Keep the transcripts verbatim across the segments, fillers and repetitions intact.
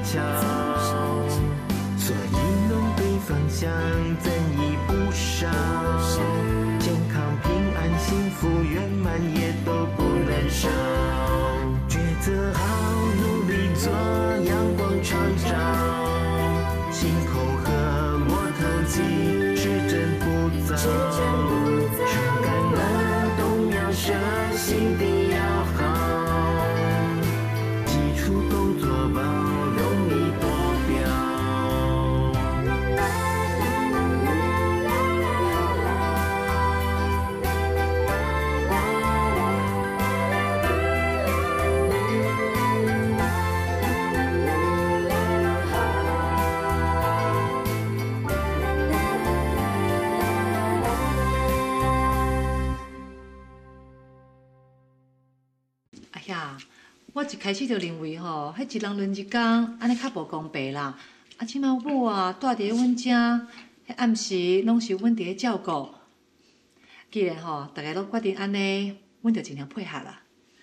巧，所以弄对方向，增益不少。健康、平安、幸福、圆满也都不能少。抉择好，努力做，阳光创造。心口和摸头肌，是真不早。纯感恩，动要舍，心地要好。基础动作包，容易脱标。 哎呀，我一开始就认为吼，迄一人轮一工，安尼较无公平啦。啊，即马某啊住伫阮遮，迄暗时拢是阮伫咧照顾。既然吼，大家拢决定安尼，阮就尽量配合啦。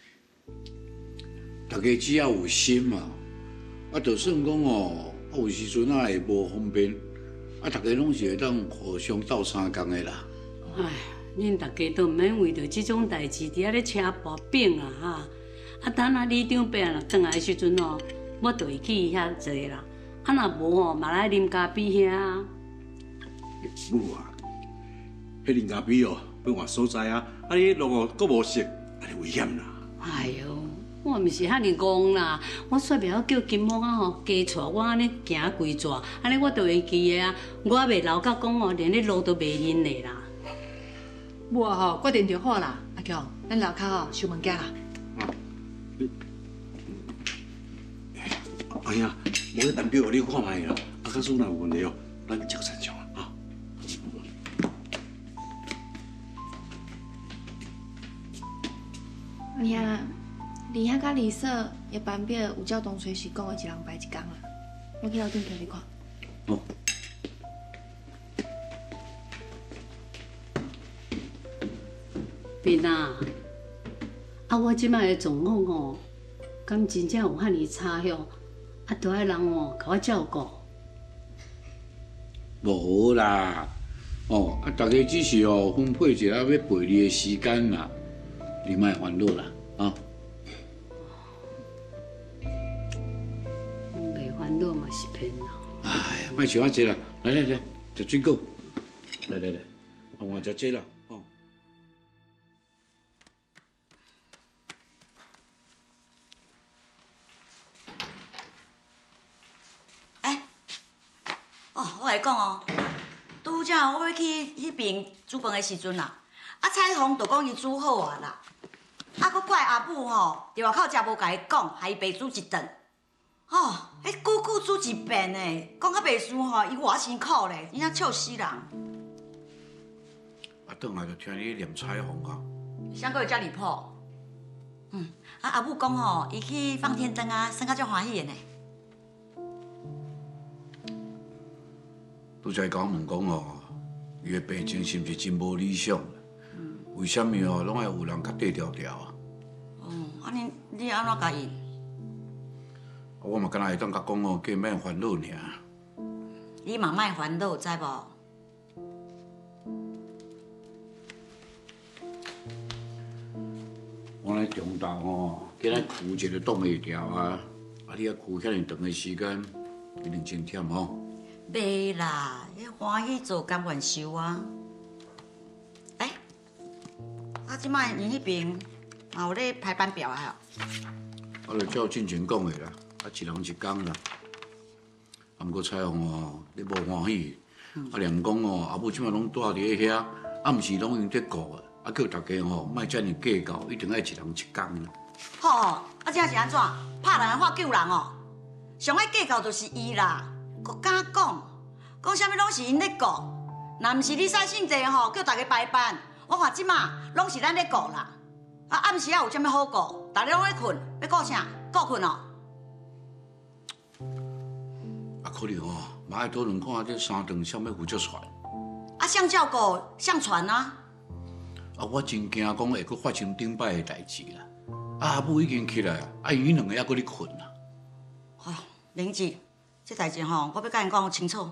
大家只要有心嘛，啊，就算讲哦，啊有时阵啊会无方便，啊，大家拢是会当互相斗相共的啦。 哎，恁大家都毋免为着即种代志伫遐咧车薄饼啊哈！啊，等下李长伯若转来的时阵哦，我就会去遐坐啦。啊，若无吼，嘛来啉咖啡遐。 母啊，迄啉咖啡哦，变换所在啊，啊你路哦阁无熟，安尼危险啦。 哎哟，我毋是遐尼戆啦，我煞袂晓叫金毛啊吼加带我安尼行规逝，安尼我就会记的啊。我还袂老到讲哦，连咧路都袂认的啦。 母啊吼，决定就好啦。阿强，咱楼骹吼收物件啦。 哎呀，无迄单表你看卖啦，啊，假使若有问题哦，咱照参照啊。啊。 呀，离遐甲离舍的班表有照当初是讲的一人排一工啦，我去楼顶陪你看。 好。 斌啊，啊我即摆的状况哦，敢真正有遐尼差哟？啊，都爱人哦，甲我照顾。 无啦，哦，啊，大家只是哦分配一下要陪你的时间啦，你莫烦恼啦，啊。 袂烦恼嘛是骗人。 哎呀，莫想啊济啦，来来来，食水果，来来来，我换食这啦，哦。 哦，我来讲哦，拄则我要去迄边煮饭的时阵啦，啊彩虹就讲伊煮好啊啦，啊佫怪阿母吼，伫外口食无甲伊讲，害伊白煮一顿，吼，迄久久煮一遍呢，讲较袂输吼，伊偌辛苦咧，真正笑死人。啊， 转来就听你念彩虹啊， 谁佫会遮离谱？嗯，啊阿母讲吼，伊去放天灯啊，生甲足欢喜的呢。 拄才甲我问讲哦，伊的病情是毋是真无理想？嗯、为什么哦，拢爱有人甲缀调调啊？ 哦，啊你你安怎甲伊？ 我嘛敢若会当甲讲哦，叫伊免烦恼尔。 你嘛莫烦恼，知无？ 我来中昼哦，今仔跍一个挡袂牢啊！啊，你啊跍遐尼长的时间，一定真忝吼。 袂啦，迄欢喜做甘愿受啊！哎、欸，啊，即摆因迄边嘛有咧排班表啊啊，就照进前讲的啦，啊，一人一工啦。啊，毋过彩虹哦，你无欢喜，啊，连讲哦，阿母即摆拢住伫咧遐，啊，毋是拢用得顾的，啊，叫大家吼莫遮尔计较，一定爱一人一工啦。 吼，啊，这是安怎？拍人的话救人哦，上爱计较就是伊啦。佫敢讲，讲啥物拢是因咧顾，若毋是你使性济吼，叫大家排班，我看即马拢是咱咧顾啦。啊，暗时啊有啥物好顾？大家拢咧困，要顾啥？顾困哦。 啊，可能哦，嘛爱讨论看这三顿谁要负责传。 啊，谁照顾，谁传啊？ 啊，我真惊讲会佫发生顶摆的代志啦。啊，阿母已经起来啊，啊，因两个还佫咧困啦。 哎， 玲子，这代志吼，我要甲因讲清楚。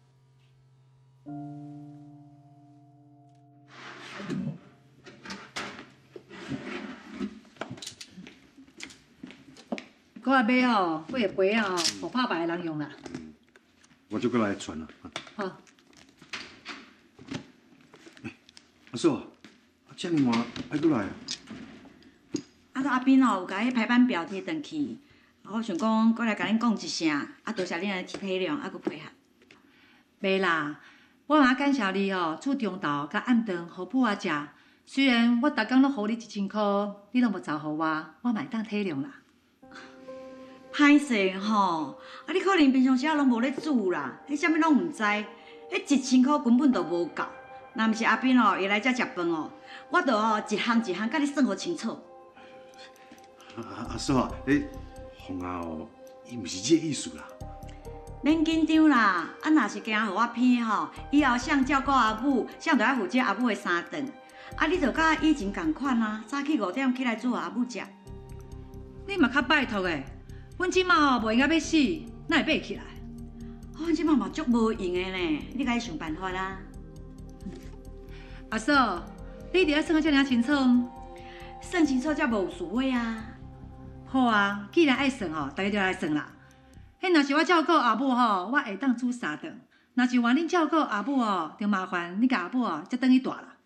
我阿买吼，我个杯啊，互拍牌的人用啦。 我就过来传啦。 好。 阿嫂，这么晚还过来啊？ 啊，阿斌哦，有甲迄排班表摕转去，我想讲过来甲恁讲一声，啊，多谢恁的体谅，啊，佮配合。 袂啦，我嘛感谢你哦，煮中昼甲暗顿互补啊食。虽然我逐工拢互你一千箍，你拢无找互我，我嘛会当体谅啦。 歹势吼，啊，你可能平常时啊拢无咧煮啦，迄啥物拢毋知，迄一千箍根本就无够。若毋是阿斌哦，伊来遮食饭哦，我着哦一项一项甲你算好清楚。 阿阿嫂啊，你凤啊哦，伊毋是这意思啦。 免紧张啦，啊，若是惊互我骗吼，以后谁照顾阿母，谁着爱负责阿母的三顿。啊，你着甲以前共款啊，早起五点起来煮互阿母食。 你嘛较拜托诶，阮即马吼无闲到要死，哪会爬起来？ 阮即马嘛足无用的呢，你家己想办法啦。 阿嫂，你一定要算啊遮尔清楚， 算清楚才无有事尾啊。 好啊，既然爱算吼，大家就来算啦。迄若是我照顾阿母吼，我会当煮三顿；若是换恁照顾阿母哦，就麻烦你甲阿母哦，才等于大啦。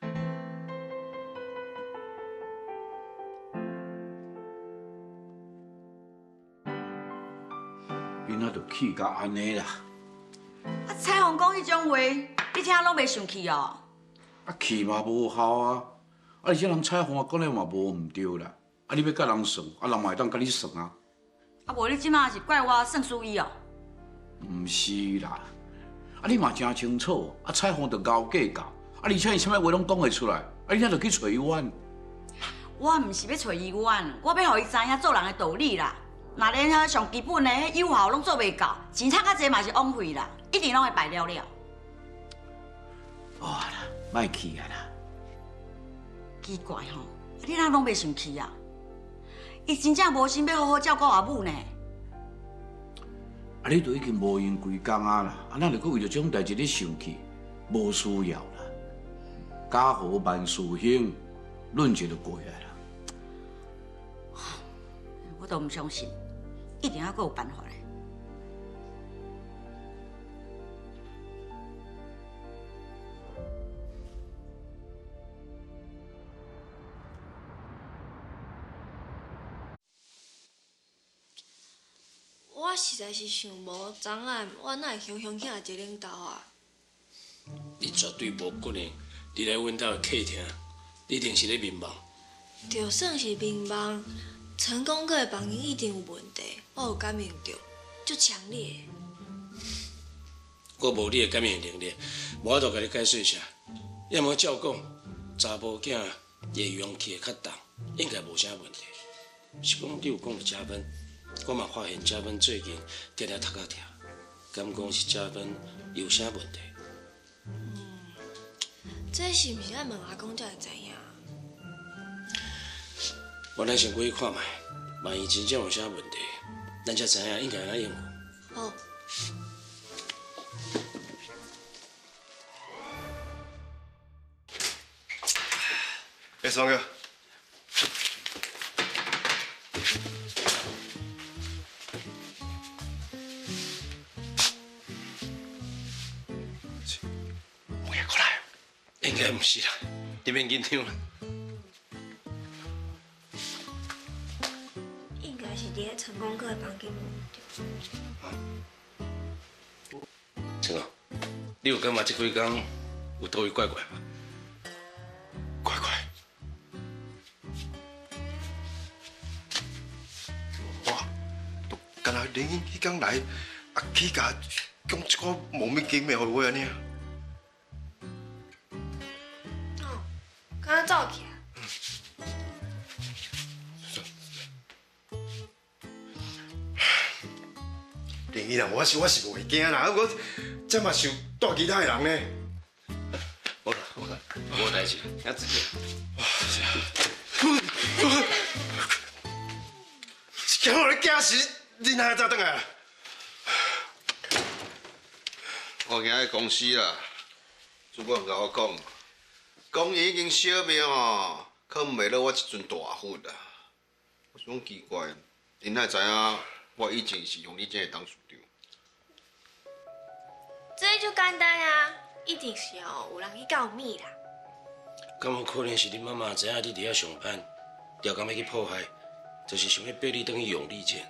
囡仔就气甲安尼啦。 啊，彩虹讲迄种话，你听拢袂生气哦？ 啊，气嘛无效啊！啊，而且人彩虹啊讲的嘛无毋对啦。啊，你要甲人算，啊，人嘛会当甲你算啊。 啊，无你即马是怪我算输伊哦？ 毋是啦，啊，你嘛真清楚，啊，彩虹就高计较，啊，而且伊啥物话拢讲会出来，啊，你哪就去找伊冤？ 我毋是要找伊冤，我要互伊知影做人的道理啦。若连迄上基本的迄友好拢做袂到，钱趁较济嘛是枉费啦，一定拢会败了了。 好啦，莫气啊啦！ 奇怪吼，你哪拢袂生气啊？伊真正无心要好好照顾阿母呢。 啊，你都已经无闲规工啊啦，啊，咱就搁为着这种代志咧生气，无需要啦。家和万事兴，论节就过来啦。 我都毋相信，一定还阁有办法的。 我实在是想无，昨暗我哪会凶凶囝一个领导啊？ 你绝对无可能伫来阮兜的客厅，你一定是咧眠梦。 就算是迷茫，成功过的房间一定有问题，我有感应到，足强烈的。 我无你的感应能力，无法度甲你解释一下。要么照讲，查甫囝的勇气会较重，应该无啥问题。是讲你有讲到加分。我嘛发现嘉芬最近常常头壳痛，敢讲是嘉芬有啥问题？ 嗯，这是毋是爱问阿公才会知影？ 我咱先过去看卖，万一真正有啥问题，咱才知影应该安怎应付。 好。 哎，双哥。应该毋是啦，你免紧张啦。 应该是伫咧成功课的房间有。 成功，你有感觉这几工有倒位怪怪吗？ 怪怪。我，都敢若连迄天来，啊，起甲讲一个莫名其妙的话安尼啊。 敢走起来？ 林依兰，我是我是袂惊啦，我这嘛想带其他的人呢。 无啦无啦，无代志，遐自己。哇！ 今我咧惊死，你哪会早倒来啊？ 我今日公司啦，主管甲我讲，讲伊已经小庙吼，可唔袂落我一尊大佛啦。我想奇怪，因哪知影我以前是用你这个当处长？ 这就简单啊，一定是哦有人去告密啦。 敢有可能是恁妈妈知影你伫遐上班，调工要去迫害，就是想要逼你等去用利剑。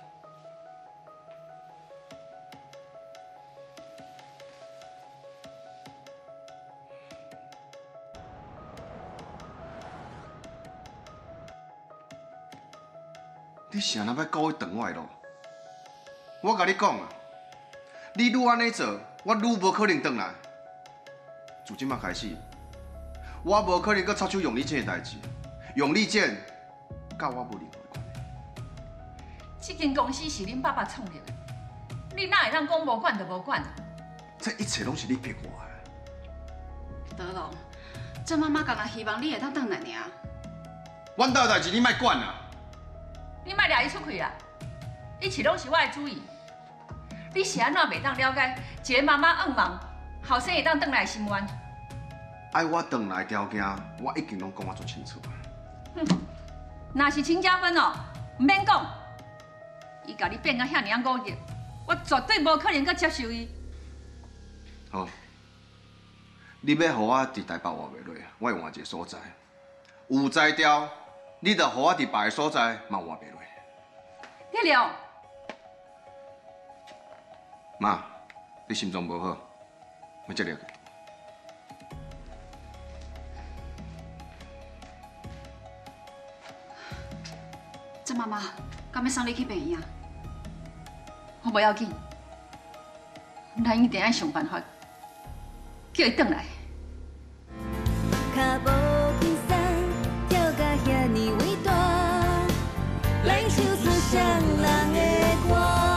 你是安那要故意断我的路？我甲你讲啊，你愈安尼做，我愈无可能转来。自即马开始，我无可能搁插手用你这个代志，用你剑，甲我无任何关系。 这间公司是恁爸爸创立的，你哪会当讲无管就无管啊？ 这一切拢是你逼我的。 德龙，这妈妈干那希望你会当转来尔。 阮家代志你莫管啊！ 你莫掠伊出去啦！一切拢是我的主意。你是安怎袂当了解一个妈妈恶忙，后生会当转来的心愿？ 爱我转来条件，我已经拢讲啊足清楚啊。 哼，若是亲家分哦，唔免讲。伊甲你变到遐尔恶劣，我绝对无可能阁接受伊。 好，你要互我伫台北活袂落，我会换一个所在。有才调，你着互我伫别个所在嘛活袂落。 月亮， 妈，你心脏无好，要接落去。 这妈妈敢要送你去病院？我不要紧，咱一定要想办法叫伊转来。 脚步轻松，跳甲遐尼伟大，咱唱出双人的歌。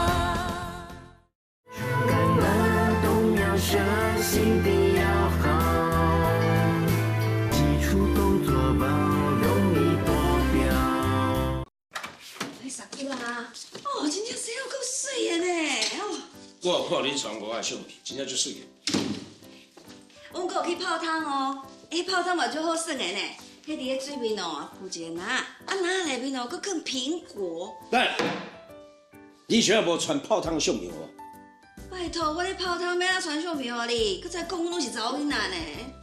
干了动要小心地要好，基础工作包容易达标。 你啥叫啦？哦，真正洗好够水的呢！哦， 我有看你传我的相片，真正足水的。 阮阁有去泡汤哦，迄泡汤嘛足好耍的呢。迄伫咧水面哦，浮一个篮，啊篮内面哦，阁放苹果。 来，你想要无传泡汤相片无？ 拜托，我咧泡汤要哪传相片互你？佮再讲拢是查某囡仔呢。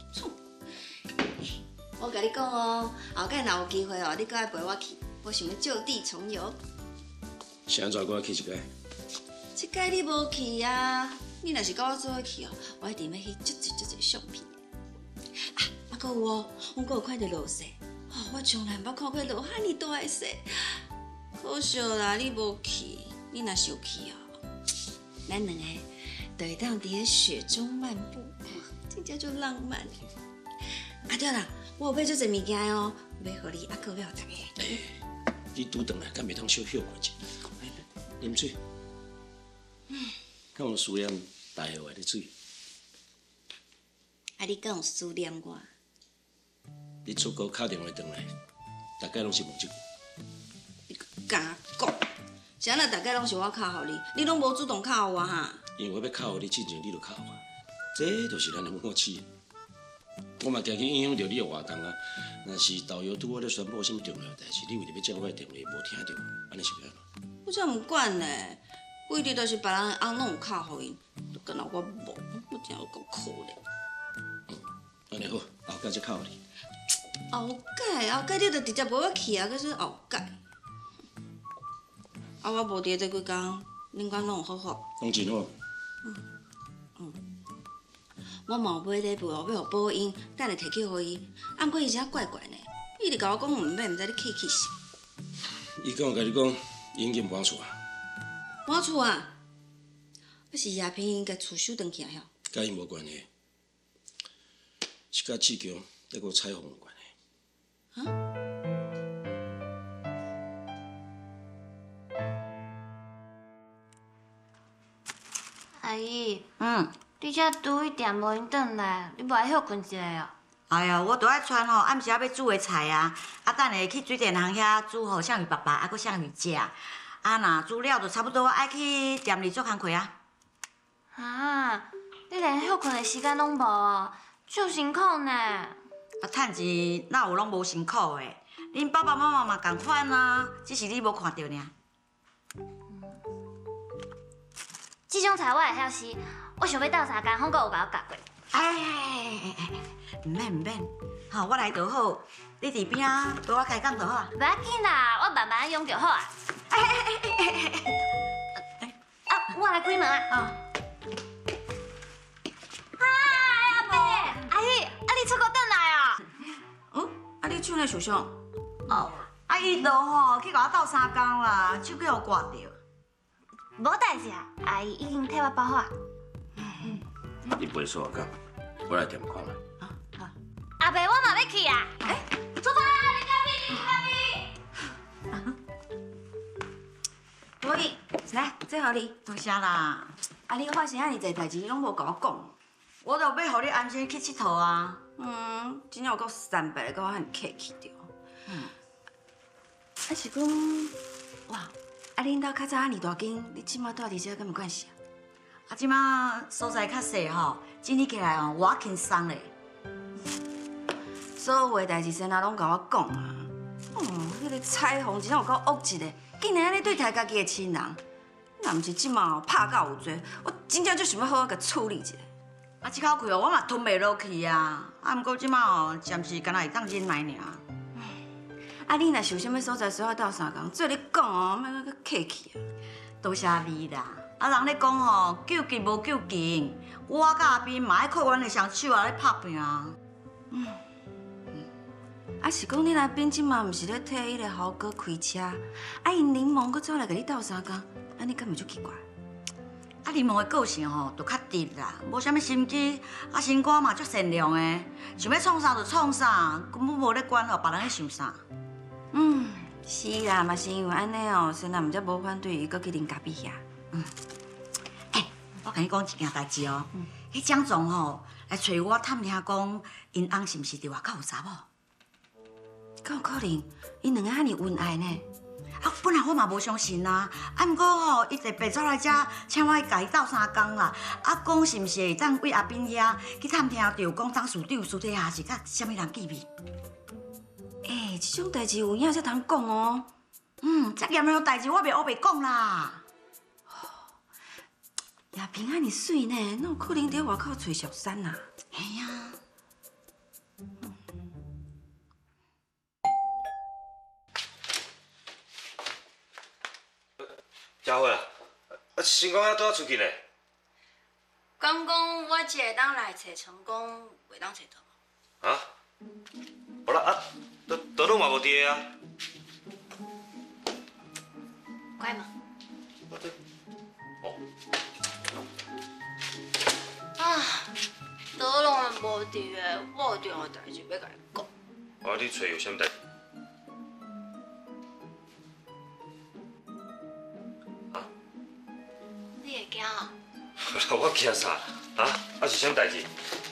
我甲你讲哦，后摆若有机会哦，你阁爱陪我去，我想要就地重游。 是安怎我去一摆？ 这摆你无去啊？你若是甲我做伙去哦，我一定要翕足侪足侪相片。啊，啊，阁有哦，阮阁有看到落雪，哦，我从来毋捌看过落遐尼大的雪。可惜啦，你无去，你若是有去哦，咱两个就会当伫咧雪中漫步，真正足浪漫。啊对啦，我有买足侪物件哦，要互你，啊，阁要互大家。 你拄转来，敢袂通小休困一下？啉水。敢有思念大河湾的水？ 啊，你敢有思念我？ 你出国敲电话转来，大概拢是问这句。 你敢讲？是安那大概拢是我敲互你，你拢无主动敲我哈？ 因为我要敲互你之前，你就敲我，这就是咱的默契。我嘛惊去影响到你的活动啊！若是导游拄我咧宣布什么重要代志，你为着要接我的电话无听到，安尼是要安怎？ 我才毋管呢，规日都是别人的翁拢有敲互因，就干那我无，我真有够可怜。 嗯，安尼好，后摆再敲互你。 后盖，后盖你就直接陪我去啊！可是后盖，啊我无伫这几工，恁管拢有好好。 拢真好。 嗯嗯，我嘛有买礼物哦，要互宝英，等下摕去互伊。啊，毋过伊真怪怪呢，伊直甲我讲毋免，毋知你气气啥。 伊敢有甲你讲，伊已经搬厝啊？ 搬厝啊？还是叶平因甲厝收转去啊？吼？ 甲伊无关系，是甲志强还个彩虹有关系。 啊？ 阿姨， 嗯， 你遮拄一点无闲转来，你无爱休困一下哦？ 哎呀，我都爱穿吼，暗时仔要煮的菜啊，啊，等下去水电行遐煮互向宇爸爸，啊，搁向宇食。啊，若煮了就差不多爱去店里做工课啊。 啊， 你连休困的时间拢无哦，足辛苦呢。 啊，趁钱哪有拢无辛苦的？恁爸爸妈妈嘛共款啊，只是你无看到尔。 这种菜我会晓死，我想要斗相共，方哥有甲我教过。 哎哎哎哎哎，唔免唔免，吼，我来就好，你伫边啊陪我开讲就好啊。 不要紧啦，我慢慢用就好啊。哎哎哎哎哎哎！啊，我来开门啊。啊。嗨，阿伯，阿姨，啊你出国转来啊？ 嗯，啊你手呢受伤？哦，啊伊都吼去甲我斗相共啦，手给我刮着。 无代志啊，阿姨已经替我包好啊。 你陪我干，我来点看卖。 阿伯，我嘛要去啊！哎，出发啊！你赶紧，你赶紧。 可以，来，这互你，多谢啦。啊，你发生遐尼济代志，你拢无甲我讲，我就要互你安心去佚佗啊。嗯，真正有够三白，甲我很客气着。嗯，啊是讲，哇，啊恁兜较早遐尼大间，你即马住伫遮，敢有关系啊？啊，即马所在较细吼，整理起来哦，我轻松咧。所有的代志先啊，拢甲我讲啊。哦，迄个彩虹真正有够恶质的，竟然安尼对待家己的亲人。若毋是即马拍到有罪，我真正就想要好好甲处理一下。啊，即口气哦，我嘛吞袂落去啊。啊，毋过即马哦，暂时干那会当忍耐尔。啊，你若想啥物所在，需要斗相共，做你讲哦，莫搁客气啊。多谢你啦。啊，人咧讲吼，救急无救近，我甲阿斌嘛爱靠阮的双手啊咧拍拼。嗯。啊，是讲你阿斌即马毋是咧替迄个豪哥开车，啊，因柠檬搁走来甲你斗相共，安尼敢毋足奇怪？啊，柠檬的个性吼，就较直啦，无啥物心机，啊，心肝嘛足善良的，想要创啥就创啥，根本无咧管吼别人咧想啥。嗯，是啦，嘛是因为安尼哦，虽然毋则无反对伊搁去恁隔壁遐。嗯，哎，我甲你讲一件代志哦，迄蒋总吼来找我探听讲，因翁是毋是伫外口有查某？敢有可能？因两个遐尼恩爱呢？啊，本来我嘛无相信啦，啊，毋过吼，伊特别走来遮，请我甲伊斗相共啦。啊，讲是毋是会当为阿斌遐去探听着讲当事长私底下是甲啥物人见面？哎，这种代志有影才通讲哦。嗯，遮严重代志我袂黑白讲啦。亚平安尼水呢，哪有可能伫外口找小三啊？哎呀。 佳慧啊，啊，成功还拄啊出去呢？ 刚讲我只会当来找成功，袂当找到。 啊？好啦啊，都都拢嘛无伫啊。 开门。 哦。 啊，倒拢嘛无伫个，我有重要代志要甲你讲。 啊，你找有啥物代志？ 你会惊啊？ 我惊啥？啊？啊是啥物代志？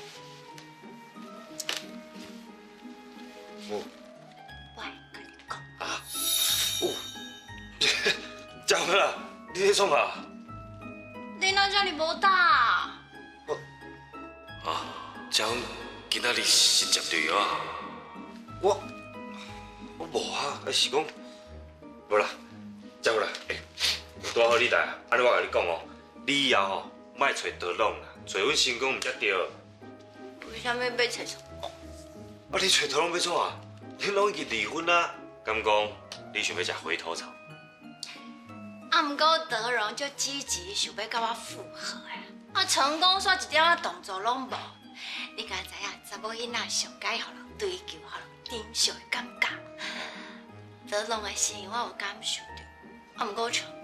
哦。 我会甲你讲。 啊？哦。佳慧啊，你咧创啥？ 你哪遮尔无打？ 我啊，佳慧今仔日是接对啊。我我无啊，还是讲无啦。佳慧啦，诶、欸，拄好你来，安尼我甲你讲哦。你以后吼，莫找德龙啦，找阮成功毋才对。 为啥物要找成功？ 啊，你找德龙要怎啊？你拢已经离婚啊，敢讲你想要食回头草？ 啊，毋过德荣就积极想要甲我复合诶，啊，成功煞一点仔动作拢无。你敢知影查某囡仔上解互人追求、互人珍惜的感觉？德龙的心我有感受到，啊，毋过成功。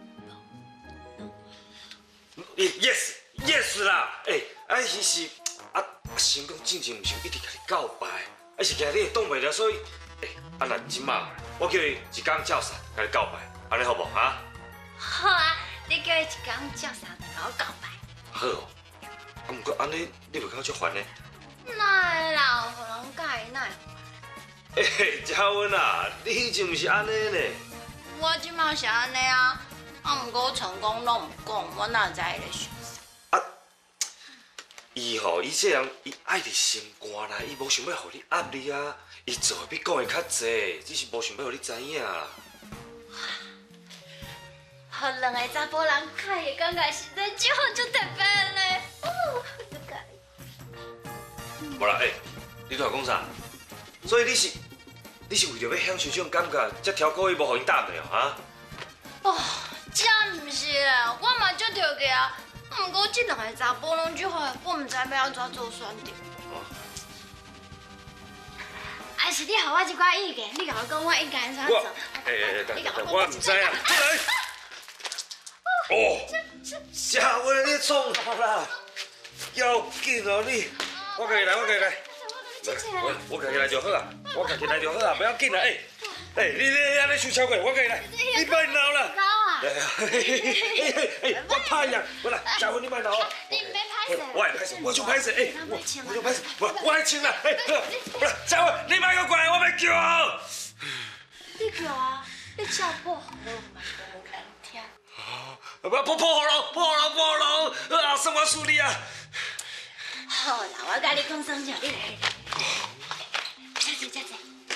Yes yes 啦，诶、欸，啊是是啊，成功之前毋是一直甲你告白，啊是惊你会挡袂了，所以诶、欸，啊那即马我叫伊一天照三甲你告白，安尼好无哈？ 好啊，你叫伊一天照三甲我告白。 好哦，啊毋过安尼你袂感觉足烦呢？ 哪会啦，有互人介意哪会？ 诶、欸，嘉文啊，你以前毋是安尼呢？ 我即马是安尼啊。啊，毋过成功拢毋讲，我哪知伊咧想啥？ 啊， 伊吼，伊这人伊爱伫心肝啦，伊无想要互你压力啊，伊做会比讲的较济，只是无想要互你知影啦。 互两个查甫人看的感觉实在就好就特别嘞。哦，这个。 无啦，诶、欸，你拄仔讲啥？所以你是你是为着要享受这种感觉，才挑故意无互因答的哦，哈？ 哦，真毋是啦，我嘛足着个啊。毋过这两个查甫拢就好，我毋知要安怎做选择。哦。还是你互我一寡意见，你甲我讲，我应该安怎做？ 诶诶，等等，我毋知啊。哦，佳慧，你创啥啦？要紧哦你，我家己来，我家己来。我我家己来就好啊，我家己来就好啊，不要紧啦，诶诶，你你安尼收超过，我家己来，你别闹啦。哎呀，嘿嘿嘿嘿，我怕呀，我来，佳慧你别闹哦。 你别拍手。 我爱拍手，我就拍手，诶，我我就拍手，我我爱亲啦，诶，不是，佳慧你别个过来，我要叫哦。 你叫啊，你叫破喉咙嘛，无人听。 不破破喉咙，破喉咙，破喉咙，啊，算我输你啊。 好啦，我甲你讲算账，你来。遮坐，遮坐。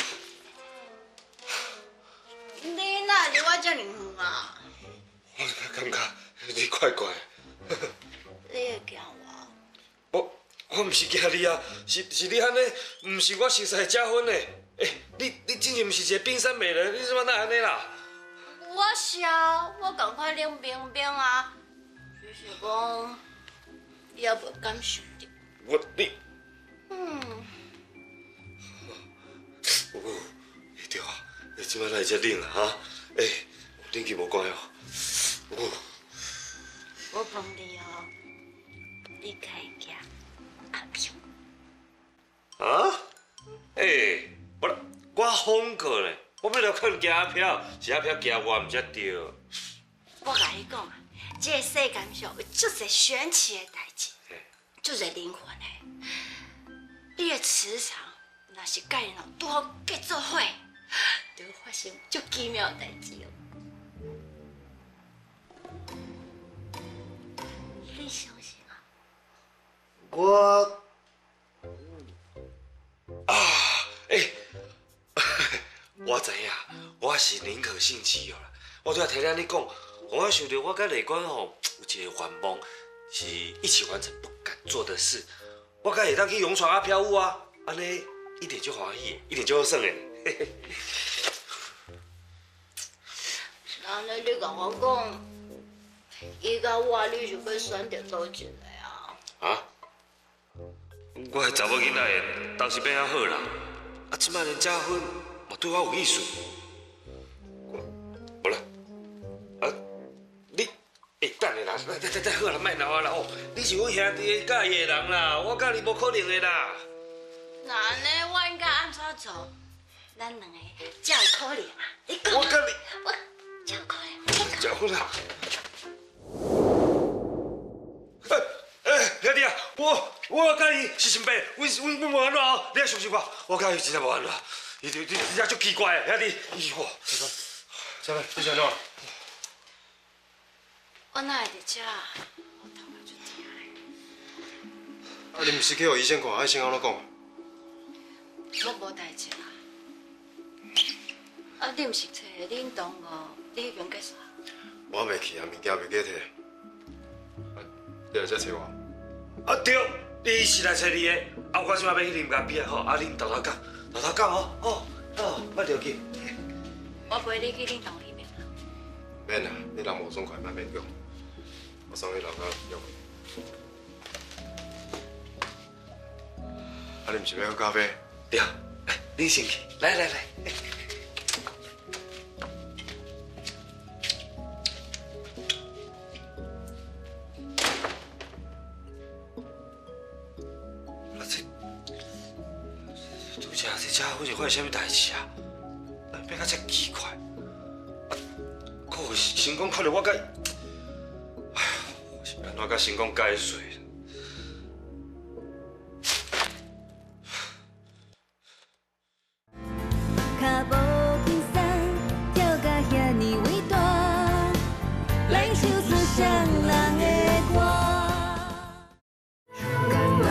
你哪离我遮尔远啊？ 我感觉你怪怪。 你会惊我？ 我我唔是惊你啊，是是你安尼，唔是我熟悉的佳芬诶。诶，你你真正唔是一个冰山美人，你怎么哪安尼啦？ 我是啊，我赶快冷冰冰啊，只是讲你也无感受到。 我你。 嗯。 哦，对啊，你即摆哪会遮冷啊？哈，诶，冷气无关哦。哦。 我问你哦，你敢会惊阿飘？ 啊？诶，我我疯过咧，我要来看惊阿飘，是阿飘惊我，毋才对。 我甲你讲啊，这个世界上有足侪玄奇的代志，足侪灵魂的。你的磁场若是甲因哦拄好结做伙，就会发生足奇妙的代志哦。你相信啊？ 我啊，诶、欸，我知影，我是宁可信其有啦。我拄仔听你讲，我想到我甲丽官吼有一个愿望，是一起完成不敢做的事。我敢会当去勇闯阿飘舞啊，安尼一点就欢喜，一点就好耍的。嘿嘿。 安尼你甲我讲，伊甲我，你想要选择倒一个啊？ 啊？我迄查某囡仔的当时变较好啦，啊，即摆连佳芬嘛对我有意思。无啦，啊，你，诶，等下啦，等等等，好啦，莫闹啊啦哦，你是阮兄弟的介意的人啦，我甲你无可能的啦。 那安尼我应该安怎做？咱两个才有可能啊！你讲。 我甲你。 我才有可能。 佳芬啊。兄弟啊，我我甲伊是新爸，阮阮阮无安怎哦，你也相信我，我甲伊真正无安怎，伊你你真正足奇怪的，兄弟，哎呦，小妹，你想怎？ 我哪会伫遮？我头壳足痛的。啊，你毋是去互医生看，爱先安怎讲？ 我无代志啦。啊，你毋是找恁同学，你迄边结束？ 我未去啊，物件未记摕。啊，你来遮找我？ 啊对，你是来找你的，啊我即摆要去啉咖啡啊，吼，啊恁豆豆讲，豆豆讲哦，哦哦，莫着急。 我陪你去恁同学迄边。 免啦，你人无爽快，莫勉强。我送你楼下约会。啊，你毋是要喝咖啡？ 对，来，你先去，来来来。我是发生啥物代志啊？变甲遮奇怪，啊，可是成功看到我甲，哎呀，我是安怎甲成功解释？ 脚无轻松，跳甲遐尼伟大，来唱出双人的歌。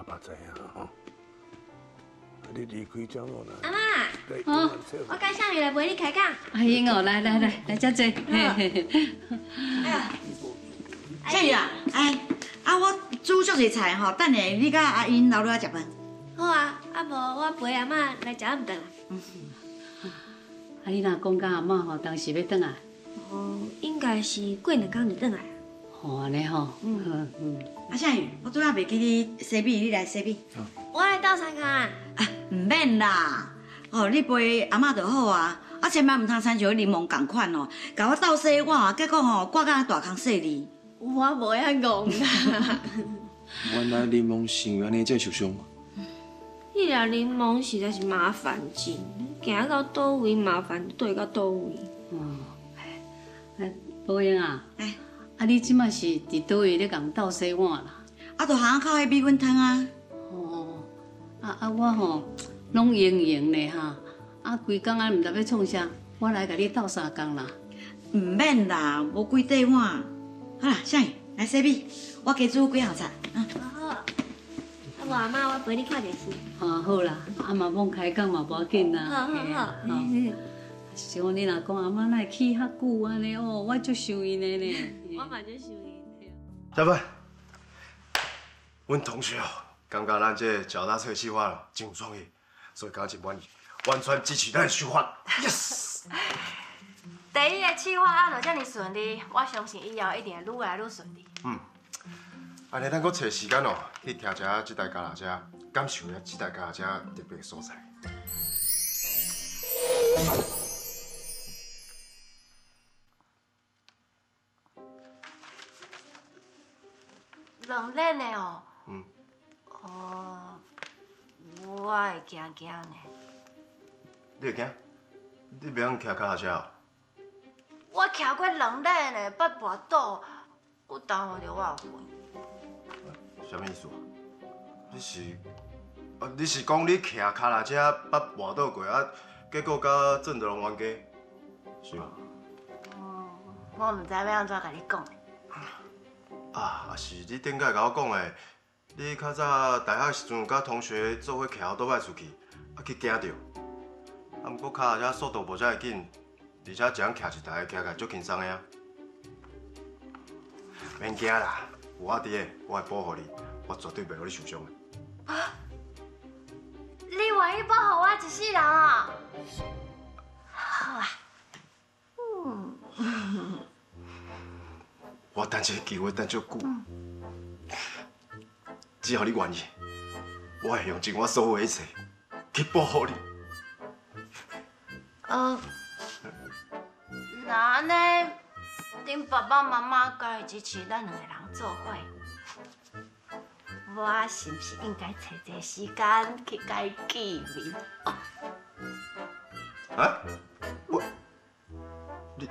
爸知影吼。你离开这么难。 阿妈， 哦， 我跟向宇来陪你开讲。 阿英哦，来来来，来遮坐。嘿嘿嘿。 向宇啊，哎，啊我煮足侪菜吼，等下你甲阿英留落来食饭。 好啊，啊无我陪阿妈来食暗顿啊。 啊，你若讲甲阿嬷吼，当时要转来？ 哦，应该是过两工就转来。 哦，安尼吼。嗯嗯。 啊，向宇，我拄仔袂记你洗米，你来洗米。 我来倒三工啊。 啊，唔免啦，哦，你陪阿嬷就好啊。啊，千万唔通亲像柠檬共款哦，甲我倒洗碗，结果吼挂甲大空洗你。 我无遐戆啦。 原来柠檬想安尼才受伤。 迄条柠檬实在是麻烦精，行到倒位麻烦对到倒位。 哦，哎，宝英啊，哎，啊你即马是伫倒位咧共倒洗碗啦？ 啊，就巷口迄米粉汤啊。 哦，啊啊我吼拢闲闲咧哈，啊规工啊毋知要创啥，我来甲你斗三工啦。 唔免啦，无几块碗。好啦，向宇来洗米，我加煮几样菜。嗯。 好。啊无阿妈，我陪你看电视。 啊好啦，啊嘛罔开讲嘛无要紧啦。 好好好。 好。像你若讲阿妈来去遐久安尼哦，我足想伊的呢。 我嘛足想伊。 嘉芬，阮同学哦，感觉咱这脚踏车计划真有创意，所以感真满意，完全支持咱的想法。Yes。 第一个计划啊，就这么顺利，我相信以后一定会愈来愈顺利。 嗯。安尼，咱搁找时间哦，去听下这台脚踏车，感受下这台脚踏车特别的所在。 冷冷的哦。 嗯。 哦，我会惊惊呢。 你会惊？你袂晓骑脚踏车哦？ 我骑过冷冷的，捌跋倒，有耽误着我的魂。 什么意思啊？你是啊？你是讲你骑脚踏车捌滑倒过啊？结果甲郑德龙冤家，是吗？ 哦，我唔知要安怎甲你讲。 啊，也是你顶摆甲我讲的，你较早大学时阵有甲同学做伙骑后倒摆出去，啊去惊着，啊毋过脚踏车速度无遮会紧，而且一人骑一台，骑起来足轻松的啊。免惊啦。有我伫个，我会保护你，我绝对袂让你受伤的。 啊！你愿意保护我一世人啊？好啊。嗯。 我等这个机会等足久，只要你愿意，我会用尽我所有的一切去保护你。 呃，那安尼，恁爸爸妈妈该支持咱两个人做伙，我是不是应该找一个时间去甲伊见面？ 啊？我，你，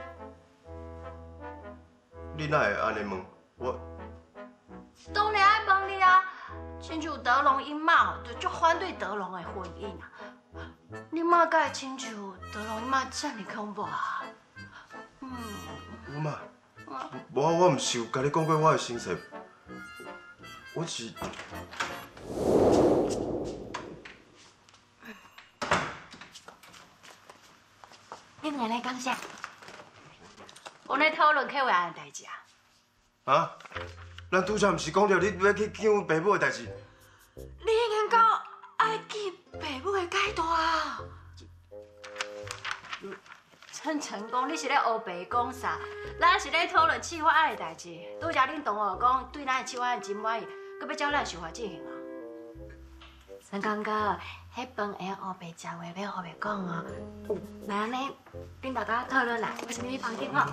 你哪会安尼问我？ 当然爱问你啊！亲像德龙伊妈就足反对德龙的婚姻啊！你妈敢会亲像德龙伊妈这么恐怖啊？嗯。 我妈，无啊，我毋是有甲你讲过我的心事，我是。 你两个在讲啥？我咧讨论客户案的代志啊。 啊？咱拄则毋是讲着你要去见阮爸母的代志？ 你已经到爱见爸母的阶段啊！陈成功，你是咧黑白讲啥？咱是咧讨论试法案的代志。拄则恁同学讲对咱的试法案真满意，搁要照咱想法进行啊。陈刚哥，迄饭会黑白食话要黑白讲哦。来安尼，恁大家讨论来，我先去房间哦。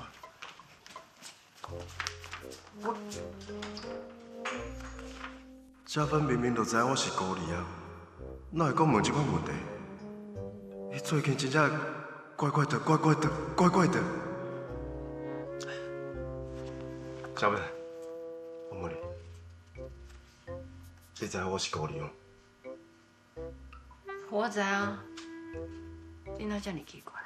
嘉芬明明就知影我是孤儿啊，哪会讲问这款问题？伊最近真正怪怪的，怪怪的，怪怪的。嘉芬，我问你，你知影我是孤儿吗？ 我知影，你哪这么奇怪？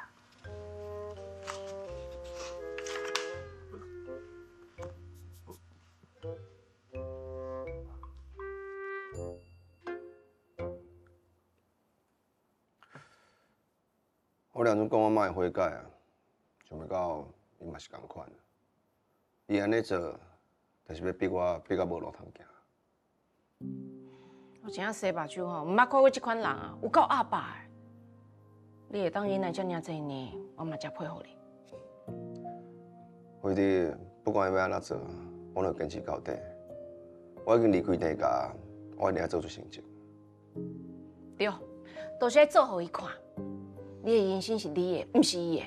我梁总讲我莫会悔改啊，想袂到伊嘛是共款。伊安尼做，就是要逼我逼到无路通行。 我真正洗目睭吼，毋捌看过即款人啊，有够阿爸的。你会当忍耐遮尔济年，我嘛真佩服你。 惠弟，不管伊要安怎做，我都坚持到底。我已经离开地家，我一定要做出成绩。 对，都是要做互伊看，你的人生是你的，毋是伊的。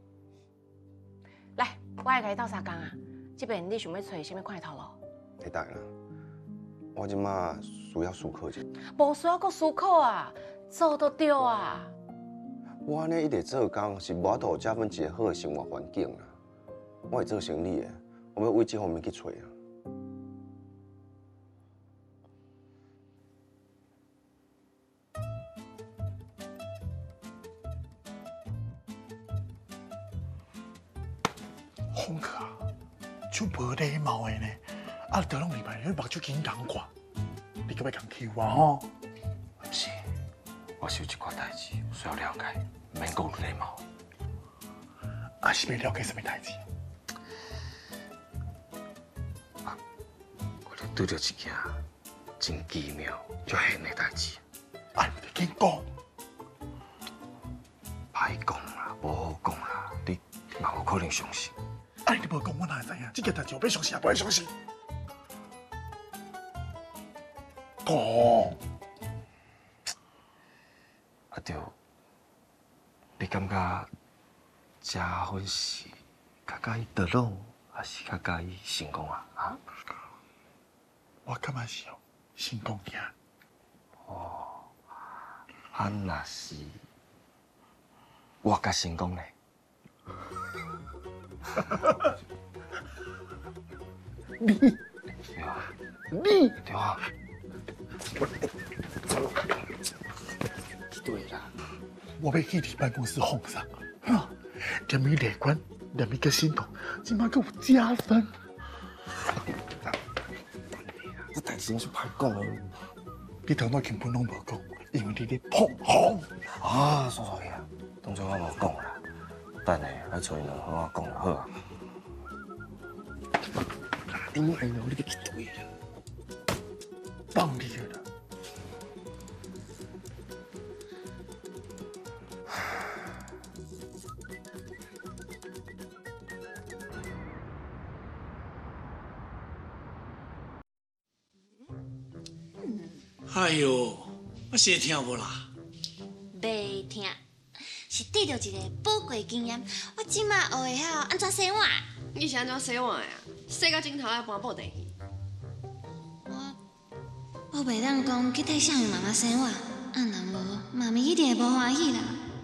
来，我来甲你斗相共啊！这边你想要找什么款的头路？ 会当啦，我即马需要思考一下。 无需要搁思考啊，做都对啊。 我安尼一直做工，是无法度加分一个好的生活环境啊。我会做生意的，我要为这方面去找啊。 风客啊，就无礼貌的呢，啊，得拢礼拜，你目睭紧讲看，你可要讲欺负我吼？ 不是，我是有一寡代志需要了解，免讲礼貌。 啊，是要了解什么代志？ 啊，我咧拄着一件真奇妙、足险的代志。 啊，你紧讲。 歹讲啦，无好讲啦，你嘛无可能相信。 啊，你无讲，我哪会知影？这件代志我要相信也不要相信。讲。 啊对，你感觉加分是较介意得拢，还是较介意成功啊？啊？ 我感觉是哦，成功惊。 哦，啊那是我较成功呢？ 你， 对啊， 你， 对啊。对啦， 我要去你办公室放上，哈，连米内关，连米个心动，起码给我加分。 这代志是歹讲的。 你头脑根本拢无讲，因为你咧捧红。 啊，算算去啊，当作我无讲啦。等下爱找因两好我讲就好啊。打电话了，你个去对啦。 放你了。 哎呦，我先听无啦？ 袂听，是得到一个宝贵经验。我即马学会晓安怎洗碗。 你是安怎洗碗的啊？洗到尽头还搬布袋去。 我我袂当讲去替啥物妈妈洗碗，啊若无，妈咪一定会无欢喜啦。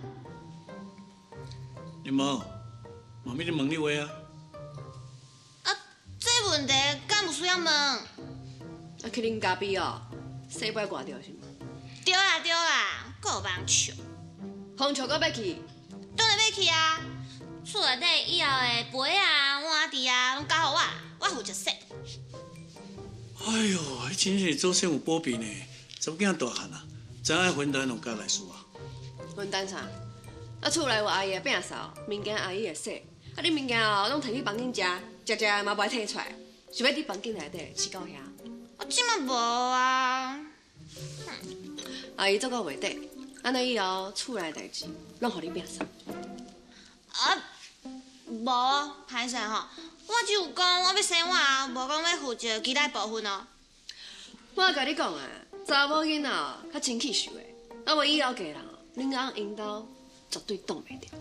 你无，妈咪咧问你话啊？ 啊，这问题敢有需要问？啊， 去恁家己哦。洗摆挂掉是吗？ 对啦对啦，搁有网笑， 风笑搁要去？ 当然要去啊！厝内底以后的杯啊、碗碟啊，拢交互我，我负责洗。 哎呦，迄真是做生有保庇呢，查某囝大汉啊，真爱分担农家来事啊。 分担啥？啊，厝内有阿姨的摒扫，物件阿姨会洗，啊，你物件哦拢摕去房间食，食食嘛袂摕出来，想要伫房间内底饲到遐。 我即马无啊。 阿姨做到袂得，安尼以后厝内代志拢互你摒扫。 啊，无，歹势吼，我只有讲我要洗碗，无讲要负责其他部分哦。 我甲你讲啊，查某囡仔哦较清气秀的，啊无以后嫁人哦，恁翁因兜绝对挡袂着。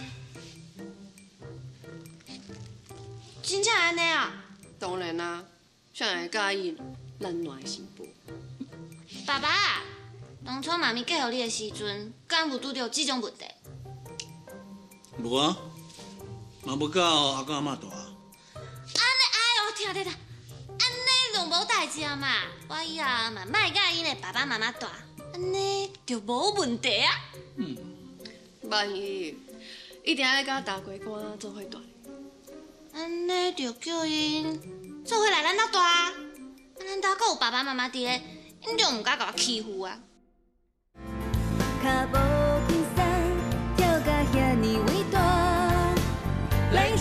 真正安尼啊？ 当然啦，谁会介意咱暖的新妇？ 爸爸，当初妈咪嫁予你的时阵，敢有拄着这种问题？ 无啊，嘛无到阿公阿嬷大。 安尼，哎呦，听听听，安尼就无代志啊嘛。我以后嘛莫甲因的爸爸妈妈大，安尼就无问题啊。 嗯， 万一一定爱甲大龟官做伙大。 安尼就叫因做伙来咱兜大，咱兜阁有爸爸妈妈伫咧，因就毋敢甲我欺负啊。 脚步轻松，跳到遐。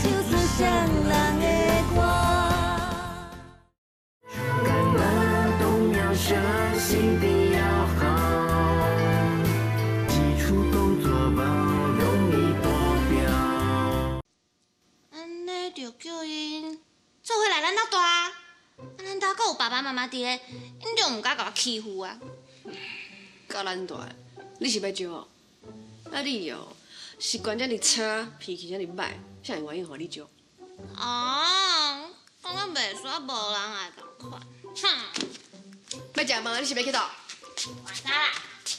唱思乡人的歌。 干了动苗生，心地要好，基础工作包容易达标。 安尼就叫因做伙来咱兜住啊！啊，咱兜阁有爸爸妈妈伫咧，因就毋敢甲我欺负啊！ 教咱大，你是要招？啊你哦，习惯遮尔差，脾气遮尔歹，啥会愿意互你招？ 哦，感觉袂煞无人爱共款。哼！ 要食饭，你是要去倒？ 晚餐啦。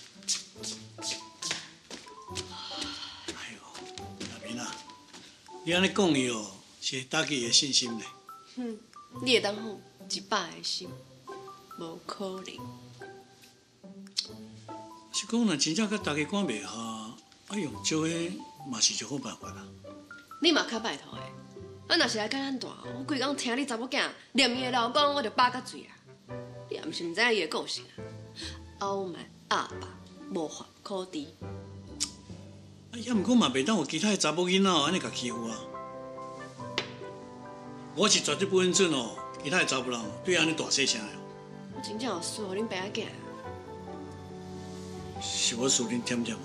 阿明啊，你安尼讲伊哦，是会打击伊的信心咧。 哼，你会当放一百个心，无可能。 是讲若真正甲大家管袂好，啊用招迄嘛是一好办法啦。 你嘛较拜托的，啊若是来教咱大，我规工听你查某囝念伊的老公，我就饱甲嘴啊！你也毋是毋知影伊的个性啊，傲慢阿爸，无法可治。 啊，也毋过嘛袂当有其他的查某囡仔安尼甲欺负啊。我是绝对不允准哦，其他的查甫人对安尼大细声的。 我真正有输互恁爸仔囝。 是我输恁点点哦。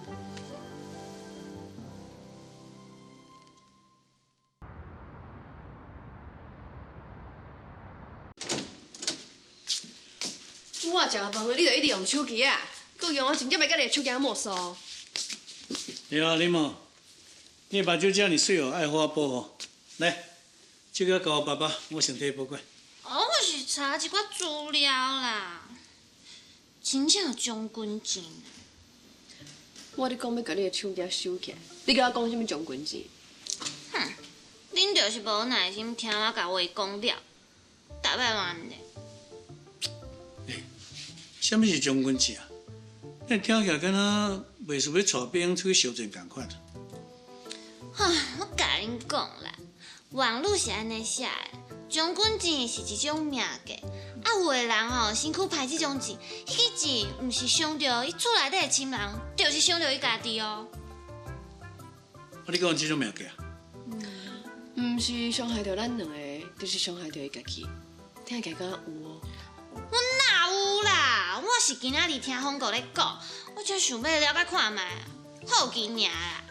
我食饭了，你就一直用手机啊，佮用我真正要甲你的手机没收。 对啊，林某，你的目睭遮尔水哦，爱好好保护。来，这个交我爸爸，我先替保管。 哦，我是查一寡资料啦，真正有将军证。 我咧讲要甲你的手机收起来，你甲我讲什么将军证？ 哼，恁就是无耐心听我甲话讲了，大摆安尼。 什么是将军证啊？咱听起来敢若袂是要带兵出去修战共款。 唉，我甲恁讲啦，网络是安尼写的，将军证是一种命格，啊有的人吼身躯派这种证，迄个证毋是伤着伊厝内底的亲人，就是伤着伊家己哦。 啊，你讲这种命格啊？ 毋是伤害着咱两个，就是伤害着伊家己。听起来敢有哦？ 我哪有啦！我是今仔日听风哥咧讲，我才想要了解看卖，好奇尔啦。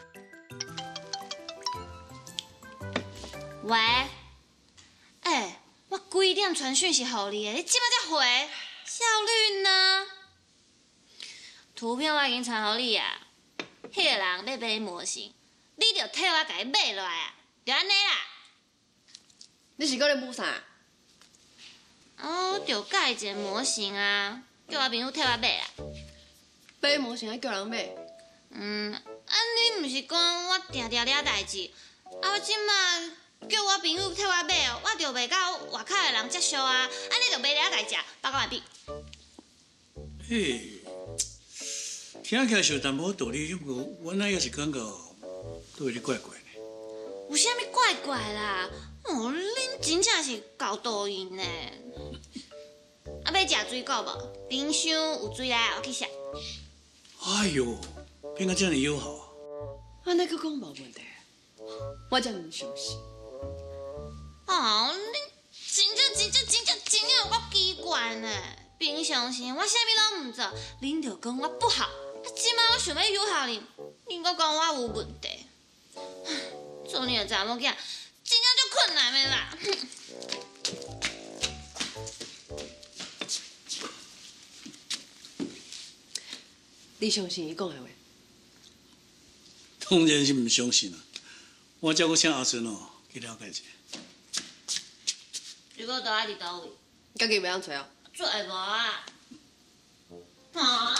喂，哎、欸，我几点传讯息互你的？你即摆才回，效率呢？图片我已经传互你啊。迄个人要买模型，你着替我甲伊买落来啊，就安尼啦。 你是搁咧买啥？ 哦，就改一个模型啊，叫我朋友替我买啦。 买模型还叫人买？ 嗯，啊你毋是讲我定定了代志，啊我即马叫我朋友替我买哦，我着袂到外口的人接受啊，啊你着买了代志，报告完毕。 嘿，听起来是有淡薄道理，不过我哪也是感觉都有点怪怪的。 有啥物怪怪啦？哦，恁真正是够导引呢。啊，要食水果无？冰箱有水来，我去烧。 哎呦，变到这样友好啊！ 安尼佫讲无问题，我才唔相信。 哦，恁真正真正真正真正有够奇怪呢！平常时我啥物拢唔做，恁着讲我不好。啊，即摆我想要友好恁，恁佫讲我有问题。做你的查某囝，真正足困难的啦！ 你相信伊讲的话？ 当然是唔相信啦。我叫我请阿孙哦去了解一下。 如果倒喺伫倒位？ 家己袂晓找哦。 做会无啊？啊！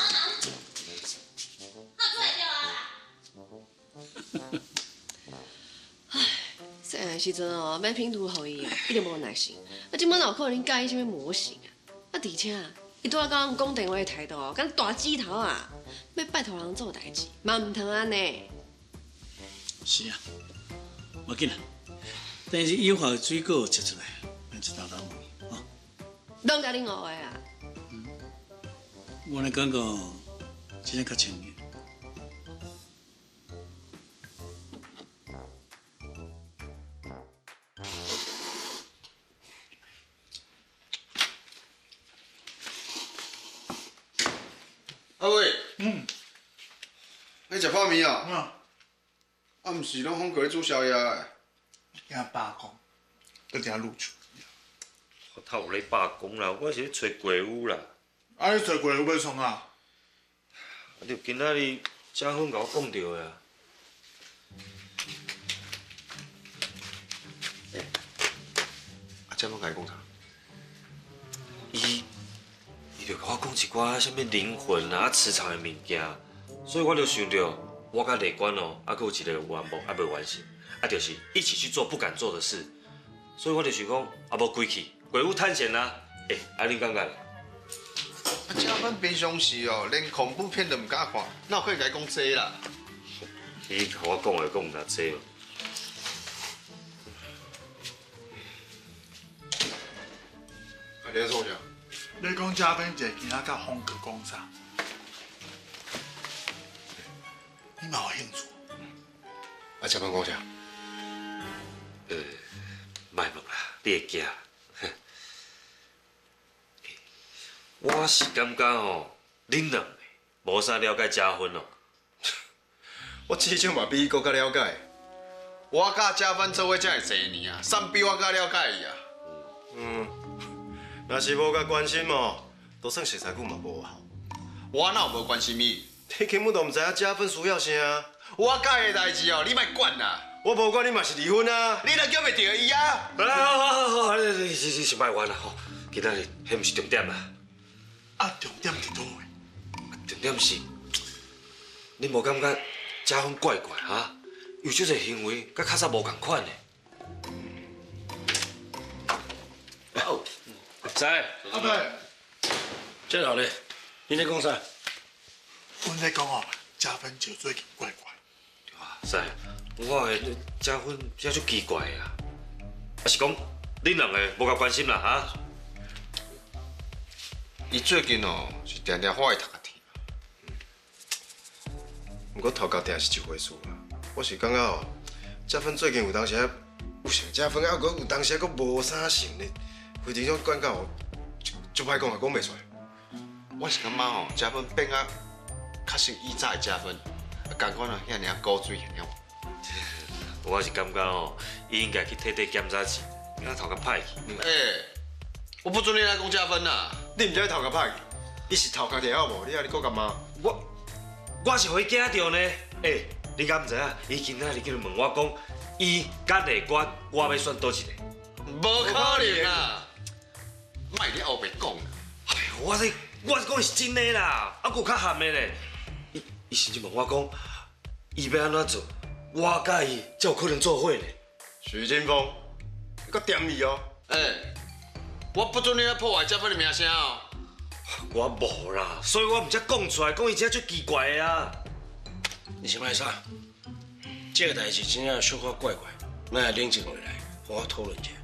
我做会着啊啦！ 唉，细汉时阵哦，买拼图互伊啊，一定无耐心。啊，即摆哪有可能介意什么模型啊？啊，而且啊，伊拄仔甲我讲电话的态度哦，敢大指头啊！要拜托人做代志，嘛唔通安尼。 是啊，无紧啦。但是友好的水果切出来，咱一道道啊。 拢甲恁学的啊？ 嗯，我来感觉真正较清明。 阿伟， 嗯， 你食泡面啊？ 嗯。 啊，毋是拢放过咧煮宵夜的。 惊罢工，搁定入厝。 我头有咧罢工啦，我是咧找鬼屋啦。 啊，你找鬼屋要创啊？ 啊，就今仔日嘉芬甲我讲着的啊。 啊，嘉芬甲你讲啥？ 伊，伊就甲我讲一寡什物灵魂啊、磁场的物件，所以我就想着，我甲雷官哦，啊，搁有一个愿望还未完成，啊，就是一起去做不敢做的事。所以我就想讲，啊，无归去鬼屋探险啦。诶、欸，啊，你感觉？ 啊，嘉芬平常时哦，连恐怖片都唔敢看，哪有可能甲你讲这啦？ 伊甲我讲的讲唔那这哦。 啊，你在做啥？ 你讲嘉宾一个今仔甲风格讲啥？你嘛有兴趣？ 啊，嘉宾讲啥？ 呃，卖问啦，你会惊？我是感觉吼，恁两个无啥了解嘉芬哦。 我至少嘛比伊更较了解。我甲嘉芬做伙才会侪年啊，啥比我较了解伊啊？ 嗯，若是无甲关心哦，都算熟悉久嘛无效。 我哪有无关心伊？ 你根本都唔知影嘉芬需要啥。 我甲伊的代志哦，你莫管啦。 我无管，你嘛是离婚啊！ 你若叫袂着伊啊！ 好啦，好好好好，你你你先别冤啦吼，今仔日迄毋是重点啦。 啊，重点伫倒位？ 重点是，你无感觉嘉芬怪怪哈？有即个行为，甲较早无共款的。哦，在。 阿伯， 这老嘞，你在讲啥？ 阮在讲哦，嘉芬就最近怪怪。 是，我的嘉芬也足奇怪啊。啊是讲，恁两个无甲关心啦哈？ 伊最近哦是定定花伊头壳疼，不过头壳疼是一回事啦。我是感觉哦，嘉芬最近有当时有想嘉芬，啊，佮有当时佮无啥想咧，非常种感觉哦，就歹讲也讲袂出来。我是感觉哦，嘉芬变啊，较像以早的嘉芬，感觉哦遐尔古水了。 我是感觉哦，伊应该去摕摕检查钱，因为头壳歹去。 诶，我不准你来讲嘉芬啦！ 你唔知伊头壳歹去，伊是头壳疼好无？你啊，你讲干嘛？我我是会惊着呢。诶，你敢唔知影？伊今仔日叫问我讲，伊甲内关，我要选倒一个？ 无可能啊！莫咧后白讲啦。 哎，我是我是讲是真的啦，啊，佫较含的咧。伊伊甚至问我讲，伊要安怎做？我甲伊才有可能做伙呢。 徐金峰，你搁点你哦！诶，我不准你来破坏嘉芬的名声哦！ 我无啦，所以我唔才讲出来，讲伊真最奇怪的啊。 你是卖啥？这个代志真正小可怪怪，咱来冷静下来，好好讨论一下。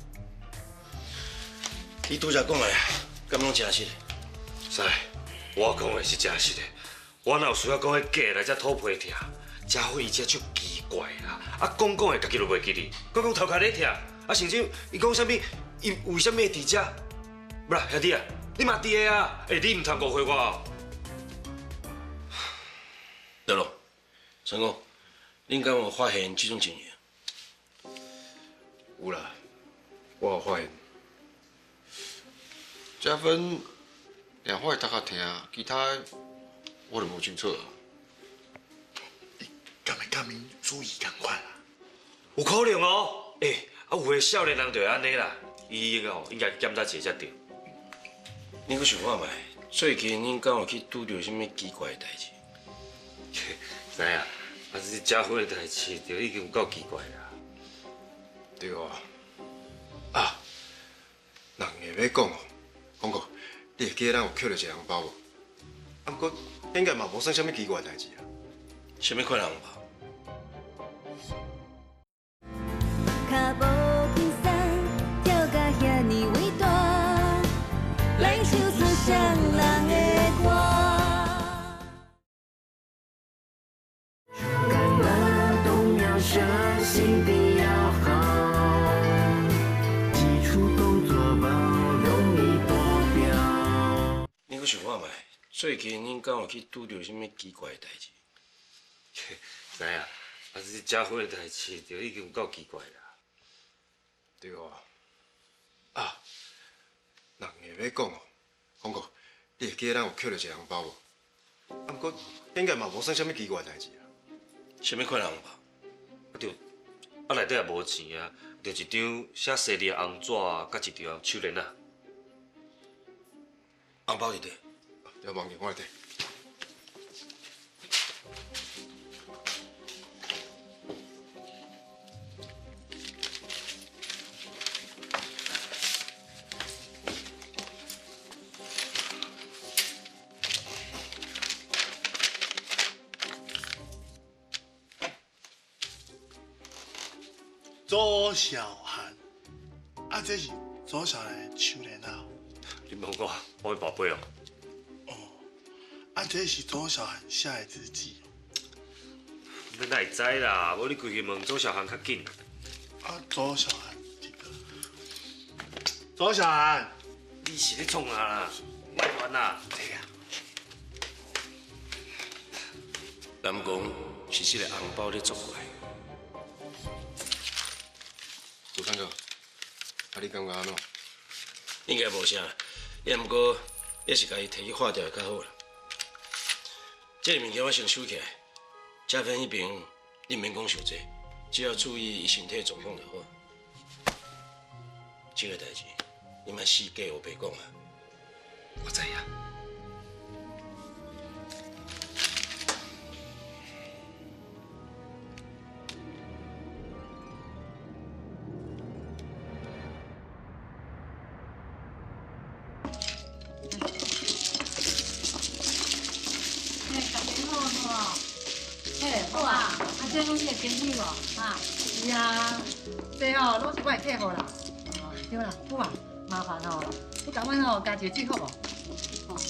你拄则讲的，敢拢真实的？ 是，我讲的是真实的。我哪有需要讲迄假来才土皮疼？嘉惠伊只足奇怪啦，啊讲讲的家己都袂记哩，佮讲头壳咧疼，啊甚至伊讲啥物，伊为啥物会伫遮？不啦，兄弟啊，你嘛伫个啊？哎，你唔通误会我哦。 对咯，成功，恁敢有发现这种情形？ 有啦，我有发现。嘉芬连我头壳疼，其他我就无清楚。 敢会甲民主义同款啊？ 有可能哦，诶、欸，啊有个少年人就会安尼啦，伊哦应该检查一下才对。 你搁想看觅，最近恁敢有去拄着什物奇怪的代志？ 知影，啊是嘉惠的代志，就已经有够奇怪啦。 对啊，啊，人会要讲哦，讲过，你会记得咱有捡着一个红包无？啊，不过应该嘛无算啥物奇怪的代志啊。 什么款红包？ 脚步轻松，跳甲遐尼伟大，咱唱出双人的歌。 看了动摇身心地要好，基础工作包容易多表。 你搁想看觅， 最近恁敢有去拄着什物奇怪的代志？ 知影，啊，是结婚的代志，就已经有够奇怪啦。 对哦。啊，人会要讲哦，讲过，你会记得咱有捡着一个红包无？啊，不过应该嘛无算啥物奇怪代志啊。 什物款红包？ 啊对，啊内底也无钱啊，就一张写生日的红纸，甲一条手链啊。 红包伫底？ 要忘记我来摕。 左小涵，啊，这是左小涵的手链啊。 你问我，我的宝贝哦。 啊，这是左小涵写的日记。 你哪会知啦？无你规去问左小涵较紧。 啊，左小涵这个。左小涵， 你是咧创啥啦？卖乱啦！ 对啊。 南宫是这个红包咧作怪。 主三哥，啊，你感觉安怎？ 应该无啥，也毋过也是家己摕去化掉会较好啦。这个物件我先收起来，嘉芬迄边你免讲伤济，只要注意伊身体状况就好。这个代志你莫死假有白讲啊！ 我知影。 好啊，啊，这拢你的经费无？啊，是啊，这吼拢是我的客户啦。哦，对啦，好啊，麻烦哦，你甲阮吼加一个记好无？哦，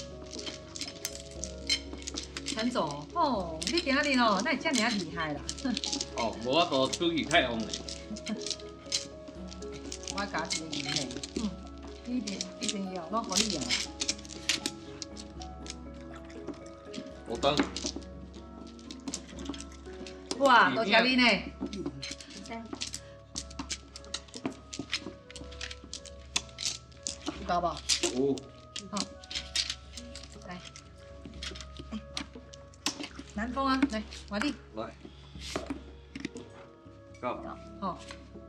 陈总，哦，你今日吼，哪会遮尔啊厉害啦？ 哦，无法度出去太旺嘞。 我加一个银嘞，嗯，一定一定要，拢互你用。 我等。 哇，多谢你呢。有够无？ 有。 好，来，南风啊，来，华弟。 来。够。 好。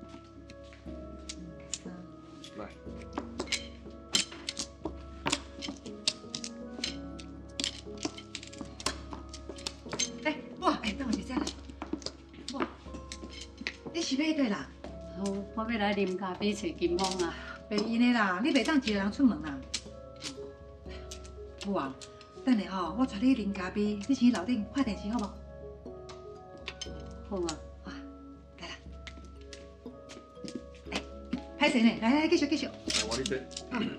来。 哎，哇，哎，等我一下来。哇，你是要对啦？ 哦，我要来啉咖啡找金峰啊。 袂用的啦，你袂当一个人出门啊。有啊，等下吼，我带你啉咖啡，你先楼顶看电视好无？ 好啊。 啊，来啦。哎，歹势呢，来来继续继续。 来，我你这。 嗯。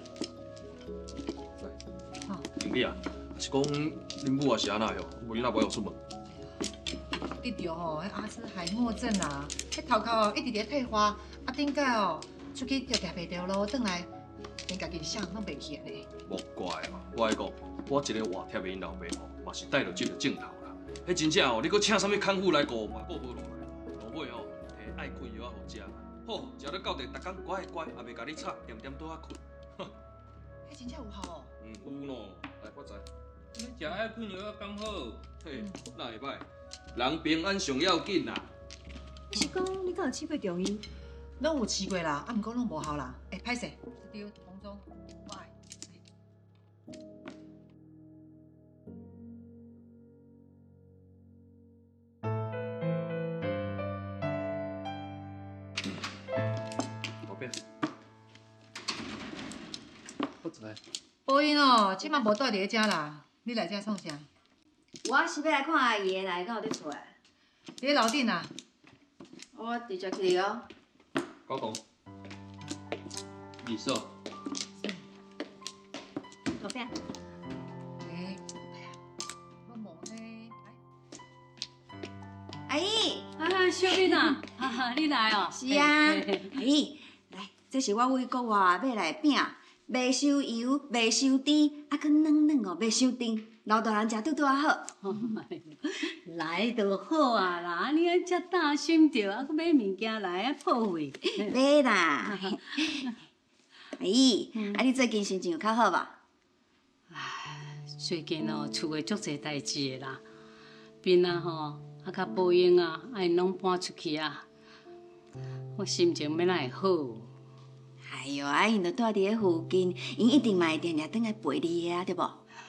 来。哦。经理啊，是讲恁母也是安那哟，无恁阿袂晓出门。 得着吼，迄阿兹海默症啦，迄头壳哦一直咧退化，啊顶届哦出去就行袂着路，转来连家己想拢袂起来咧。 莫怪嘛，我爱讲，我一个活贴的因老爸吼，嘛是带着这个镜头啦。迄真正哦，你搁请啥物看护来顾嘛，顾无落来。老尾哦，摕爱困药仔互食，好食到到地，逐工乖乖，也袂甲你吵，点点倒啊困。 迄真正有效哦。 嗯，有喏，来发财。你食爱困药仔刚好，嘿，那会歹。人平安上要紧啦。 是讲你敢有试过中医？ 拢有试过啦，啊，毋过拢无效啦。哎，歹势，这张红中，我爱。 宝贝，发财。 宝英哦，即马无住伫遮啦，你来遮创啥？ 我是要来看阿姨的啦，敢有伫厝诶？ 伫咧楼顶啊。 我直接去哦。 高公，李寿。 宝贝。 哎，哎呀，我忙呢， 来。阿姨。 啊，小敏啊，哈哈，你来哦。 是啊。阿姨，来，这是我为国外买来饼，袂收油，袂收甜，啊，佮软软哦，袂收甜。 老大人食拄拄啊好。 来就好啊啦，你安遮担心着，啊，搁买物件来啊破费。 买啦。阿姨，啊，你最近心情有较好吧？ 最近哦，厝诶足侪代志诶啦，边啊吼，啊甲保养啊，啊因拢搬出去啊，我心情要哪会好？ 哎哟，啊因着住伫咧附近，因一定嘛会定定转来陪你啊，对无？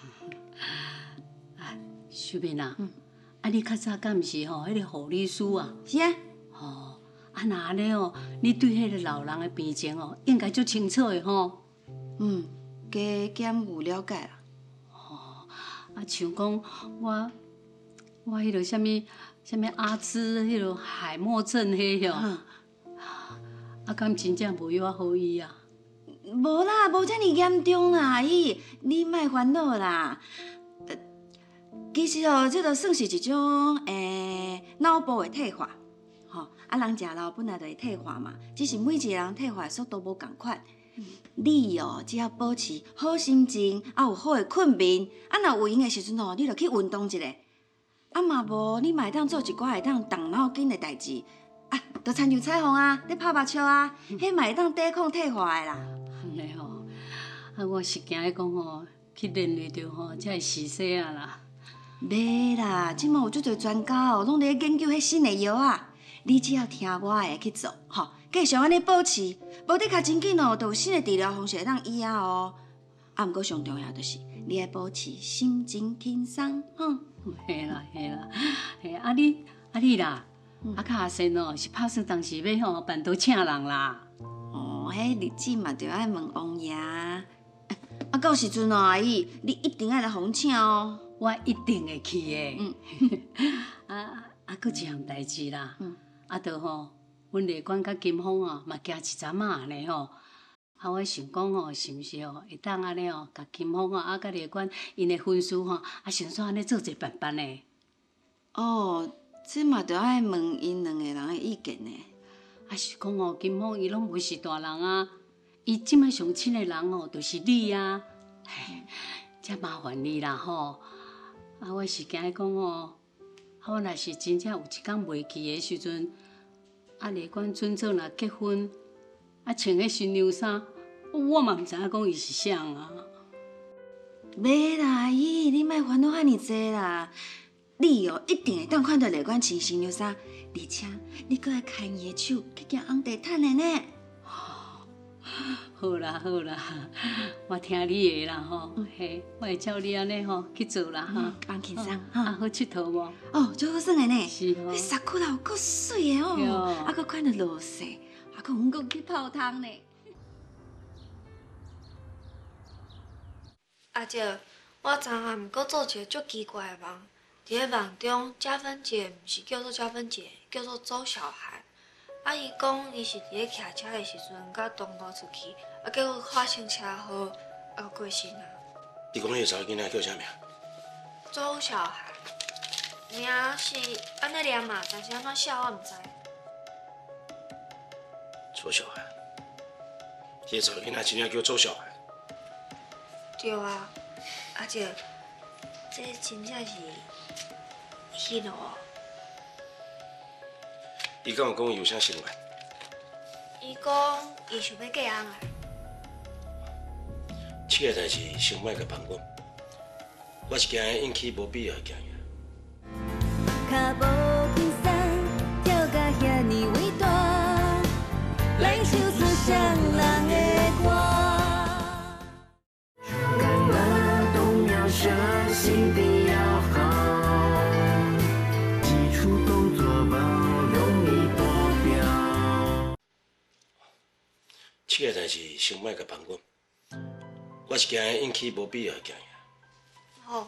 秀敏啊，啊你较早敢毋是吼，迄个护理师啊？ 是啊。 吼，啊那安尼哦，你对迄个老人诶病情哦，应该足清楚诶吼。 嗯，加减有了解啦。 啊，像讲我我迄个啥物啥物阿兹迄个海默症迄个，啊，敢真正无药好医啊？ 无啦，无遮尔严重啦，阿姨，你莫烦恼啦。呃，其实哦，这都算是一种诶脑部的退化，吼，啊，人食老本来就会退化嘛，只是每一个人退化速度无共款。你哦，只要保持好心情，啊有好的困眠，啊若有闲的时阵哦，你就去运动一下。啊嘛无，你嘛会当做一寡会当动脑筋的代志，啊，就亲像彩虹啊，咧拍目球啊，迄嘛会当抵抗退化的啦。 安尼吼，啊我是惊伊讲吼，去练练着吼，才会死死啊啦。 袂啦，即马有足侪专家哦，拢咧研究迄新的药啊。你只要听我的去做，吼，继续安尼保持，无得较真紧哦，就有新的治疗方式会当医啊哦。啊，毋过上重要就是你要保持心情轻松，吼。 嘿啦嘿啦，嘿啊你啊你啦，啊较阿sen哦是拍算当时要吼办桌请人啦。 哦，迄日子嘛着爱问王爷。啊，到时阵哦，阿姨，你一定爱来奉请哦。 我一定会去的。嗯。啊啊，搁一项代志啦。嗯。啊，着吼，阮丽管甲金凤啊，嘛行一阵仔安尼吼。啊，我想讲吼，是毋是哦，会当安尼哦，甲金凤啊，啊，甲丽管因的婚事吼，啊，想说安尼做一办办呢？ 哦，这嘛着爱问因两个人的意见呢。 啊，是讲哦，金凤伊拢袂是大人啊，伊即摆上亲的人哦，就是你啊。嘿，真麻烦你啦吼。啊，我是惊讲哦。啊，我若是真正有一天袂去的时阵，啊，丽管准做若结婚，啊，穿迄新娘衫，我嘛毋知影讲伊是啥啊。 袂啦，阿姨，你莫烦恼遐尼济啦。你哦，一定会当看到丽管穿新娘衫，而且你搁爱牵伊的手去行红地毯的呢。 好啦好啦，我听你的啦吼，嘿，我会照你安尼吼去做啦哈。 放轻松哈。啊，好佚佗无？ 哦，足好耍的呢。 是哦。 迄衫裤啦有够水的哦，啊，搁看到落雪，啊，搁阮搁去泡汤呢。 阿姐，我昨暗毋过做一个足奇怪的梦，伫咧梦中，加分姐毋是叫做加分姐，叫做周小孩。啊，伊讲伊是伫咧骑车的时阵，甲同路出去，啊，结果发生车祸，啊，过身啊。 你讲迄个查某囡仔叫啥名？ 周小孩，名是安尼念嘛，但是安怎写我毋知。 周小孩，迄个查某囡仔真正叫周小孩。 对啊，阿姐，这真正是迄落。 伊敢有讲伊有啥心愿？ 伊讲伊想要嫁人啊。 这个代志先莫甲放阮，我是惊引起无必要的惊讶。 脚无轻松，跳甲遐尼伟大，来唱出双人的歌。 感恩动摇蛇心地要好，基础动作包容易达标。 这个代志先莫甲放阮，我是惊引起无必要的惊讶。 好。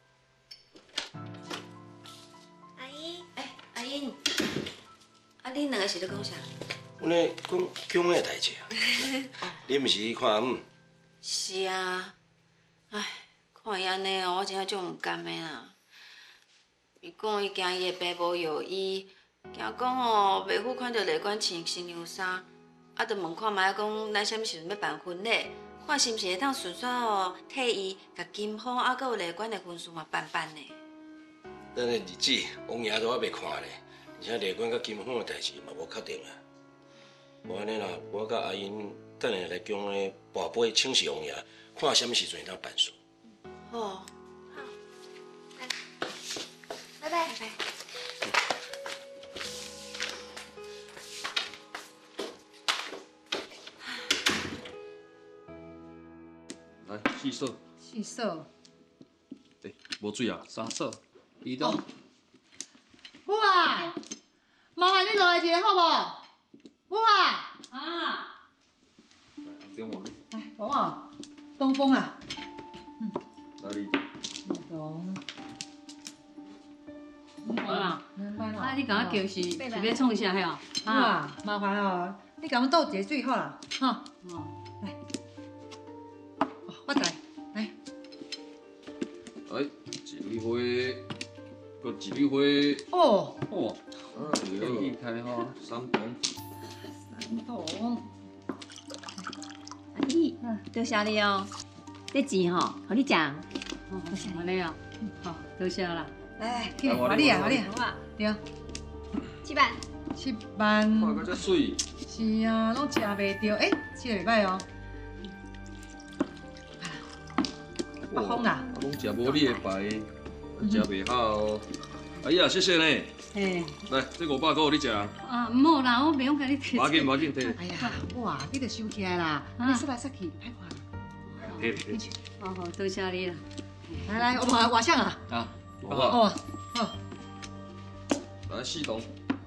阿姨，哎，阿姨，啊，恁两个是咧讲啥？ 阮咧讲姜的代志啊。你毋是去看姆？ 是啊，唉，看伊安尼哦，我真正足毋甘的啦。伊讲伊惊伊的爸无药医，惊讲哦袂赴看到丽管穿新娘衫，啊，着问看卖讲咱啥物时阵要办婚礼， 看是毋是会当顺续哦替伊甲金峰啊，佮有雷管的分数嘛办办呢？ 咱的日子王爷都还未看呢，而且雷管甲金凤的代志嘛无确定啊。无安尼啦，我甲阿英等下来宫咧跋杯请示王爷，看什么时阵会当办事。 好， 拜拜。 拜拜。 来，四色。 四色。 对，无水啊，三色。移动。 母啊，麻烦你落来一下好无？母啊。 啊。 电话。 来，王啊，东风啊。 嗯。哪里？ 东。 好啦， 啊， 啊，你甲我叫是是要创啥嘿哦？ 啊，麻烦哦，你甲阮倒一个水好啦，哈。 哦。 来。我知，来。 来，一蕊花，搁一蕊花。 哦。 哦。啊，有一开哈，三桶。 三桶。 阿姨，多谢你哦。这钱吼，互你食。 哦，安尼哦，好，多谢啦。 来，去，我你啊，我你啊，对。 七万。 七万。 看个遮水。 是啊，拢食袂着，诶，吃得袂歹哦。北风啦。 拢食无你的牌，食袂好哦。阿姨啊，谢谢呢。 嘿。 来，这五百块你食。 啊，唔好啦，我袂用甲你摕。 无要紧，无要紧，摕。 哎呀，哇，你着收起来啦，你说来说去歹看。 摕摕摕。 好好，多谢你啦。 来来，我画画像啊。 啊， 好不好？好。 来四桶。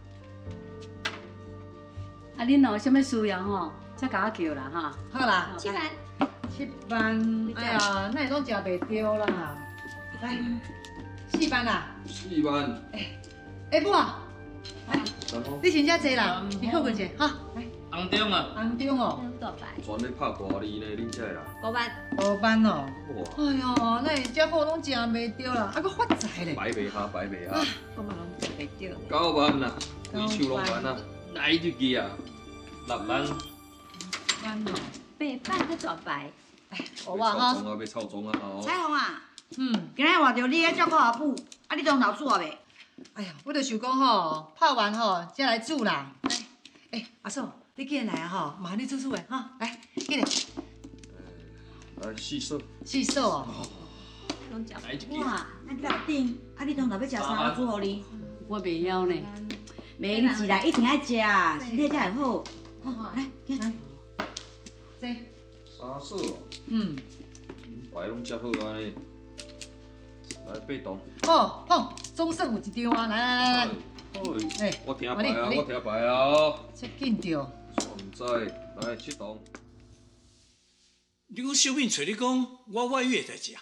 啊，恁若有啥物需要吼，再甲我叫啦哈。 好啦， 七万。 七万，哎呀，那拢食袂着啦。来，四万啦。 四万。 哎，哎母啊，你钱遮济啦，你靠近者，哈，来。 红中啊。 红中哦。 大牌。 全咧拍大字呢，恁遮啦。 五万。 五万哦。 哇。 哎呀，那遮好拢食袂着啦，还佫发财咧。 摆袂下，摆袂下。 我嘛拢食袂着。 九万啦，规手拢万啊，来日记啊，六万。 万哦。 八万个大牌。 哎，我话哈。 臭钟啊，要臭钟啊吼。 彩虹啊， 嗯， 今日换着你咧照顾阿母，啊，你当老煮啊未？ 哎呀，我就想讲吼，拍完吼才来煮啦。哎，阿嫂，你既然来啊吼，麻烦你煮煮的哈，来，记得。 来四手。 四手哦。 拢食。 来一支。 哇，咱来顶，啊，你当头要食啥？我煮互你。 我袂晓呢。 袂用是啦，一定爱食，身体才会好。好，来，来。 这。 三手哦。 嗯。 牌拢接好安尼。来八筒。 好，好，总算有一张啊！来来来来。 哎，我听牌啊，我听牌啊。 这紧着。 唔知，来七筒。 你讲小敏找你讲我外遇的代志啊？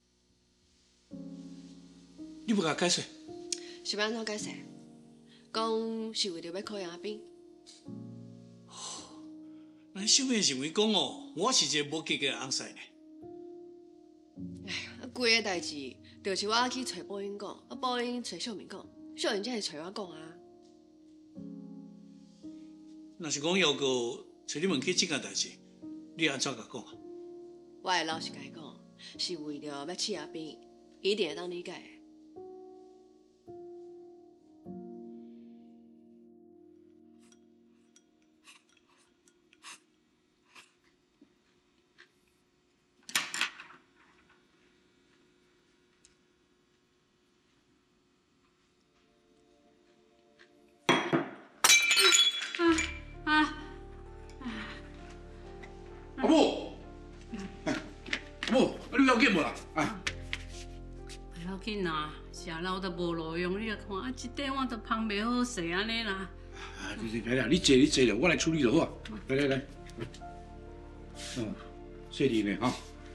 你不甲解释？ 是要安怎解释？讲是为着要考验阿斌。 咱小敏认为讲哦，我是一个无及格的翁婿呢。 哎呀，规个代志，就是我去找保英讲，啊保英找小敏讲，小敏才是找我讲啊。 若是讲要个找你们去这件代志，你安怎甲讲啊？ 我会老实甲伊讲，是为着要饲阿斌，伊一定会当理解的。 阿母，阿母，你要紧无啦？哎， 不要紧啦，食老都无路用，你来看，啊，一点我都芳袂好势安尼啦。 啊，你来啦，你坐你坐了，我来处理就好啊。来来来，嗯，谢你呢哈。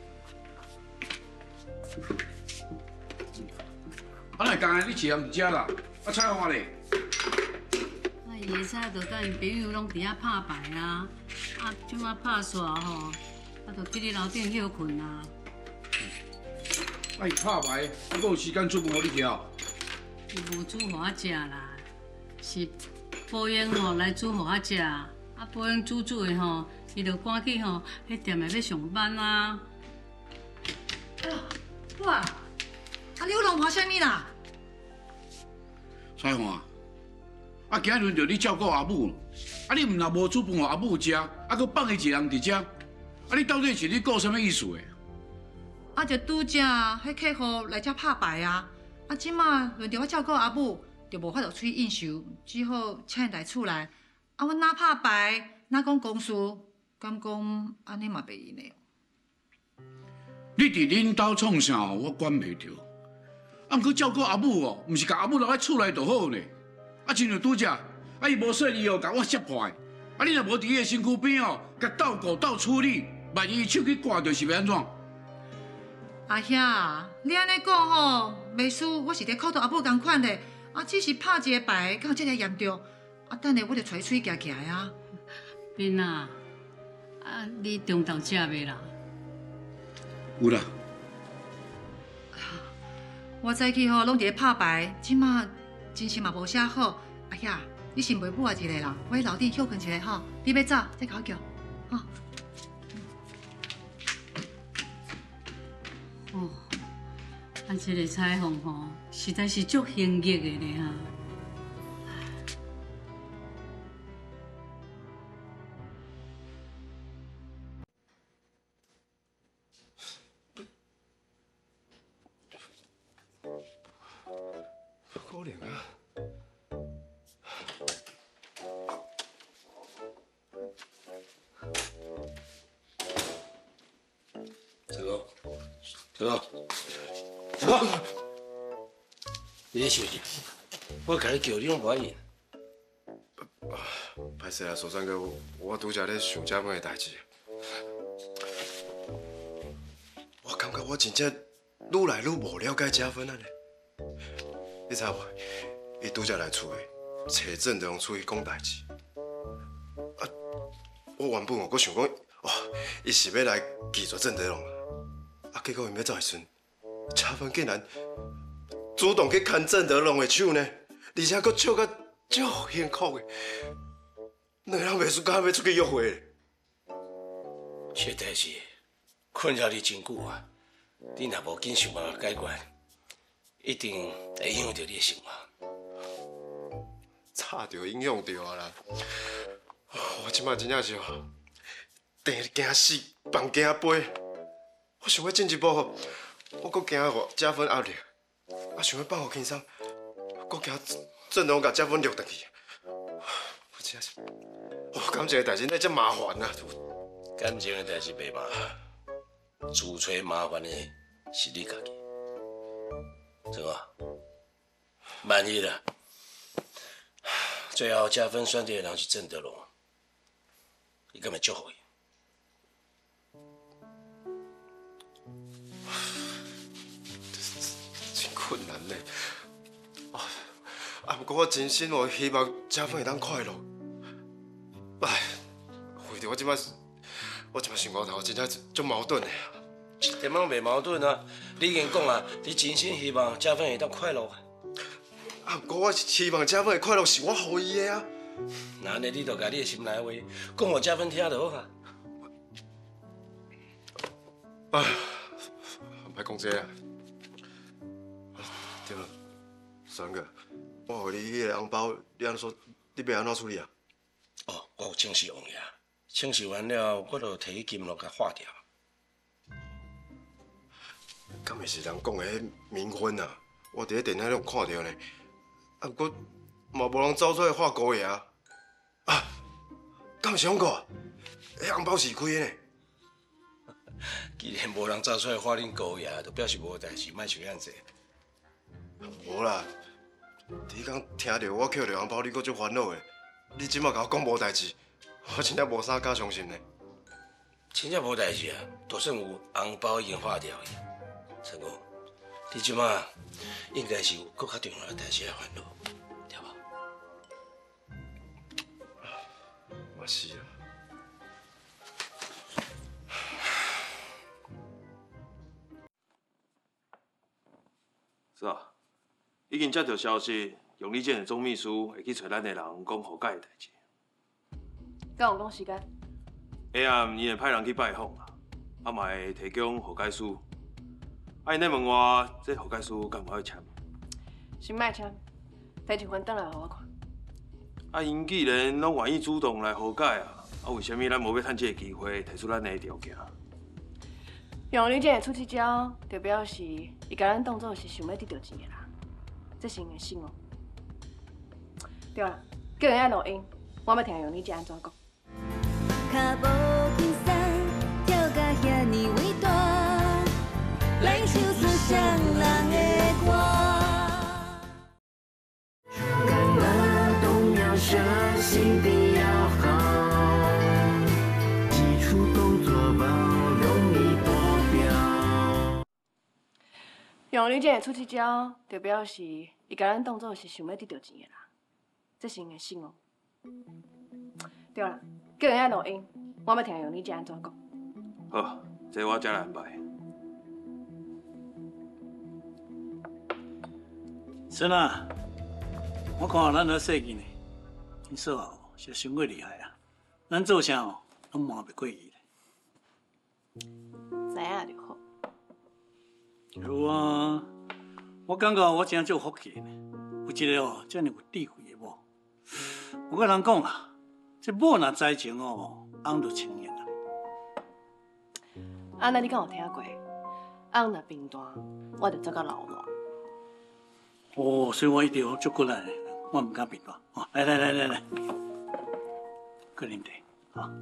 啊，那刚才你吃唔食啦？啊，菜花咧？ 啊，伊会使就甲因朋友拢伫遐拍牌啊，啊，即马拍煞吼，啊，就去你楼顶休困啊。 啊，伊拍牌，啊，还有时间出门互你吃？ 伊无煮互我食啦，是保英吼来煮互我食，啊， 啊，不用煮煮的吼，伊就赶去吼，迄店内要上班啊。 哎呀，母啊，啊你有弄破啥物啦？ 彩虹啊，啊今日轮到你照顾阿母，啊你毋若无煮饭互阿母食，啊佮放伊一个人伫遮，啊你到底是咧顾啥物意思诶？ 啊就拄则迄客户来遮拍牌啊，啊即马轮到我照顾阿母，就无法度出去应酬，只好请伊来厝内。啊阮哪拍牌，哪讲公事，敢讲安尼嘛袂用的。 你伫恁兜创啥，我管袂着。啊，毋过照顾阿母哦，毋是甲阿母留喺厝内就好呢。啊，亲像拄则，啊伊无说伊哦，甲我摔破的。啊，你若无伫伊的身躯边哦，甲斗顾斗处理，万一伊手去刮着是要安怎？ 阿兄，你安尼讲吼，袂输我是伫苦到阿母共款的，啊只是拍一个牌，敢有遮尔严重？啊，等下我就带出去行行的啊。 斌啊，啊你中昼食未啦？ 有啦。 我早起吼拢伫咧拍牌，即马精神嘛无啥好。阿兄，你先陪母啊一个啦，我去楼顶休困一下吼。你要走再甲我叫，吼。 哦，啊，这个彩虹吼，实在是足幸运的咧哈。 可能啊。 这个，这个，这个，你咧想啥？我甲你叫你拢无应。 歹势啊，苏三哥，我拄则咧想加班的代志。我感觉我真正愈来愈无了解加分啊呢。你知无？伊拄则来厝诶，找郑德荣出去讲代志。啊，我原本哦，我想讲，哦，伊是要来拒绝郑德荣啊。啊，结果伊要走的时阵，加分竟然主动去牵郑德荣的手呢，而且佫笑甲足幸福的。两个人袂输，敢要出去约会。 这代志困扰你真久啊！你若无紧想办法解决，一定会影响到你的生活。 吵着影响着啊啦！我即摆真正是哦，病惊死，放惊飞。我想要进一步吼，我搁惊互加分压力，啊想要放互轻松，搁惊郑龙甲加分录倒去。我真是，哦，感情的代志哪遮麻烦啊！ 感情的代志袂麻烦，自找麻烦的是你家己。怎个？万一啦，最后加分选择的人是郑德龙，你敢会祝福伊？ 真困难呢。啊，啊，不过我真心哦希望加分会当快乐。哎，为着我即摆，我即摆想骨头真正足矛盾的。 一点仔袂矛盾啊！你已经讲啊，你真心希望加分会当快乐。 啊，不过我希望加分的快乐是我予伊的啊。 那安尼你就甲你的心内话讲互加分听就好啊。 哎，莫讲这啊。对了，三哥，我予你迄个红包，你安怎你要安怎处理啊？ 哦，我有请示王爷，请示完了，我就摕去金龙甲化掉。 敢会是人讲的迄冥婚啊？我伫咧电影里有看到呢。啊，不过嘛无人走出来画高爷啊！啊，敢是讲过？迄红包是开的呢。 既然无人走出来画恁高爷，就表示无代志，莫想遐济。 无啦，你刚听到我捡到红包，你阁足烦恼的。你即马甲我讲无代志，我真正无啥敢相信呢。 真正无代志啊，就算有红包已经化掉去。陈公，你即马应该是有更较重要的代志来烦恼，对吧？ 嘛是啊。 是啊，已经接到消息，永利建的总秘书会去找咱的人讲和解的代志。 敢有讲时间？ 下暗伊会派人去拜访啦，啊嘛会提供何解书。啊，因咧问我，这何解书敢有爱签？ 先莫签，摕一份转来互我看。 啊，因既然拢愿意主动来和解啊，啊，为什么咱无要趁这个机会提出咱的条件？ 用你这个出去招，就表示伊甲咱当作是想要得到钱的人，这是硬性哦。对啦，叫人爱录音，我要听用你这安怎讲。 脚无轻松，跳甲遐尼伟大，来唱出双人的歌。 看了动摇蛇心地要好，基础工作包容易达标。 用你这个出去招，就表示伊甲咱当作是想要得到钱的人，这是硬性哦。对啦，叫人爱录音，我要听用你这安怎讲。 好，这我再来安排。 孙啊，我看咱咧设计呢，你说哦是伤过厉害啊，咱做啥哦，拢瞒不过伊咧。 知影就好。 有啊，我感觉我真足福气呢，有一个哦，遮尔有智慧的某。我甲人讲啊，这某若知情哦，翁就情愿啊。 安尼你敢有听过？翁若贫惰，我就走到老烂。 哦，所以我一定要足过来，我唔敢变大。哦，来来来来来，搁啉茶，啊。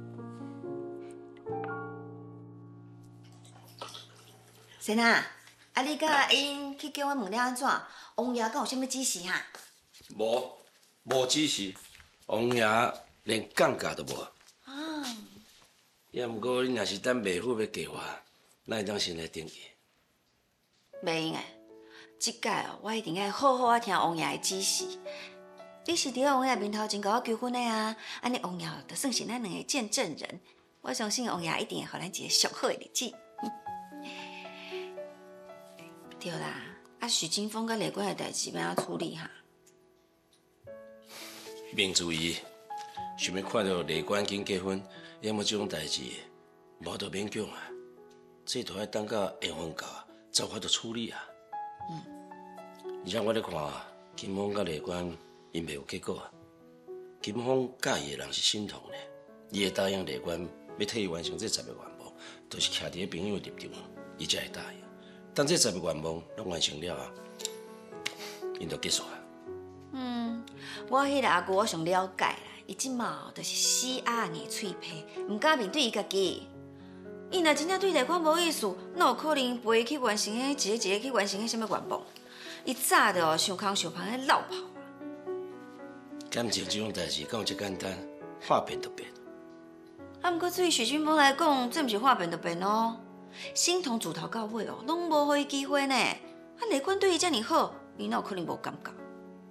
先啊，啊你甲因去叫我问了安怎？王爷敢有啥物指示哈？ 无，无指示，王爷连讲价都无。 啊， 也毋过你若是等妹夫要嫁我，咱会当先来登记。 袂用诶，即届哦，我一定要好好啊听王爷的指示。你是伫咧王爷面头前甲我求婚的啊，安尼王爷就算是咱两个见证人。我相信王爷一定会予咱一个上好的日子。对啦，啊许金峰甲丽官的代志要安怎处理哈？ 明珠伊想要看到丽官紧结婚，要么这种代志，无得勉强啊。这都要等到缘分到，才有法度处理啊。 嗯。 而且我咧看，金峰甲丽官因袂有结果啊。金峰介意的人是心痛的，伊会答应丽官要替伊完成这十个愿望，都是徛伫咧朋友的立场，伊才会答应。等这十个愿望拢完成了啊，因就结束啊。 嗯，我迄个阿姑我上了解啦，伊即马就是死鸭硬脆皮，唔敢面对伊家己。伊若真正对丽官无意思，哪有可能陪伊去完成迄一个一个去完成迄什么愿望？伊早就想空想旁咧落跑啊！ 感情这种代志，敢有这简单，话变就变。 啊，毋过对许君峰来讲，这毋是话变就变哦。心痛自头到尾哦，拢无互伊机会呢。啊，丽官对伊遮尔好，伊哪有可能无感觉？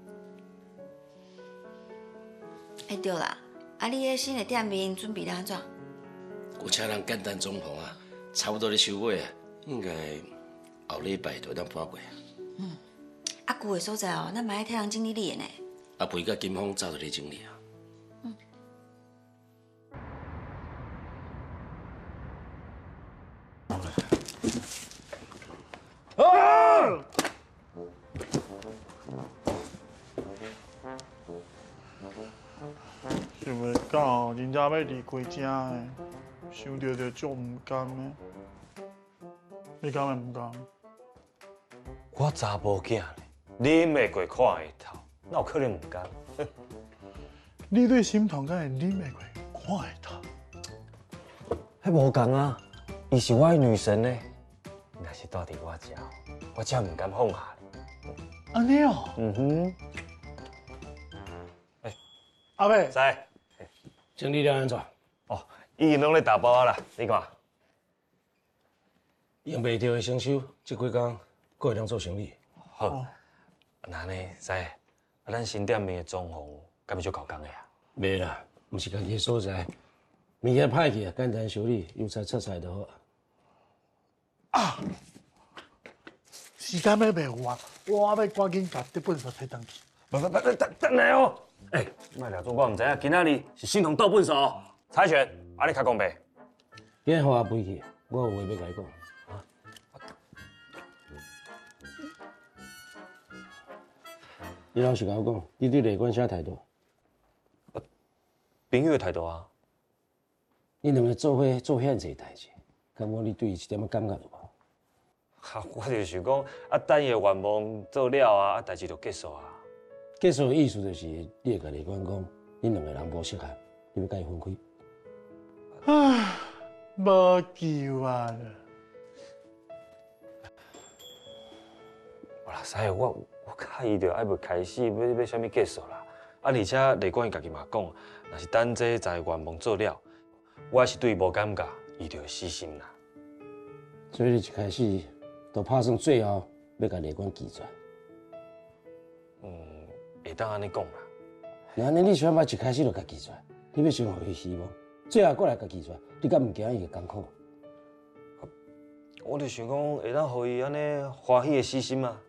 哎，对啦，啊，你迄新的店面准备得安怎？ 有请人简单装潢啊，差不多咧收尾啊，应该后礼拜就当搬过啊。 嗯，啊，旧的所在哦，咱嘛爱替人整理理的呢。 啊，陪甲金峰走就咧整理啊。 嗯。 啊！想袂到，人家要离开遮的，想到就足唔甘的。你敢会唔甘？ 我查甫囝呢，你袂过看下头，哪有可能唔甘？ 你对心痛敢会忍袂过看下头？ 迄无共啊，伊是我的女神呢。若是住伫我家，我才唔敢放下。 安尼哦。 嗯哼。哎， 阿妹。 在。 整理了安怎？ 哦，已经拢咧打包啊啦，你看。 用袂着的生收，这几工阁会当做生意。 好。那呢，在啊，咱新店面的装潢，敢要足够工的啊？ 袂啦，毋是家己的所在，物件歹去啊，简单修理，邮差出菜就好。 啊！时间要袂有啊，我要赶紧把这本书摕回去。 不不不，等等来哦！哎，莫了做，我唔知影今仔日是新同倒本书。 猜拳，安尼较公平。 今日互阿飞去，我有话要甲你讲。你老实甲我讲，你对雷关啥态度？ 朋友的态度啊。 你两个做伙做遐济代志，敢无你对伊一点仔感觉都无？ 哈，我就想讲，啊，等伊的愿望做了啊，啊，代志就结束啊。 结束的意思就是，你会甲雷关讲，恁两个人无适合，你要甲伊分开。 唉，无救啊了。 哇啦，师爷，我我介意着爱要开始，要要啥物结束啦。啊，而且雷管伊家己嘛讲，若是等这在愿望做了，我还是对伊无感觉，伊就会死心啦。 所以你一开始都打算最后要甲雷管拒绝。 嗯，会当安尼讲啦。 那安尼你想要一开始就甲拒绝，你要先互伊希望，最后过来甲拒绝，你敢唔惊伊会艰苦？ 我就想讲，会当互伊安尼欢喜的死心嘛。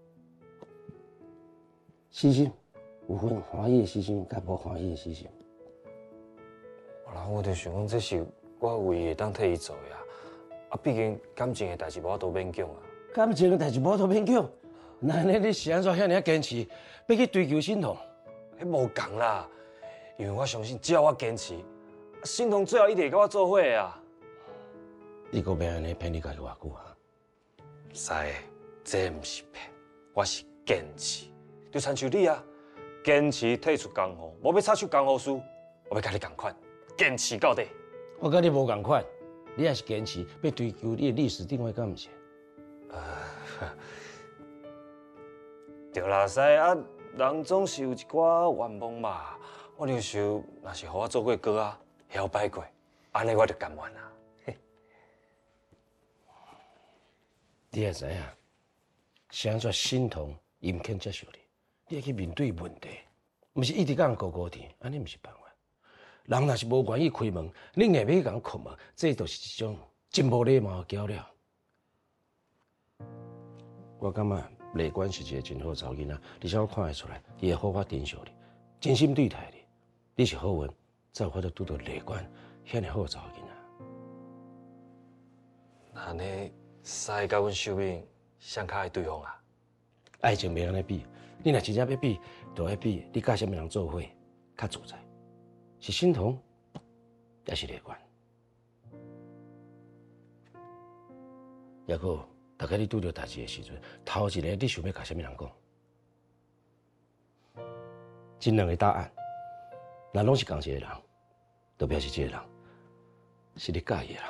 死心有分欢喜的死心，甲无欢喜的死心。 然后我就想讲，这是我唯一会当替伊做的啊。啊，毕竟感情的代志无都勉强啊。 感情的代志无都勉强，那安尼你是安怎遐尔坚持，要去追求心痛？ 迄无共啦，因为我相信，只要我坚持，心痛最后一定会甲我做伙的啊。 你搁要安尼骗你家己偌久啊？ 师的，这毋是骗，我是坚持。就亲像你啊，坚持退出江湖，无要插手江湖事，我要甲你共款，坚持到底。 我甲你无共款，你也是坚持要追求你的历史定位，敢毋是？ 呃，对啦，师啊，人总是有一寡愿望嘛。我就想，若是互我做过歌啊，晓摆过，安尼我就甘愿啦。 你也知影，是安怎心痛，伊唔肯接受你，你要去面对问题，毋是一直甲人高高甜，安尼毋是办法。人若是无愿意开门，你硬要去甲人开门，这就是一种真无礼貌的较量。我感觉雷关是一个真好的查某囡仔，而且我看得出来，伊会好好珍惜你，真心对待你。你是好运，才有法度拄到雷关遐尔好的查某囡仔。 安尼。师甲阮秀敏相较爱对方啊？ 爱情袂安尼比，你若真正要比，就要比你甲什么人做伙较自在，是心痛，也是乐观。也搁，大概你拄着代志的时阵，头一个你想要甲什么人讲？这两个答案，若拢是同一个人，就表示这个人是你介意的人。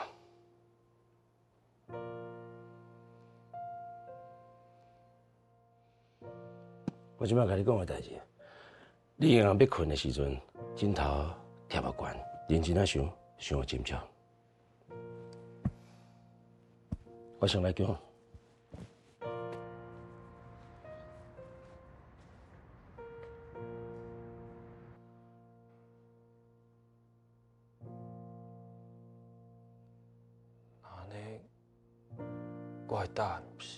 我即摆甲你讲个代志，你硬要困的时阵，枕头贴目悬，认真啊想，想个真巧。我先来讲， 安尼，我的答案不是。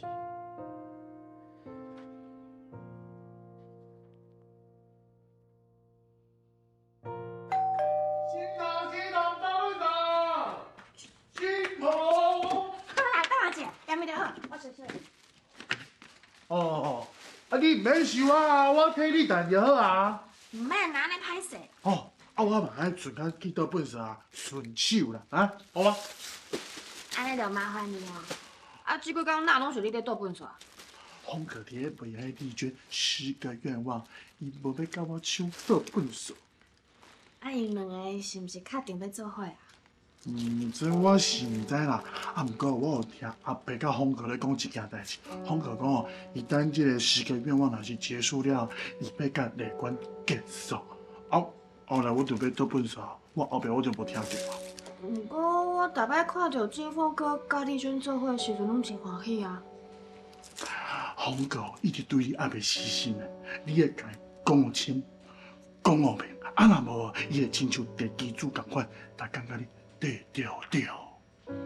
哦哦，啊你唔免收啊，我替你担就好啊。 唔免拿来歹势。 哦，啊我嘛爱存到去倒本事啊，顺手啦，啊，好吗？ 安尼就麻烦你啊！啊，这几工哪拢是你在倒本事？ 洪可伫咧为爱丽娟十个愿望，伊无要甲我抢倒本事。 啊，因两个是毋是确定要做伙啊？ 嗯，这我是唔知啦。啊，不过我有听阿伯甲洪可咧讲一件代志。洪可讲哦，伊等这个十个愿望若是结束了，伊要甲雷关结束。啊，后来我就要倒本事，我后壁我就无听着啊。 不过我逐摆看到金凤哥甲丽娟做伙的时阵，拢真欢喜啊。 洪可一直对你爱袂死心的，你会甲伊讲有清，讲有明。啊，若无，伊会亲像地基主共款，逐工甲你。对调调，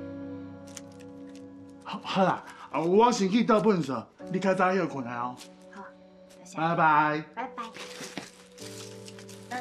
好，好啦，啊，我先去倒本事，你较早休困啊哦。 好，多谢。 拜拜。 拜拜。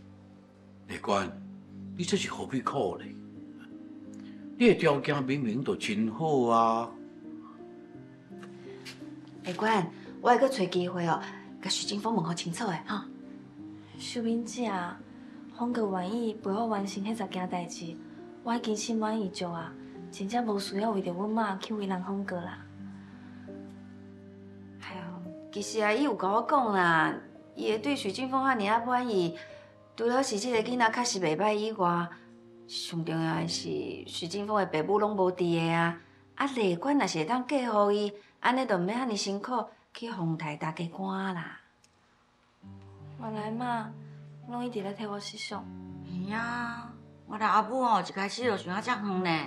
立官，你这是何必苦呢？你的条件明明就真好啊！ 立官，我会搁找机会哦，甲徐金峰问好清楚的哈。 秀敏姐，峰哥愿意陪我完成迄十件代志，我已经心满意足啊，真正无需要为着阮妈去为难峰哥啦。 哎呦，其实啊，伊有甲我讲啦，伊会对徐金峰遐尔啊满意，除了是即个囡仔确实袂歹以外，上重要的是徐金峰的爸母拢无伫个啊。啊，丽官若是会当嫁互伊，安尼就毋免遐尼辛苦去丰台搭家官啦。 原来嘛，拢一直咧替我思想。 是啊，我甲阿母哦，一开始就想啊遮远呢。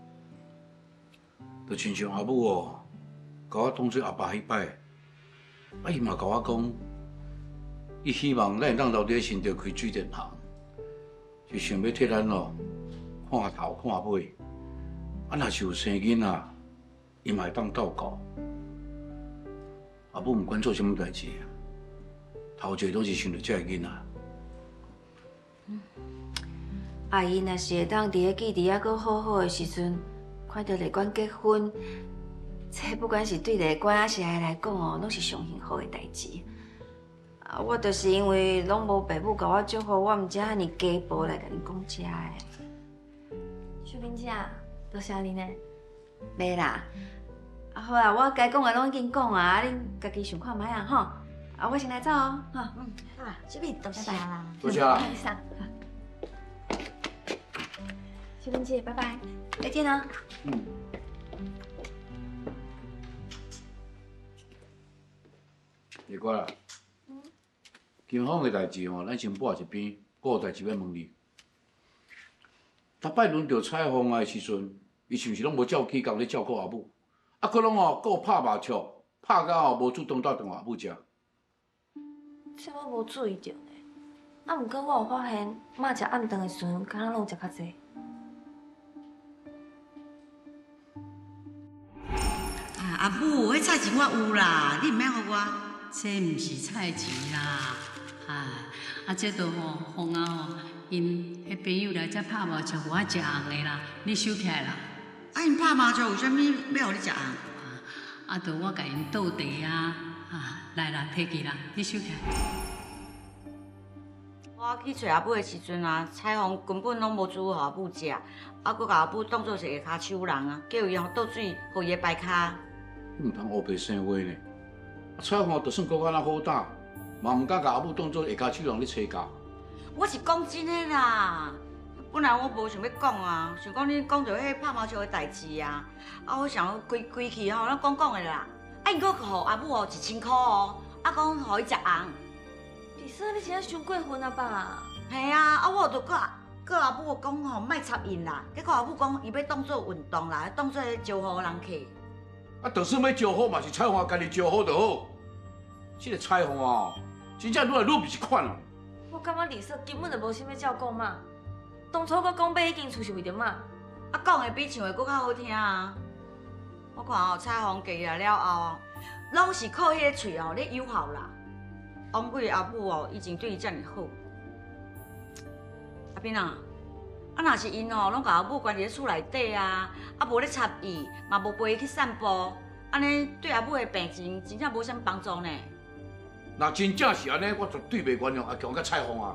就亲像阿母哦，甲我当做阿爸迄摆，啊伊嘛甲我讲，伊希望咱当留伫新竹开水电行，是想要替咱哦看头看尾。啊，若是有生囡仔，伊嘛会当照顾。阿母毋管做什么代志，头一个拢是想着这个囡仔。 阿姨若是会当伫个记忆还阁好好的时阵，看到丽官结婚，这不管是对丽官还是爱来讲哦，拢是上幸福的代志。啊，我就是因为拢无爸母甲我祝福，我毋才遐尼家暴来甲恁讲遮的。 秀敏姐，多谢你呢。 袂啦，啊好啊，我该讲的拢已经讲啊，恁家己想看卖啊吼。啊，我先来走哦，吼。嗯，好啦，这边多谢啦。 多谢啦。 上。秀敏姐，拜拜，再见啊。 嗯。丽官啊，金峰的代志吼，咱先摆一边，还有代志要问你。逐摆轮到彩虹的时阵，伊是毋是拢无照起工咧照顾阿母？啊，佮拢哦，佮有拍麻将，拍到吼无主动带动阿母食。 这我无注意到呢。啊，毋过我有发现，妈食暗顿的时阵，敢若拢有食较济。 啊，阿母，迄菜钱我有啦，你毋免互我。 这毋是菜钱啦，哎，啊，这都吼，风啊吼，因迄朋友来遮拍麻将，我食红的啦，你收起来啦。 啊，因拍麻将有啥物要互你食红？ 啊，就我甲因斗地啊，啊，来啦，摕去啦，你收起来。 我去找阿母的时阵啊，彩虹根本拢无煮互阿母食，啊，佮甲阿母当作是下骹手人啊，叫伊吼倒水互伊的摆骹。 你毋通乌白生话呢。彩虹就算搁安那好打，嘛毋敢甲阿母当做下骹手人咧吵架。 我是讲真的啦，本来我无想要讲啊，想讲你讲到迄拍麻将的代志啊，啊，我想规规气吼，咱讲讲的啦。啊，因搁互阿母哦一千箍哦，啊，讲互伊食红。 弟说你真正伤过分啊吧？ 系啊，啊，我就搁搁阿母讲吼，莫插因啦。结果阿母讲伊要当做运动啦，当做招呼人客。 啊，就算要招呼嘛，是彩虹家己招呼就好。这个彩虹哦，真正愈来愈不是款了。 我感觉李说根本就无想要照顾妈，当初我讲买迄间厝是为着妈， 啊，讲的比唱的搁较好听啊。我看哦，彩虹嫁来了后，拢是靠迄个喙哦咧友好啦。枉费阿母哦，以前对伊遮尔好。阿斌啊，啊若是因哦，拢甲阿母关伫咧厝内底啊，啊无咧插伊，嘛无陪伊去散步，安尼对阿母的病情真正无啥物帮助呢。 若真正是安尼，我绝对袂原谅阿强甲彩虹啊！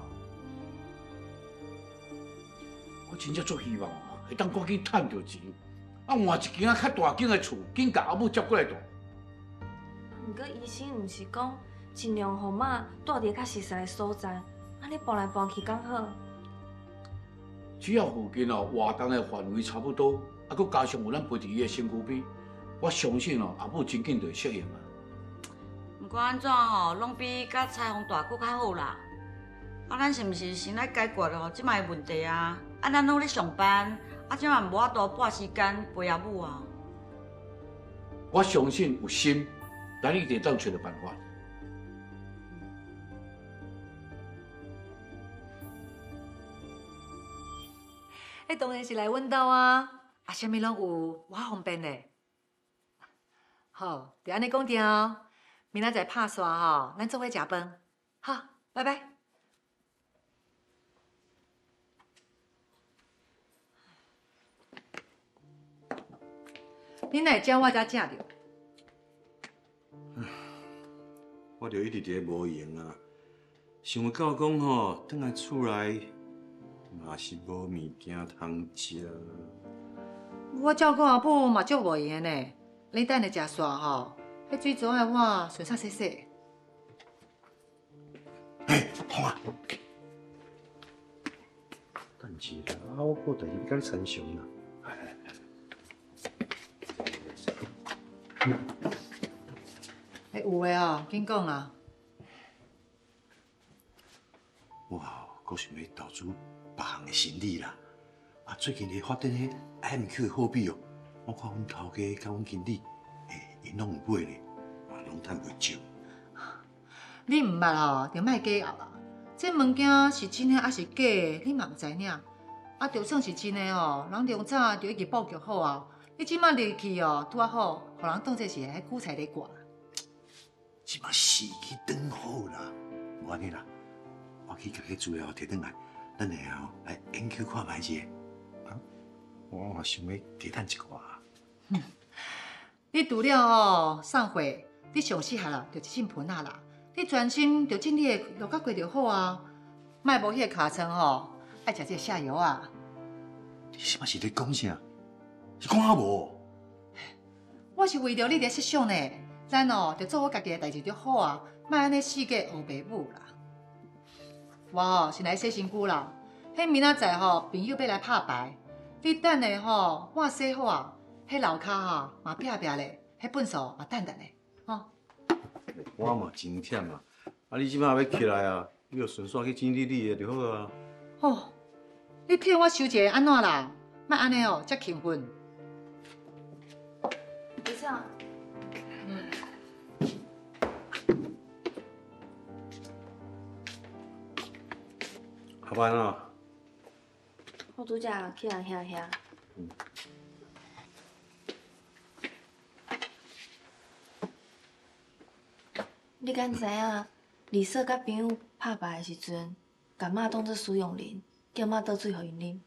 我真正足希望哦，会当赶紧趁到钱，啊换一间啊较大间的厝，紧甲阿母接过来住。 毋过医生毋是讲尽量互妈住伫较熟悉的所在，安尼搬来搬去刚好。 只要附近哦活动的范围差不多，啊，佮加上有咱陪伫伊的身躯边，我相信哦阿母真紧就会适应啊。 毋管安怎吼，拢比甲彩虹大搁较好啦。啊，咱是毋是先来解决哦即摆问题啊？啊，咱拢咧上班，啊，即摆无法度拨时间陪阿母啊。 我相信有心，咱一定当找到办法。 迄当然是来阮兜啊，啊，啥物拢有，我方便嘞。好，就安尼讲定。明仔载拍煞吼，咱做伙食饭，好，拜拜。 你哪会叫我才正着？ 我着一直伫无闲啊，想到讲吼，转来厝内嘛是无物件通食。 我照顾阿母嘛足无闲呢，你等下食煞吼，迄水槽的碗顺刷洗洗。 嘿，红啊！等一下，啊，我有代志要甲你参详啦。 哎，有诶哦，紧讲啊！ 我阁想要投资别项的生意啦。啊，最近咧发展迄 I M Q 的货币哦，我看阮头家甲阮经理，诶，因拢有买咧，嘛拢趁袂少。 你毋捌哦，就莫假拗啦。这物件是真诶还是假的，你嘛毋知影。啊，就算是真诶哦，人从早就已经布局好啊。你即摆入去哦，拄啊好，互人当作是迄韭菜咧挂。 即摆时机刚好啦，无安尼啦，我去甲迄资料摕转来，咱下后来研究看卖者。啊，我嘛想要加趁一寡。 嗯，你除了哦送货，你上适合啦，就一浸盆啊啦。你专心就尽你的落甲过就好啊，莫无迄个尻川吼，爱食这下油啊。 你是嘛是咧讲啥？是讲啊无？ 我是为着你伫设想呢，咱哦就做好家己的代志就好啊，莫安尼四界黑白母啦。我哦是来洗身躯啦，迄明仔载吼朋友要来拍牌，你等下吼我洗好啊，迄楼骹哈嘛壁壁咧，迄粪扫嘛淡淡咧，吼。 我嘛真忝啊！啊，你即摆要起来啊，你就顺续去整理你的就好啊。 哦，你骗我收一个安怎啦？莫安尼哦，遮勤奋。 李尚， 嗯。 下班啊？ 我拄则去人遐遐。 嗯。 你敢知影？李嫂甲朋友拍牌的时阵，甲肉当做使用啉，叫肉倒水互因啉。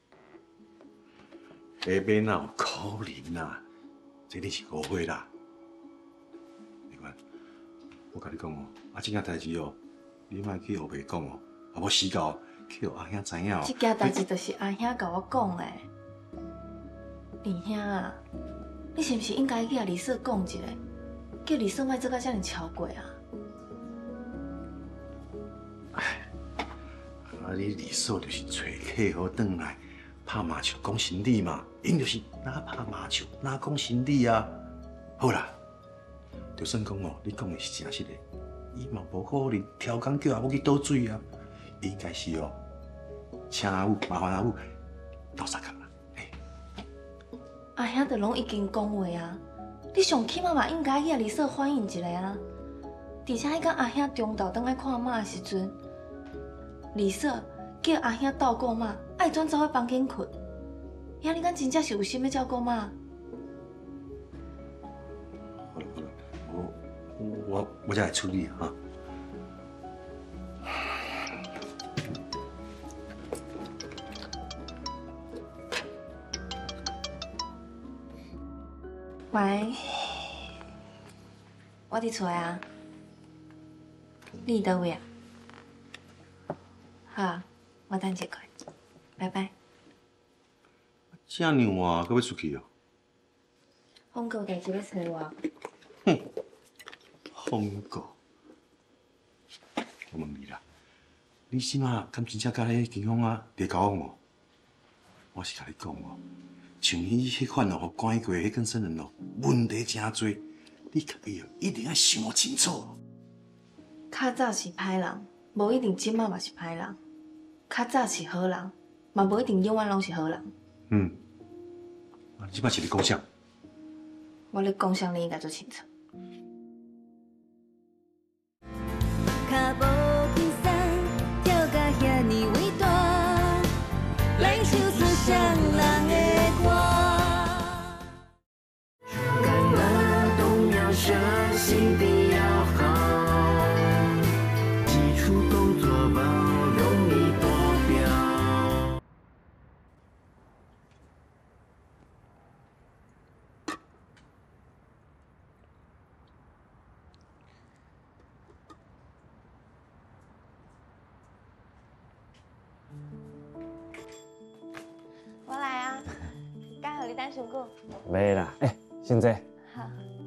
下面哪有可能啊？这你是误会啦。你看，我甲你讲哦，啊，这件代志哦，你莫去后白讲哦，啊，无死到去互阿兄知影哦。 这件代志就是阿兄甲我讲的。李兄啊，你是毋是应该去甲李嫂讲一下，叫李嫂莫做甲遮尔超过啊？ 啊，你李嫂就是找客户转来拍麻将讲生理嘛，因就是哪拍麻将哪讲生理啊。好啦，就算讲哦，你讲的是真实的，伊嘛无可能挑工叫阿母去倒水啊，应该是哦，请阿母麻烦阿母倒三角啦。 阿兄就拢已经讲话啊，你上起码嘛应该去甲李嫂反映一下啊。而且迄天阿兄中昼倒来看妈的时阵，李嫂叫阿兄照顾妈，爱转走去房间困。兄，你敢真正是有心要照顾妈？ 好了好了，我我我再来处理哈。 喂，我伫厝啊。你伫倒位啊？好，我等一下，拜拜。 这样晚，搁要出去哦？ 峰哥有代志要找我。 哼，峰哥，我问你啦，你即马敢真正甲迄警方啊在交往哦？我是甲你讲哦，像伊迄款哦，互关过迄更生人哦，问题真多，你家己哦一定要想清楚。 较早是歹人，无一定即马嘛是歹人；较早是好人，嘛无一定永远拢是好人。 嗯，啊，即摆是咧讲啥？ 我咧讲啥，你应该做清楚。 脚无轻松，跳甲遐尼伟大，来唱出双人的歌。 干了动要舍，心地要好，基础工作包容易达标。 你等上久。 袂啦，哎，先生。 好。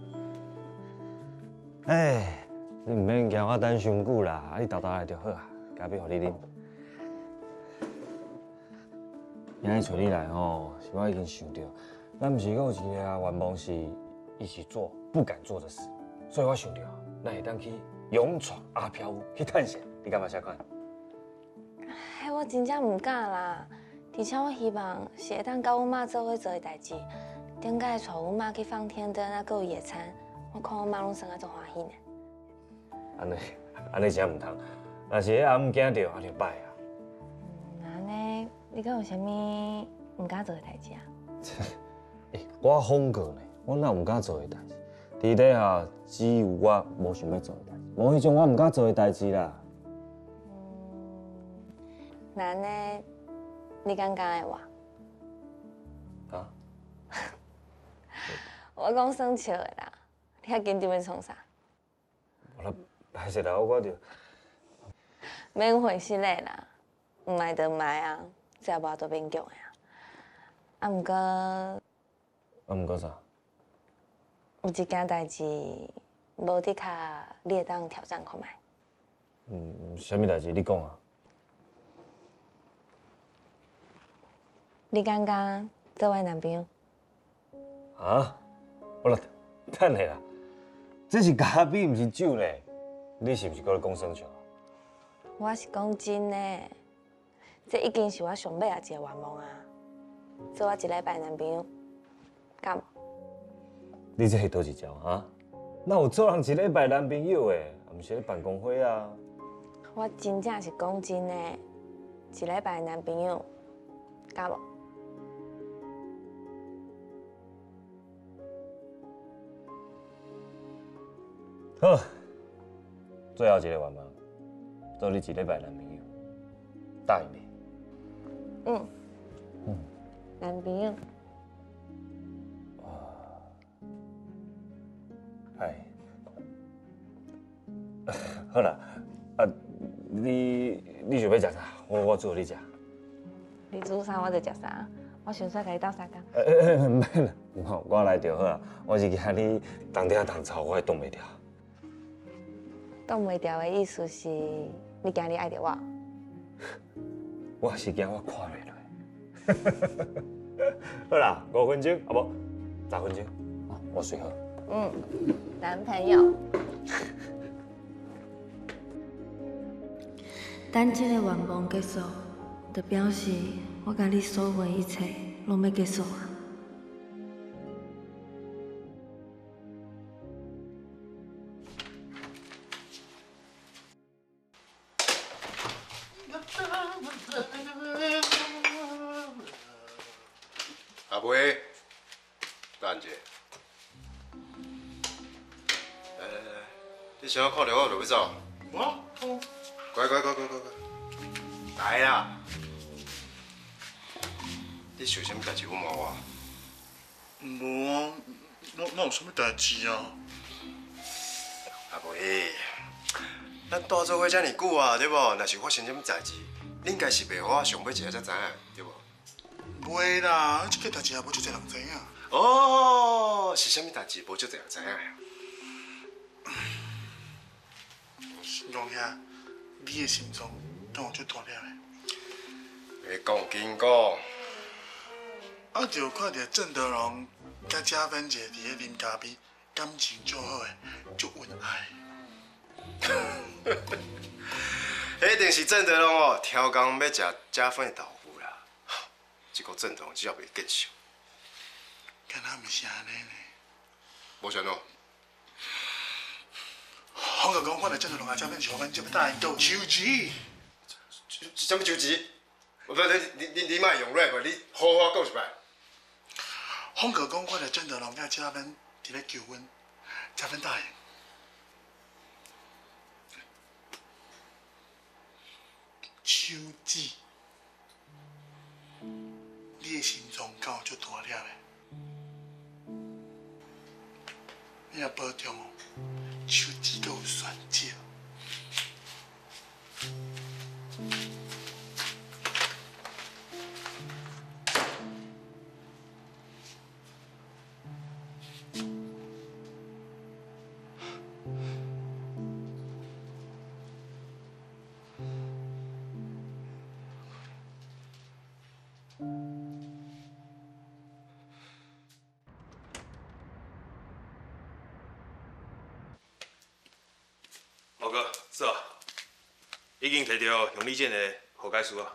哎，你唔免惊我等伤久啦，你豆豆来就好啊，咖啡互你啉。今日找你来吼，是我已经想到，咱毋是有一个愿望是一起做不敢做的事，所以我想到，咱会当去勇闯阿飘屋去探险，你感觉啥款？ 嘿，我真正唔敢啦，而且我希望是会当甲阮妈做伙做的代志。顶摆带阮妈去放天灯，啊，搁有野餐，我看阮妈拢生啊足欢喜呢。 安尼，安尼真唔通，若是迄暗惊着，啊就歹啊。 那安尼，你敢有啥物唔敢做的代志啊？ 欸、我放过呢，我哪唔敢做的代志？伫底下只有我无想要做的代志，无迄种我唔敢做的代志啦。 那安尼，你敢敢爱我？ 啊？ 我讲算笑的啦，你遐紧张要创啥？ 我啦，歹势啦，我着免回心嘞啦，唔爱就唔爱啊，这也无多勉强的啊。啊，毋过，啊， 毋过啥？ 有一件代志，无伫卡，你会当挑战看觅。 嗯，啥物代志？你讲啊。 你敢敢做我男朋友？ 啊？我啦，等下啦，这是咖啡，毋是酒呢。你是毋是搁咧讲耍笑？ 我是讲真的，这已经是我上尾啊一个愿望啊，做我一礼拜男朋友，敢无？ 你这是倒一招啊？哪有做人一礼拜男朋友的？毋是咧办公会啊？ 我真正是讲真的，一礼拜男朋友，敢无？ 好，最后一个愿望，做你一礼拜男朋友，答应你。 嗯。嗯。男朋友。 哎，好啦，啊，你你想要食啥？我我煮互你食。 你煮啥我就食啥，我想说甲你斗相共。 诶诶诶，唔免啦，我我来就好啊。我是惊你当天当操，我会冻袂掉。 冻袂掉的意思是，你惊你爱着我？ 我是惊我看袂落。好啦，五分钟，啊无，十分钟，啊，我睡好。 嗯，男朋友。 等这个愿望结束，就表示我甲你所有的一切拢要结束啊。 阿妹，等者。来来来，你想要看到我就要走。我。乖乖乖乖乖乖。来啦！你想啥物代志？我问我。 无啊，哪哪有啥物代志啊？ 阿妹，咱住做伙遮尔久啊，对无？若是发生啥物代志，你应该是袂互我上尾一下才知影，对无？ 袂啦，这个代志也无遮侪人知影。 哦，是啥物代志？无遮侪人知影呀？ 龙兄，你的心脏敢有遮大粒的？ 别讲紧讲。 啊，就看到郑德龙甲嘉芬姐伫咧啉咖啡，感情足好诶，足恩爱。 迄定是郑德龙哦，挑工要食嘉芬的豆腐啦。这个郑德龙只要袂见笑。 敢若毋是安尼呢？ 无啥喏。 我甲讲，我来郑德龙甲嘉芬小芬就要答应斗手指。 什么手指？不，你你你你莫用 rap， 你好好讲一摆。 我甲讲，我来郑德龙甲嘉芬伫咧求婚，嘉芬答应。手指，你的心脏敢有足大粒的？你也保重哦，手指阁有选择。 是啊，已经摕到乡里镇的何解书啊。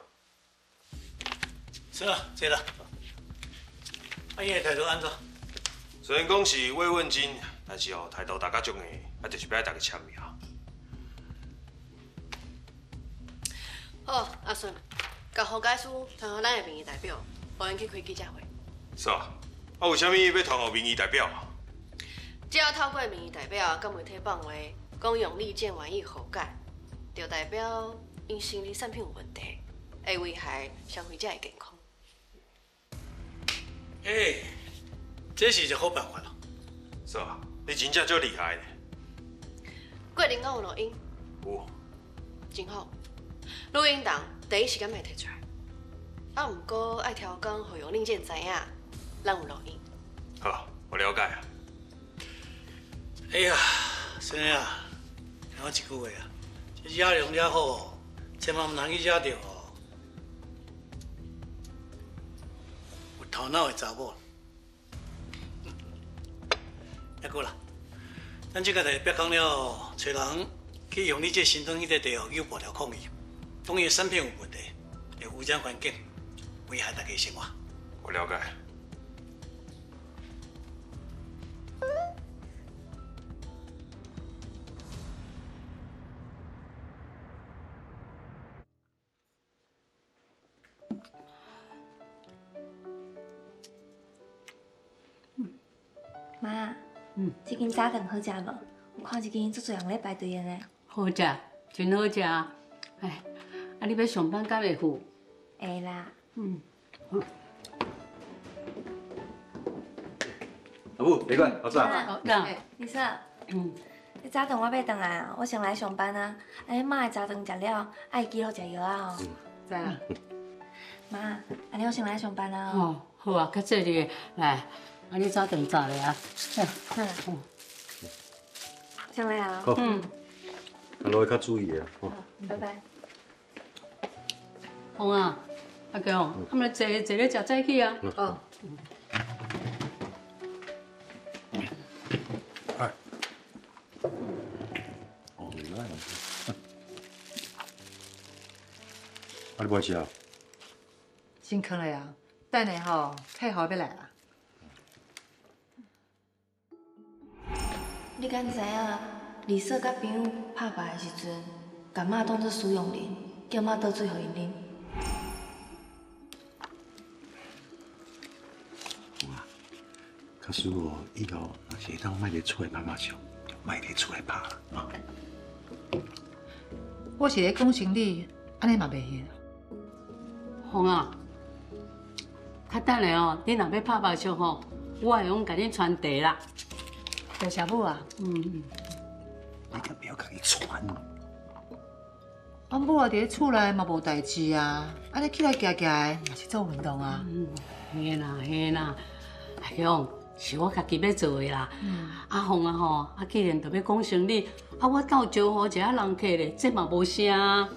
是啊，这啦。啊，伊的态度安怎？ 虽然讲是慰问金，但是哦，态度大家足硬，啊，就是要大家签名。 好，阿顺，甲何解书传予咱的民意代表，互因去开记者会。 是啊，啊，为什么要传予民意代表啊？ 只要透过民意代表甲媒体放话，讲用利剑玩意和解，就代表因心理产品有问题，会危害消费者的健康。 哎，这是一个好办法咯。 是啊，你真正足厉害呢。 过年敢有录音？ 有。 真好，录音档第一时间会摕出来。啊，毋过爱调讲，互用利剑知影，咱有录音。 好，我了解啊。 哎呀，孙啊，听我一句话啊，这惹良惹好，千万唔通去惹到哦有头脑的查某。还过啦，咱即个代表讲了，找人去用你这新庄迄个地方有报条抗议，讲伊的产品有问题，会污染环境，危害大家生活。 我了解。 妈， 嗯， 这间早顿好食无？我看这间足多人咧排队的呢。 好食，真好食。哎，啊，你要上班敢会赴？ 会啦。 嗯。 阿母，你过，好吃啊？ 好，李嫂， 嗯， 你早顿我要回来啊，我先来上班啊。安尼妈的早顿食了，爱记好食药啊哦。 知啊。 妈，安尼我先来上班啊。 哦，好啊，较这里来。啊！你早顿早咧啊！ 好啦，先来啊。 好。嗯。啊，落去较注意啊。 好，拜拜。 红啊，阿强，他们坐坐咧食早起啊。哦。 哎。哦，原来。啊，你不爱吃啊？ 先囥咧啊，等下吼，太好要来啊。 你敢知影，李嫂甲朋友拍牌的时阵，甲妈当作使用人，叫妈倒水互因啉。 啊，可是我以后若是当卖得出来拍麻将，就卖得出来拍啊。 我是咧讲生理，安尼嘛袂行。 红啊，较等下哦，你若要拍麻将吼，我会用甲你传递啦。 有小母啊， 嗯嗯， 你可不要甲伊传。 我母啊，伫咧厝内嘛无代志啊，安尼起来行行也是做运动啊。 嗯，嘿啦嘿啦，阿强是我家己要做的啦。嗯，阿凤啊吼，啊既然特要讲生理，啊我斗招呼一下人客咧，这嘛无啥。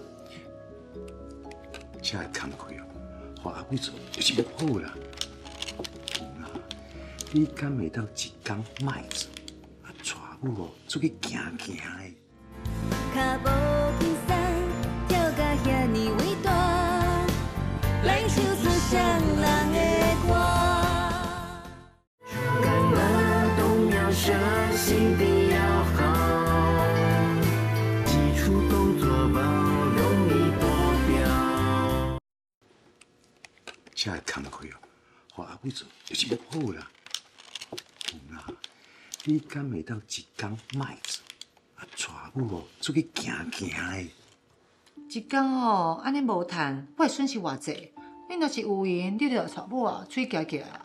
这会工课哦，互阿母做就是要好啦。啊，你敢会当一工卖做？带母哦，出去行行的。 脚步轻松，跳甲遐尼伟大，来唱出双人的歌。 干了动要舍，心地要好，基础工作包容易达标。 这会工课哦，互阿母做就是要好啦。啊，你敢会当一工卖做？啊，带母哦出去行行的。 一工吼，安尼无趁，我会损失偌济。你若是有闲，你就带母啊出去行行啊。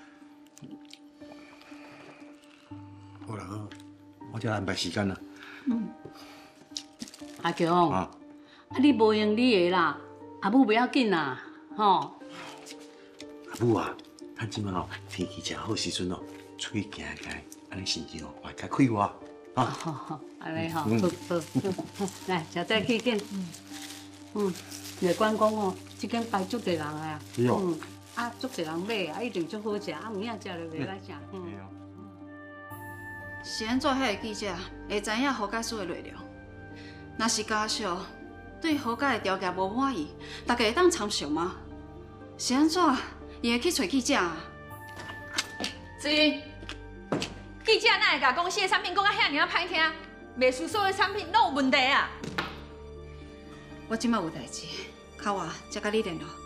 好啦好，我再安排时间啦。 嗯，阿强， 啊， 啊你无用你的啦，阿母不要紧啦，吼。 阿母啊，咱即摆哦天气正好时阵哦，出去行行，安尼心情哦会较快活啊。 好好，安尼吼，好好好，来食早起紧。嗯嗯，来讲讲哦，即间排足侪人啊。 是哦。 嗯，啊，足侪人买啊，一定足好食，啊，有影食就袂来食。嗯。 是安怎？遐个记者会知影何解书的内容？ 若是家属对和解的条件无满意，大家会当参详吗？是安怎？伊会去找记者啊？ 子云，记者哪会甲公司的产品讲啊遐尔啊歹听？袂输所有产品拢有问题啊！ 我即摆有代志，靠我才甲你联络。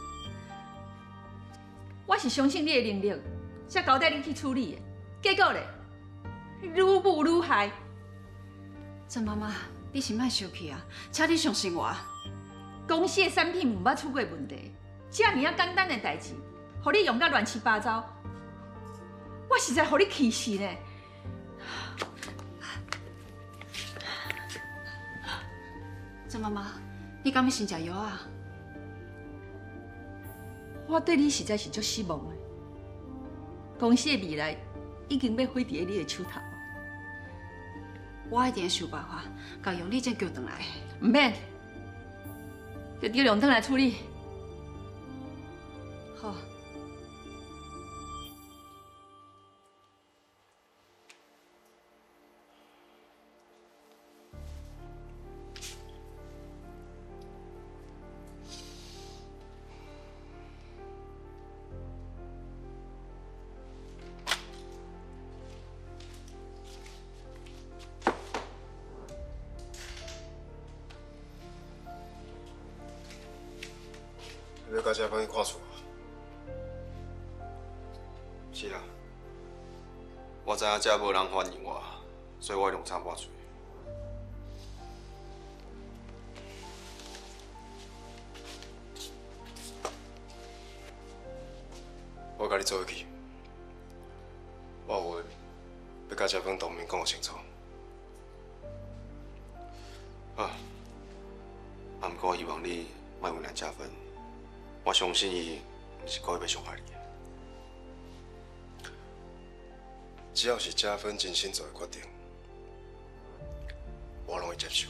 我是相信你的能力，才交代你去处理的。结果咧，愈舞愈害。 郑妈妈，你是莫生气啊，请你相信我。 公司的产品毋捌出过问题，遮尔啊简单的代志，互你用甲乱七八糟，我实在互你气死呢。 郑妈妈，你敢要先食药啊？ 我对你实在是足失望的。公司的未来已经要毁伫你的手头。 我一定会想办法，甲用力证叫回来。 唔免，就叫用灯来处理。 好。 要甲这帮去看厝？是啦，我知影这无人欢迎我，所以我用餐搬出去。我甲你做伙去，我有话要甲这帮当面讲清楚。啊，啊，不过希望你莫为难加分。我相信伊毋是故意要伤害你的。只要是加分真心做的决定，我拢会接受。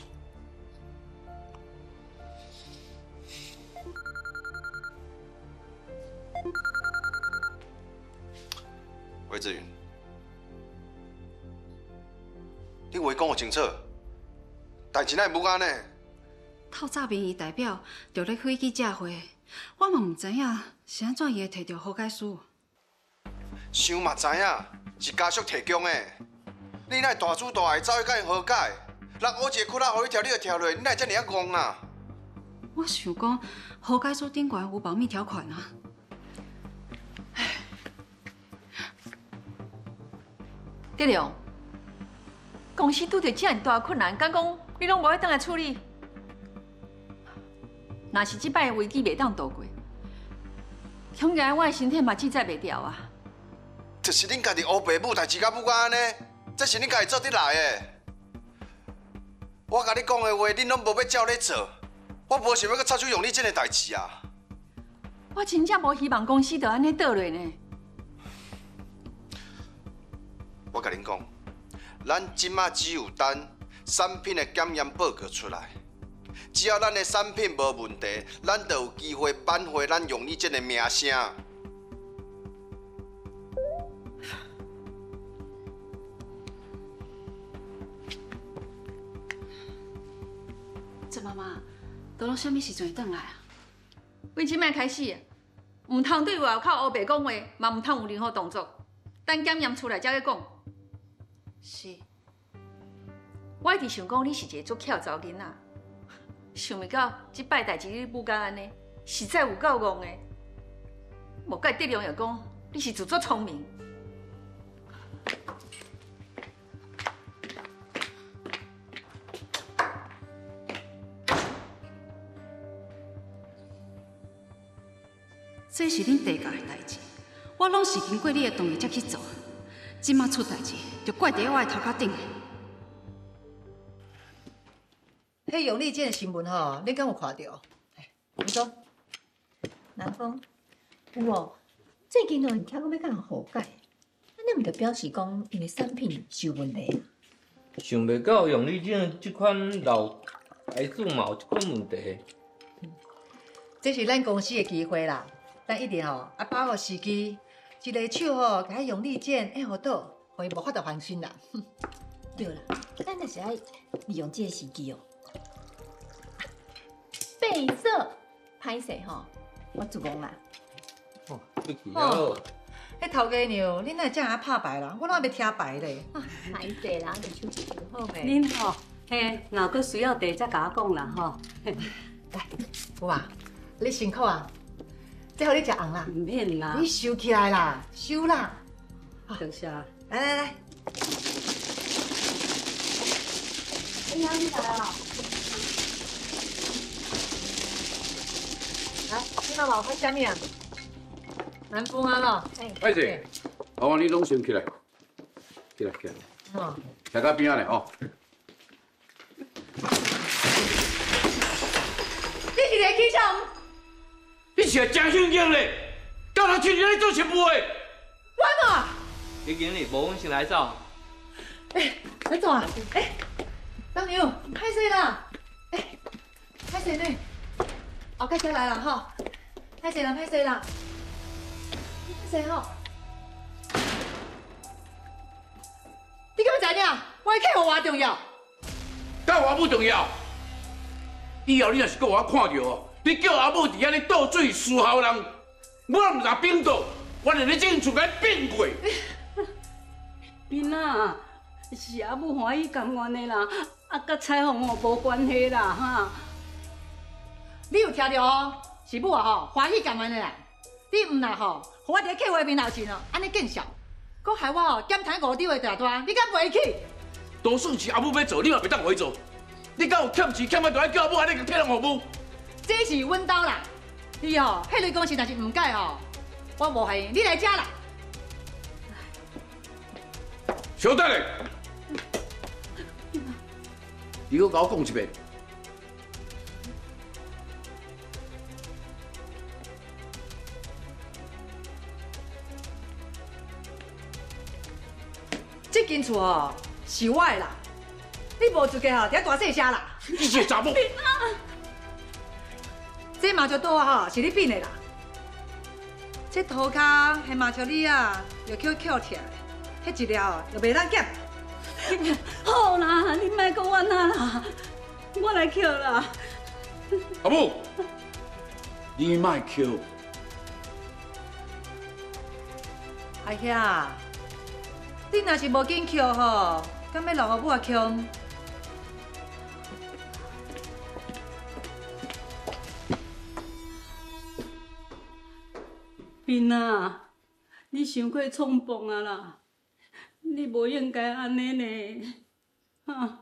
魏志云，你话讲有清楚，代志哪会无安呢？ 透早民意代表就咧开记者会。我嘛唔知影是安怎伊会摕到和解书。 想嘛知影，是家属提供的。你哪会大主大意走去甲伊和解？人乌一个窟仔，互你跳，你就跳落，你哪会遮尔啊戆啊？ 我想讲，和解书顶悬有保密条款啊。 德良，公司拄着遮尔大困难，敢讲你拢无爱倒来处理？若是即摆的危机袂当度过，恐惊我的身体嘛制裁袂掉啊！ 这是恁家己乌白母代志，甲母安尼，这是恁家己做得来的。我甲你讲的话，恁拢无要照咧做，我无想要搁插手用你这个代志啊！ 我真正无希望公司就安尼倒落呢。 我甲恁讲，咱即马只有等产品的检验报告出来。只要咱的产品无问题，咱就有机会挽回咱用你这个名声。 郑妈妈，到了什么时阵会转来啊？ 为即摆开始，唔通对外口乌白讲话，嘛唔通有任何动作。等检验出来才去讲。 是。 我一直想讲你是一个足巧查囡仔。想袂到，即摆代志你舞甲安尼，实在有够戆的。无怪德良又讲你是自作聪明。 这是恁地家的代志，我拢是经过你的同意才去做。即马出代志，就怪伫我的头壳顶。 迄永利街的新闻吼，你敢有看到？你说， 南风，有哦，最近哦，人听讲要甲人和解，那你毋就表示讲因为产品是有问题？ 想袂到用你这这款老牌子嘛有这款问题。 这是咱公司的机会啦，咱一定吼啊把握时机，一个手吼甲用利剑按好倒，互伊无法度翻身啦。 对啦，咱也是爱利用这个时机哦。 备色，歹势吼，我自讲啦。 哦，你去哦了。 迄头家娘，恁哪这样拍牌啦？我哪要听牌咧？ 歹势啦，就手气就好呗。 恁吼，嘿，若阁需要地再甲我讲啦吼。 来，有啊，你辛苦啊，这互你食红啦。 唔免啦， 你收起来啦，收啦。 多谢。来来来。 哎呀，你来啊！ 来，你妈妈看啥物啊？南风啊咯。 歹势，好啊，你拢先起来，起来起来， 哦。 徛到边仔咧哦。 你是来起床？ 你是来真凶硬咧？到头去你咧做新妇的？ 我嘛。 你经理无阮先来走。 哎，你怎啊？哎，老牛，歹势啦！哎，歹势呢？后盖才来啦吼，歹势啦，歹势啦，歹势吼。你敢要知影？我的客户偌重要？ 甲我母重要。以后你若是搁我看到哦，你叫阿母伫遐咧倒水输效人，我唔知冰倒，我连你这间厝甲你变过。 囡仔，是阿母欢喜甘愿的啦，啊，甲彩虹哦无关系啦哈。 你有听到哦？是母啊吼，欢喜甘愿的啦。你唔若吼，互我伫客户的面头前哦，安尼见笑，搁害我哦减摊五张的大单，你敢袂起？ 都算是阿母要做，你嘛袂当为做。你敢有欠钱欠啊，就爱叫阿母安尼甲体谅父母？ 这是阮兜啦，你吼，迄类公司若是唔改吼，我无害你来遮啦。 小等咧，你搁甲我讲一遍。 这间厝哦是我的啦，你无资格吼，伫遐大细声啦。 你是查某。 这麻将桌啊吼是你变的啦，这涂骹系麻将你啊，又捡捡起来，迄一粒哦又袂当捡。 好啦，你莫讲我那啦，我来捡啦。 阿母，你莫捡。 阿兄，你若是无紧捡吼，敢要留互母啊捡？ 斌啊，你伤过冲动啊啦！你无应该安尼呢，哈。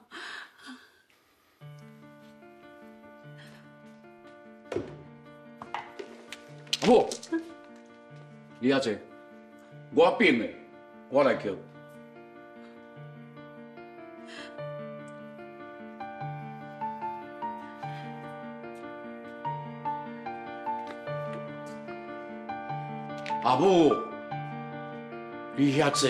阿母，你遐坐，我变的，我来捡。阿母，你遐坐。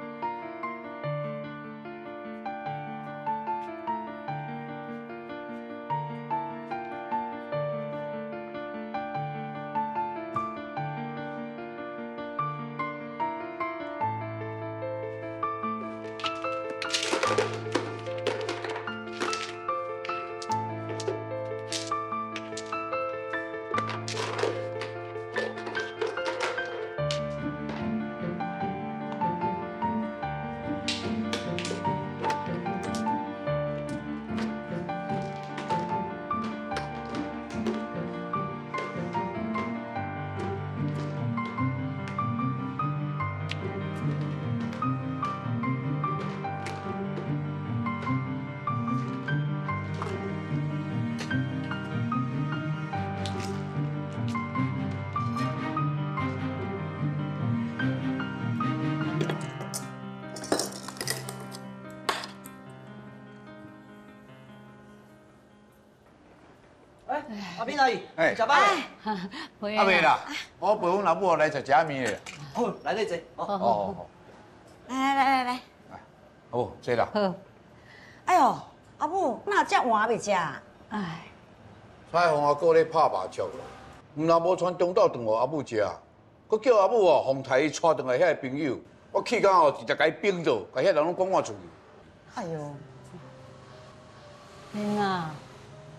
阿斌阿姨， 哎， 食饱未？ 阿未啦，我陪阮阿母来食食面的。 好，来你坐。 哦哦， 来来来来来， 阿母坐啦。 好。哎呦，阿母，哪只碗要食？ 哎， 彩虹阿哥咧拍麻将，毋若无传中岛顿互阿母食，佮叫阿母哦，从台带转来遐个朋友，我气到哦，直接甲伊冰倒，甲遐人拢赶我出去。 哎呦， 囡仔，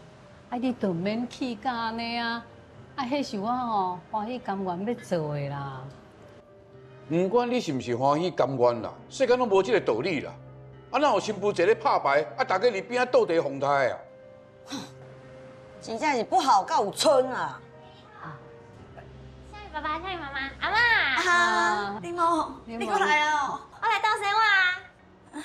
啊，你就免气甲安尼啊！啊，迄是我吼欢喜甘愿要做的啦。 不管你是毋是欢喜甘愿啦，世间拢无即个道理啦。啊，哪有新妇坐咧拍牌，啊，大家伫边仔斗地风台啊？ 真正是不好告有春啊！ 夏雨爸爸，夏雨妈妈，阿妈。 啊，林某，你过来哦。 我来倒生我啊。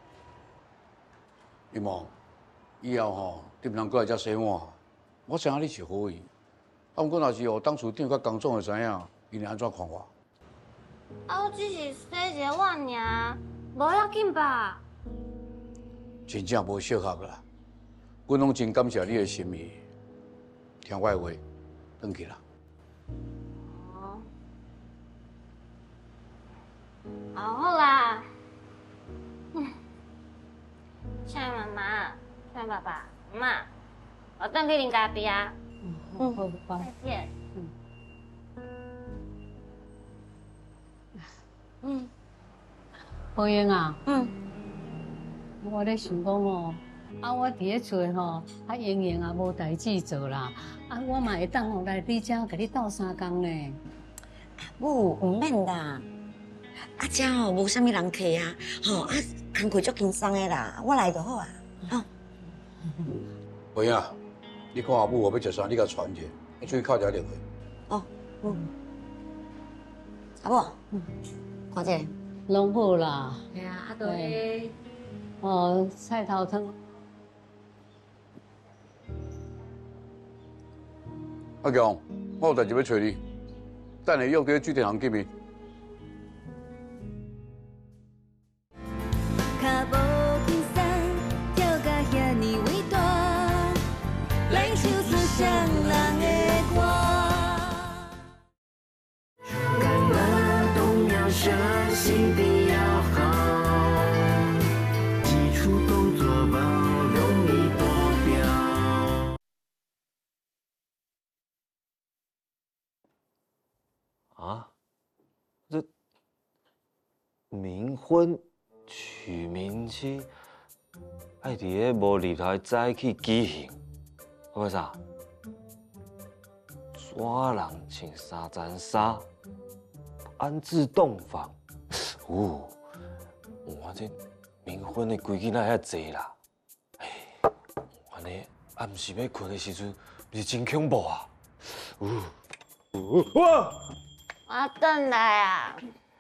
林某，以后吼，你毋通过来遮洗碗。我知影你是好意，啊，毋过若是哦，当厝长甲工总会知影，因会安怎看我？ 啊，我只是洗一个碗尔，无要紧吧？ 真正无适合啦。阮拢真感谢你的心意，听我的话，转去啦。 哦，好好啦。嗯，夏雨妈妈、夏雨爸爸、妈，我转去恁家边啊。 嗯，好，好， 再见。嗯， 宝英啊， 嗯， 我咧想讲哦，啊，我伫咧厝吼，啊，莹莹啊无代志做啦，啊，我嘛会当吼来你遮甲你斗相共呢。 母唔免啦，啊，遮吼无啥物人客啊，吼啊，工课足轻松的啦，我来就好啊。哦， 喂啊，你看阿母我要食啥，你甲传者，你出去敲一下电话。 哦，嗯，阿母，嗯，看这个。 拢好啦。 系啊，啊，都迄哦，菜头汤。 阿强，我有代志要找你，等下约伫水电行见面。 脚无轻松，跳甲遐尼伟大，来唱出双人的歌。 感恩动摇身心地要好，基础动作包容易多表。 啊，这冥婚娶冥妻，爱伫咧无日头早起举行，为啥？抓人穿三层纱，安置洞房。哦，我这冥婚的规矩哪遐济啦？哎，安尼暗时要困的时阵，是真恐怖啊！哦，哇！ 我转来啊。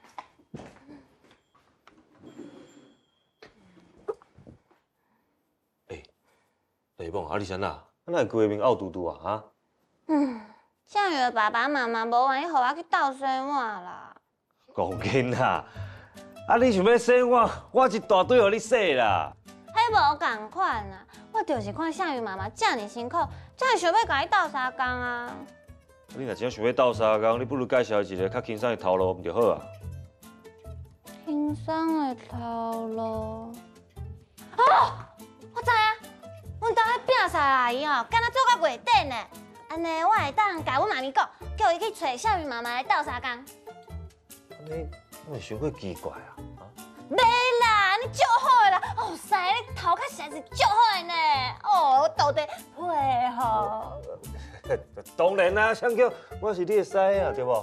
雷梦，啊你啥呐？啊哪会规个面凹嘟嘟啊？啊？ 嗯，夏雨的爸爸妈妈无愿意互我去斗洗碗啦。 讲紧啦，啊你想要洗碗，我一大堆互你洗啦。 迄无共款啊！我就是看夏雨妈妈遮尔辛苦，才会想要甲伊斗相共啊。 你若真想要斗相共，你不如介绍一个较轻松的头路，唔就好啊？ 轻松的头路。哦，我知影，阮兜迄摒扫阿姨哦，敢若做到月底呢。安尼我会当甲阮妈咪讲，叫伊去找夏雨妈妈来斗相共。 安尼，我会想过奇怪啊。 袂啦，你足好的啦！哦，塞，你头壳实在是足好的呢。哦，我到底配合。 当然啦，相叫我是你的婿啊，对无？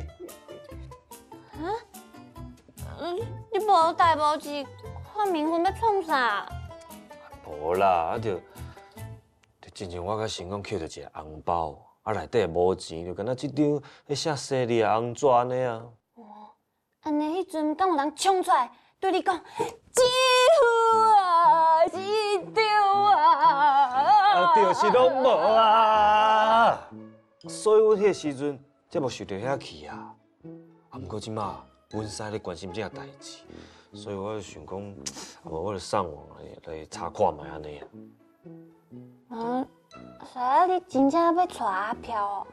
啊？嗯，你无代无志，看冥婚要创啥？ 无啦，啊就就之前我甲成功捡到一个红包，啊内底无钱，就敢若即张迄写生日的红纸安尼啊。 安尼迄阵敢有人冲出来对你讲“姐夫啊，姐丢啊”？ 啊，就是拢无啊！所以我迄个时阵才无受到遐气啊。啊，毋过即马阮婿咧关心这代志，所以我就想讲，啊无我就上网来来查看卖安尼啊。 嗯，所以你真正要娶阿飘哦？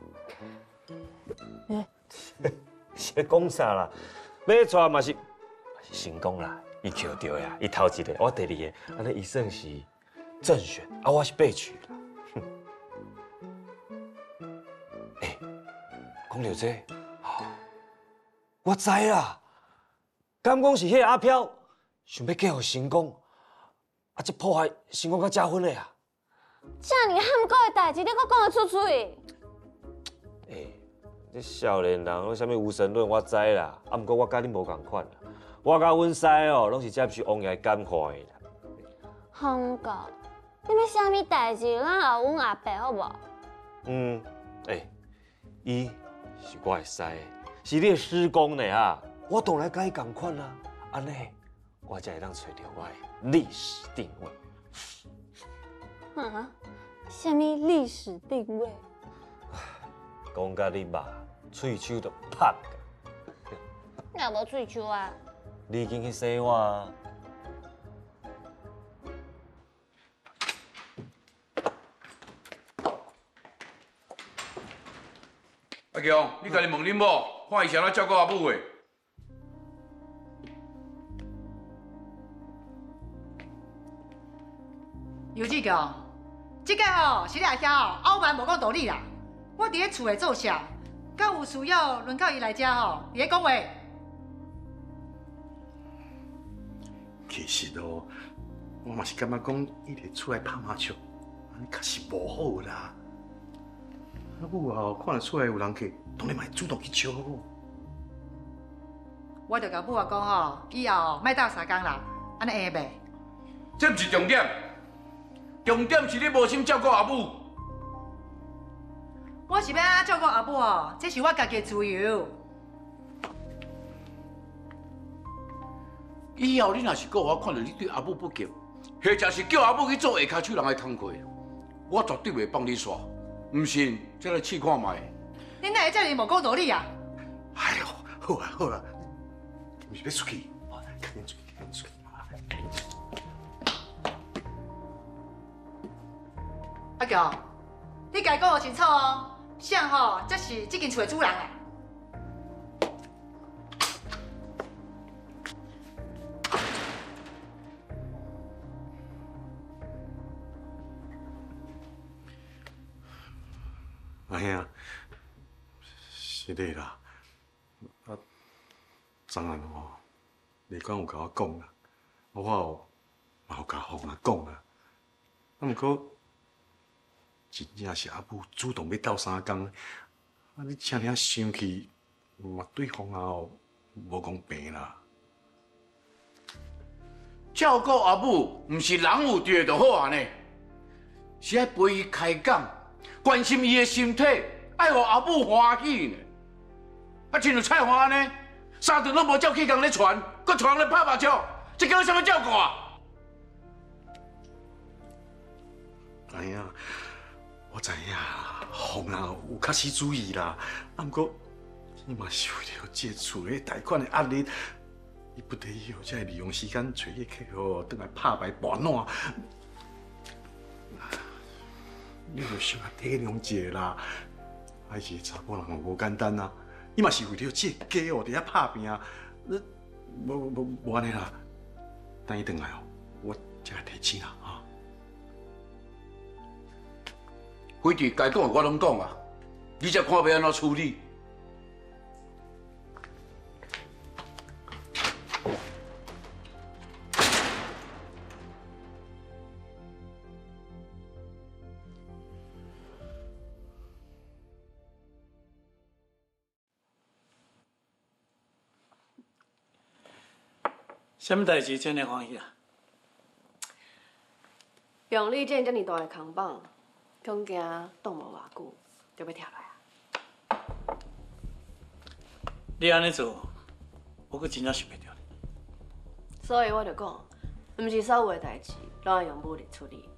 是讲啥啦？要娶嘛是嘛是成功啦，伊捡到呀，伊头一个，我第二个，安尼伊算是正选，啊我是被取啦。哎，讲到这，我知啦，敢讲是迄个阿飘想要嫁予成功，啊，这破坏成功甲结婚的啊？ 遮尔喊过的代志，你搁讲得出嘴？ 诶，这少年人，我啥物无神论我知啦，啊，毋过我甲你无共款啦。我甲阮师哦，拢是接受王爷感化的啦。 洪哥，你要啥物代志，咱后阮阿伯好无？ 嗯，诶，伊是我的师，是你的师公呢啊，我当然甲伊共款啦。安尼，我才会当找到我的历史定位。 啊？啥物历史定位？ 讲甲你肉，喙手都拍。 你也无喙手啊？ 你已经去洗我啊！ 阿强，你家己问恁某，看伊是安怎照顾阿母的？ 尤志强，即个吼是你阿兄哦，傲慢无讲道理啦。我伫咧厝内做啥，敢有需要轮到伊来遮吼？伫咧讲话。 其实哦，我嘛是感觉讲，伊伫厝内拍麻将，安尼确实无好啦。啊，母后看得出来有人客，当然嘛会主动去招呼。 我着甲母啊讲吼，以后莫斗三工啦，安尼会袂？ 这毋是重点，重点是你无心照顾阿母。 我是要安怎照顾阿母哦？这是我家己的自由。 以后你若是搁我看到你对阿母不敬，或者是叫阿母去做下骹手人的工课，我绝对袂帮你煞。唔信，再来试看卖。 恁哪会遮尔无讲道理啊？ 哎呦，好啊好啊，毋是要出去，赶紧出去，赶紧出去。 阿强，你家讲清楚哦，谁吼才是这间厝的主人啊？ 阿兄，是你啦。啊，昨暗吼，李官有甲我讲啦，我有嘛有甲洪啊讲啦。啊，毋过真正是阿母主动要斗三工，啊，你这尔生气，嘛对洪啊无讲平啦。 照顾阿母，毋是人有对就好安尼，是爱陪伊开讲。关心伊的身体，爱互阿母欢喜呢。啊，亲像菜花安尼，三顿拢无照起工咧传，搁传咧拍麻将，这叫什么照顾啊？ 哎呀，我知影，洪啊有较死主意啦。啊，毋过伊嘛是为了这厝的贷款的压力，伊不得已哦，才会利用时间找迄客哦，倒来拍牌博烂。你就想下体谅一下啦，还是查甫人嘛无简单啊！伊嘛是为了这个家哦，伫遐拍拼啊！你无无无安尼啦，等伊转来哦，我才来提钱啦啊！ 规矩该讲的我拢讲啊，你才看要安怎处理。 什么代志真哩欢喜啊？ 杨丽建遮尔大个空房，恐惊挡无偌久，就要拆落啊！ 你安尼做，我阁真正想袂到。 所以我就讲，毋是所有个代志拢要用武力处理。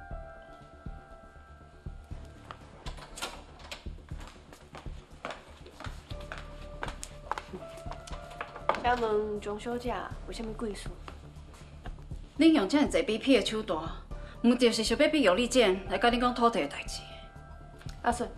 请问庄小姐有啥物贵事？ 恁用遮尔济 B P 的手段，目的是想要逼杨丽健来甲恁讲土地的代志。 阿顺，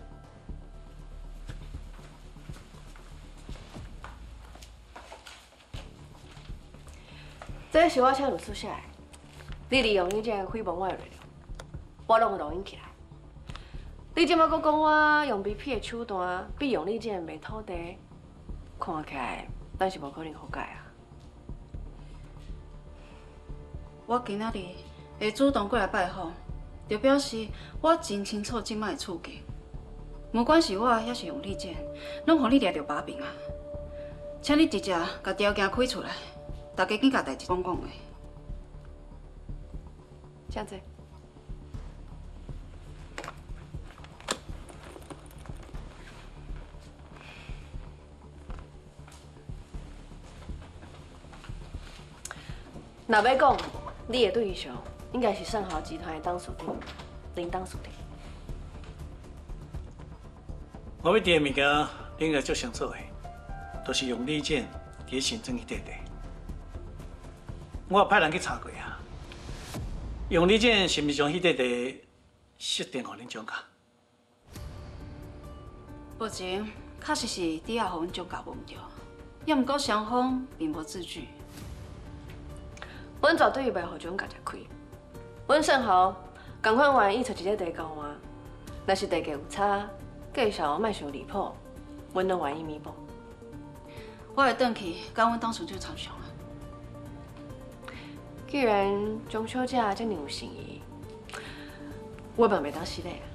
这是我写律师写的，你利用你这个诽谤我的内容，我拢有录音起来。你即摆搁讲我用 B P 的手段逼杨丽健卖土地，看起来咱是无可能好解啊！ 我今仔日会主动过来拜访， 就表示我真清楚即摆的处境。无管是我还是用利剑，拢互你抓着把柄啊！请你直接甲条件开出来，大家紧甲代志讲讲的。 请坐。若要讲，你的对象应该是盛豪集团的董事长林董事长。 我要伫的物件，你应该足想做的，都是用利剑伫行政去对待。我也派人去查过啊，用利剑是毋是将迄块地设定互恁蒋家？ 目前确实是抵押互阮蒋家无毋对，也毋过双方并无字据。 阮绝对袂互蒋家吃亏。阮盛豪共款愿意找一个地交换，若是地价有差，价钱莫伤离谱，阮都愿意弥补。 我会转去甲阮董事长参详啊。 既然蒋小姐遮尔有诚意，我嘛袂当失礼啊。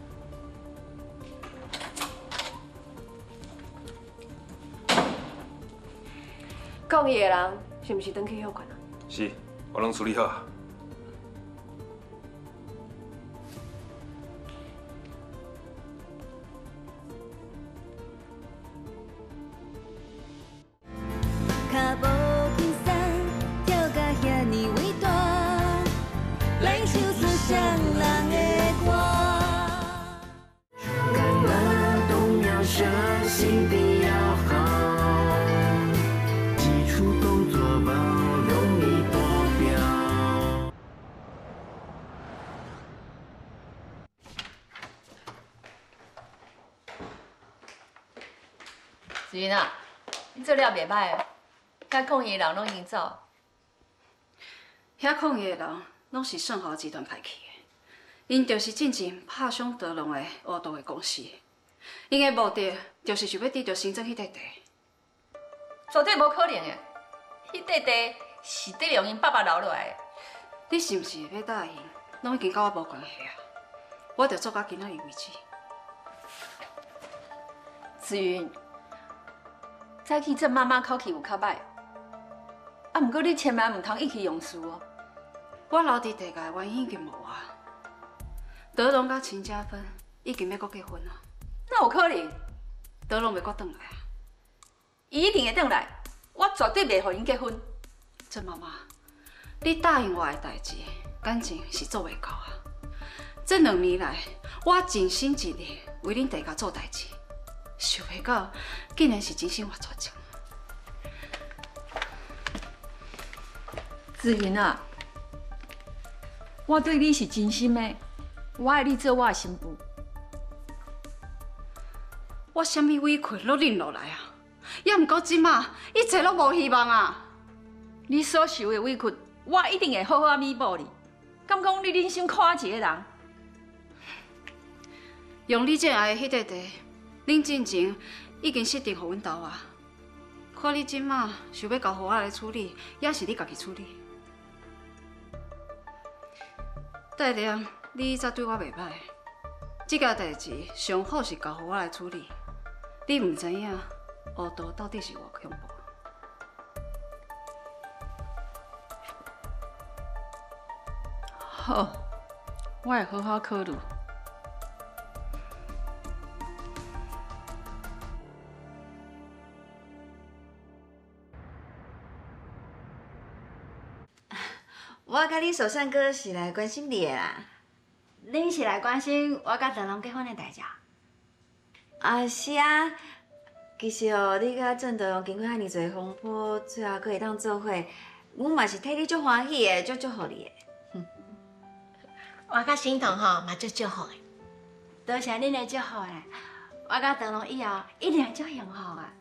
抗议的人是毋是转去休困啊？ 是，我拢处理好啊。 脚无轻松，跳甲遐尼伟大，咱唱出双人的歌。 干了动摇蛇，心地要好，基础工作包容易达标。 子云啊，你做了袂歹哦，甲抗议的人拢已经走。 遐抗议的人拢是盛豪集团派去的，因就是进前拍伤德龙的乌道的公司，因的目的就是想要得到行政迄块地。 绝对无可能的，迄块地是德龙因爸爸留落来的。 你是毋是要答应？拢已经甲我无关系啊！我着做到今仔日为止。 子云，早起这妈妈口气有较歹，啊，毋过你千万毋通意气用事哦。 我留伫地界的原因已经无啊。德龙甲陈家芬已经要搁结婚啊。 那有可能？ 德龙袂搁转来啊？ 伊一定会转来，我绝对袂互因结婚。 郑妈妈，你答应我的代志，感情是做袂到啊。这两年来，我尽心尽力为恁大家做代志，想袂到竟然是真心话绝情。 子云啊，我对你是真心的，我爱你做我的新妇。 我啥物委屈都忍落来啊，也毋过即马一切都无希望啊。 你所受的委屈，我一定会好好啊弥补你。敢讲你忍心看一个人？ 用你这爱的迄块地，恁进前已经设定互阮兜啊。看你即马想要交互我来处理，也是你家己处理。戴良，你则对我袂歹，这件代志上好是交互我来处理。你毋知影乌道到底是偌恐怖。 好，我会好好考虑。 我甲你寿善哥是来关心你的啦。 恁是来关心我甲德龙结婚的代志？ 啊，是啊。其实哦，你甲郑德龙经过遐尼侪风波，最后可以当做伙，阮嘛是替你足欢喜的，足祝福你的。 我甲心彤吼嘛足祝福的，多谢恁的祝福咧。我甲德龙以后一定会足幸福啊！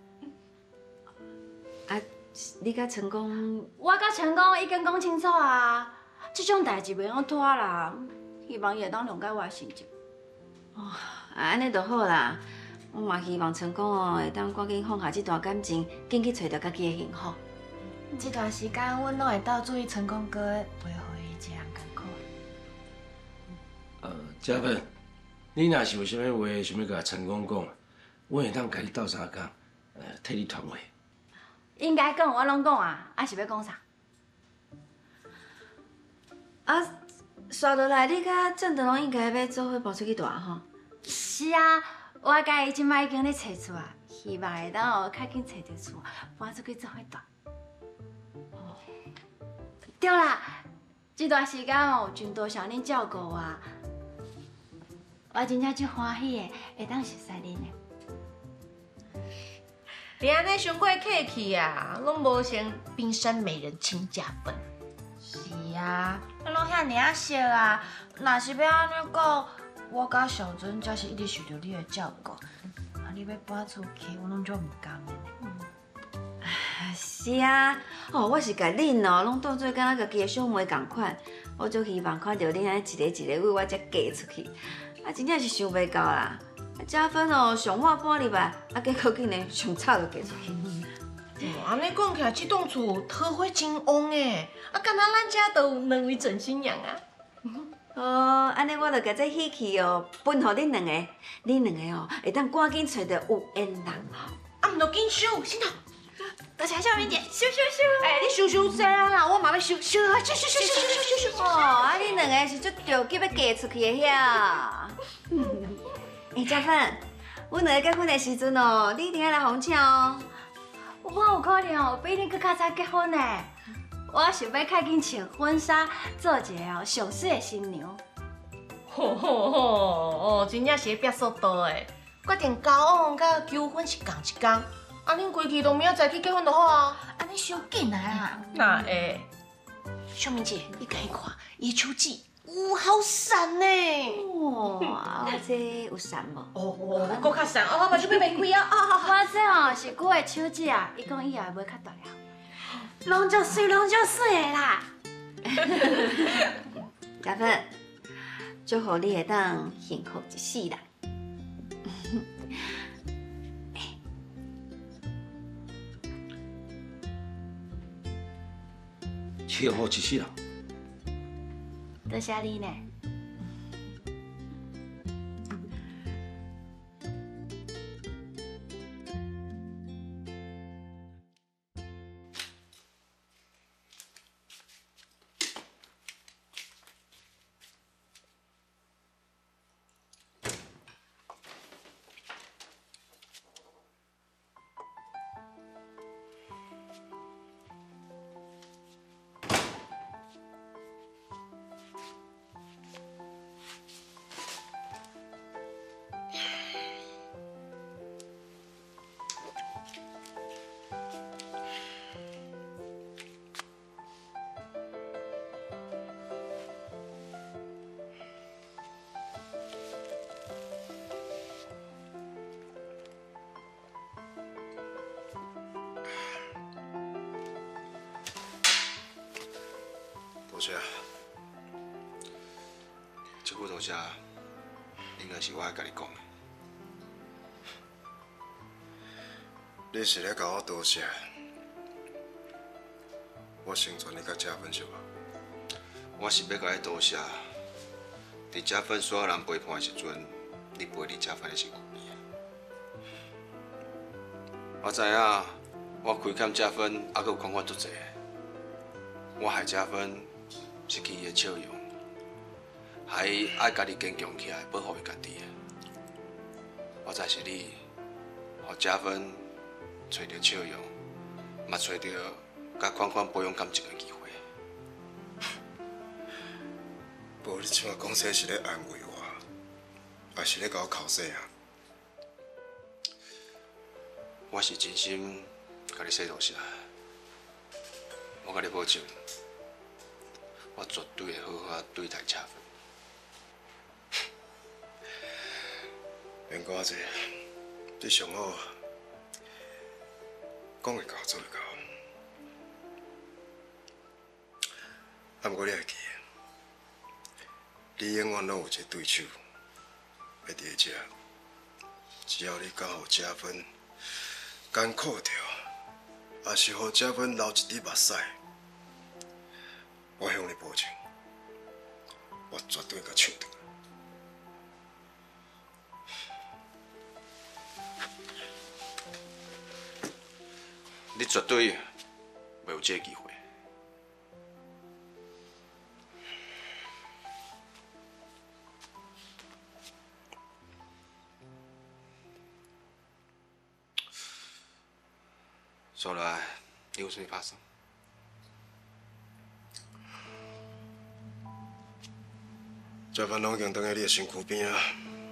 啊，你甲成功， 我甲成功已经讲清楚啊，这种代志袂用拖啦。希望伊会当谅解我的成就。 哦，啊，安尼就好啦。我嘛希望成功哦，会当赶紧放下这段感情，紧去找到家己的幸福。 这段时间，阮拢会斗注意成功哥的，袂互伊一人艰苦。 呃， 嘉芬，你若是有啥物话想要甲陈公讲，我会当甲你斗相共，呃，替你传话。 应该讲我拢讲啊，还是要讲啥？ 啊，刷落来，你甲郑德龙应该要做伙跑出去住吼？ 是啊，我甲伊即摆已经咧找厝啊，希望会当哦较紧找着厝，搬出去做伙住。哦，对啦，这段时间哦，真多谢恁照顾我，我真正足欢喜的，会当熟悉恁的。 你安尼伤过客气啊，拢无先冰山美人亲家芬。是啊，咱拢遐尔啊熟啊，若是要安尼讲，我甲小珍才是一直受到你的照顾，啊，你要搬出去，我拢足唔甘的呢。 是啊，哦，我是甲恁哦，拢当做敢若家己的小妹共款，我足希望看到恁安尼一个一个为我才嫁出去，啊，真正是想袂到啦。嘉芬哦，上晚半入来，啊，结果竟然上早就嫁出去。 哦，安尼讲起来，这栋厝桃花真旺诶，啊，敢若咱家都有两位准新娘啊。 哦，安尼我就甲这喜气哦，分互恁两个，恁两个哦，会当赶紧找到有缘人哦。 啊，唔着紧收，先头。多谢小明姐，收收收。哎，你收收这啦，我嘛要收收啊，收收收收收收收。 哦，啊，恁两个是足着急要嫁出去的遐。哎，嘉芬，阮两个结婚的时阵哦，你一定要来逢抢哦。 我有可能哦，比你更较早结婚呢。我想要较紧穿婚纱，做一个哦上水的新娘。 吼吼吼！哦，真正是变速度诶，决定交往甲求婚是同一天，啊，恁规矩都明仔载去结婚就好啊。安尼伤紧啊啦。那会。秀明姐，你看一看，伊手指。呜，好闪呢！ 哇，这有闪无？ 哦，搁较闪，哦，我目睭要袂开啊！啊， 我这哦是旧的手指啊，伊讲以后会较大了。拢足水，拢足水的啦。 嘉芬，祝福你会当幸福一世啦。 幸福一世啦。 多谢你呢。 多谢，这句多谢，应该是我爱甲你讲的。你是咧甲我多谢，我成全你甲嘉芬是无？我是要甲你多谢，伫嘉芬所有人陪伴的时阵，你陪你嘉芬的身躯边。我知影，我亏欠嘉芬，还阁有款款足济。我害嘉芬失去伊的笑容，害伊爱家己坚强起来，保护伊家己。我知是你，互嘉芬找到笑容，嘛找到甲款款培养感情的机会。无你即马讲这是咧安慰我，还是咧甲我口说啊？我是真心甲你说多谢，我甲你保证。我绝对会好好对待嘉芬。免讲这，你上好，讲会到做会到。啊，不过你会记，你永远拢有一个对手，会伫遮。只要你敢互嘉芬艰苦着，也是互嘉芬流一滴目屎。我向你保证，我绝对甲抢回来。 你绝对袂有这个机会。说来，你有啥拍算？这番拢已经等在你的身躯边啊！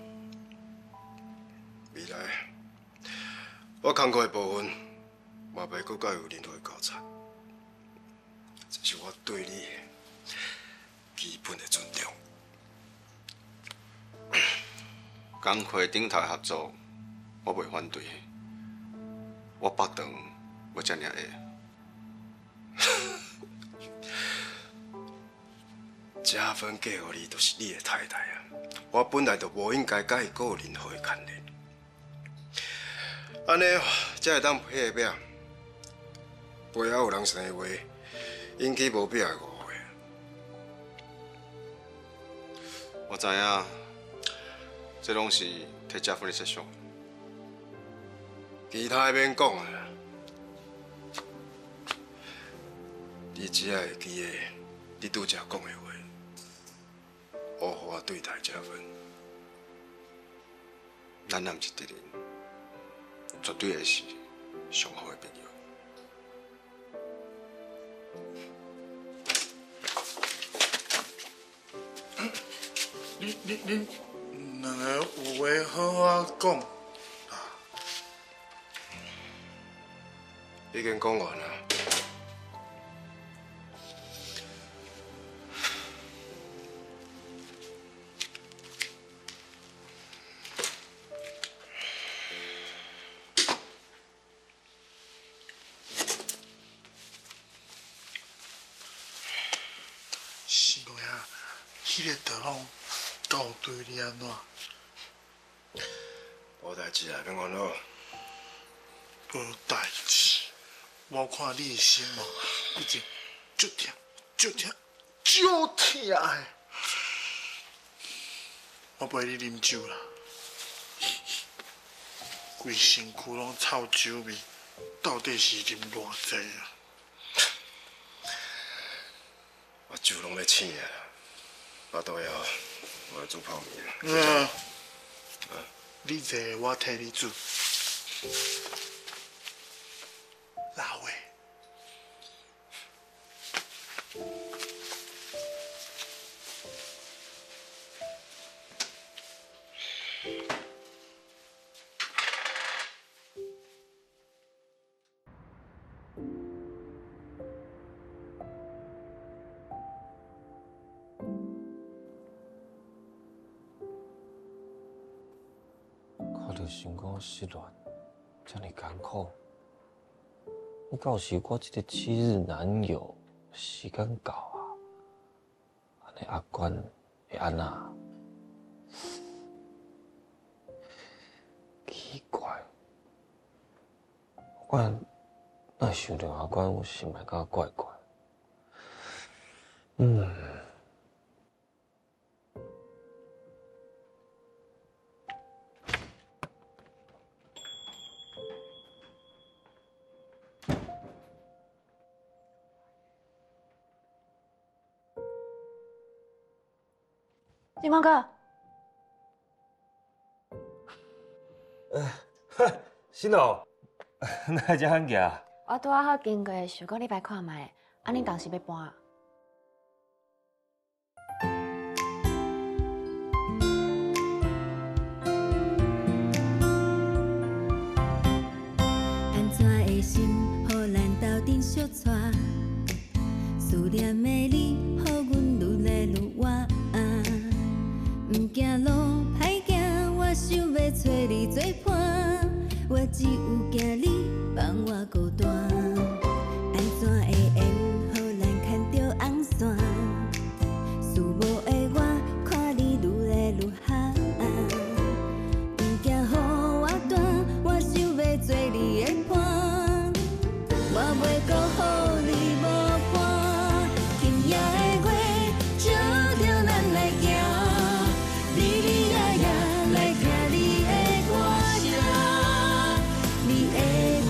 未来，我工课的部分，嘛袂搁再有任何的交叉，这是我对你基本的尊重。工课顶头合作，我袂反对。我北长要遮尔下。加分嫁予你，就是你的太太啊！我本来就无应该甲伊有任何的牵连。安尼才会当配合表，背后有人生的话，引起无必要的误会。我知影，这拢是替加分的设想，其他的免讲啊。你只要会记得你拄则讲的话。好好啊对待嘉芬，咱若毋是敌人，绝对会是上好的朋友。 你你你两个有话好好讲啊！ 已经讲完了。 迄个德龙到对你安怎？ 无代志啊，免烦恼。 无代志，我看你的心哦，已经足痛、足痛、足痛的。我陪你啉酒啦，规身躯拢臭酒味，到底是啉偌济啊？ 我酒拢咧醒啊！巴肚枵，我来煮泡面。 嗯，啊，你坐，我替你煮。老话。 想讲失恋，这么艰苦，你到时我这个七日男友时间到啊，安尼阿娟会安那？奇怪，我哪想到阿娟有心内甲怪怪？嗯。 金光哥， 呃，新郎，哪只喊价？ 我拄仔好经过，想讲你来看卖，安尼当时要搬。 安怎的心，予咱斗阵相带？思念的你，予阮愈来愈晚。毋惊路歹行，我想要找你作伴，我只有惊你放我孤单。安怎会用，予咱牵着红线？思无的我，看你愈来愈寒。毋惊予我断，我想要做你的伴，我袂搁予你无伴。今夜的月，照着咱来行。哩哩呀呀，来听你的歌声，你的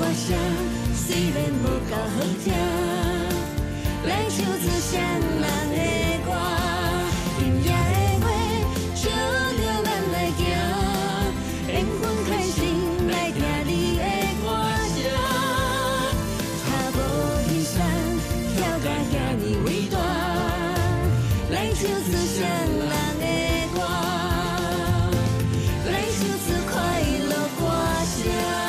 来唱出双人的歌，来唱出快乐歌声。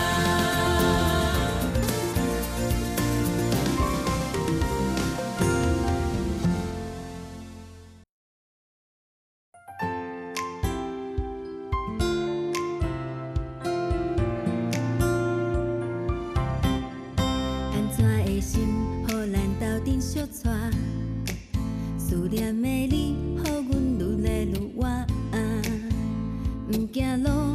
安怎的心，予咱斗阵相带？思念的你，予阮愈来愈远。毋惊路。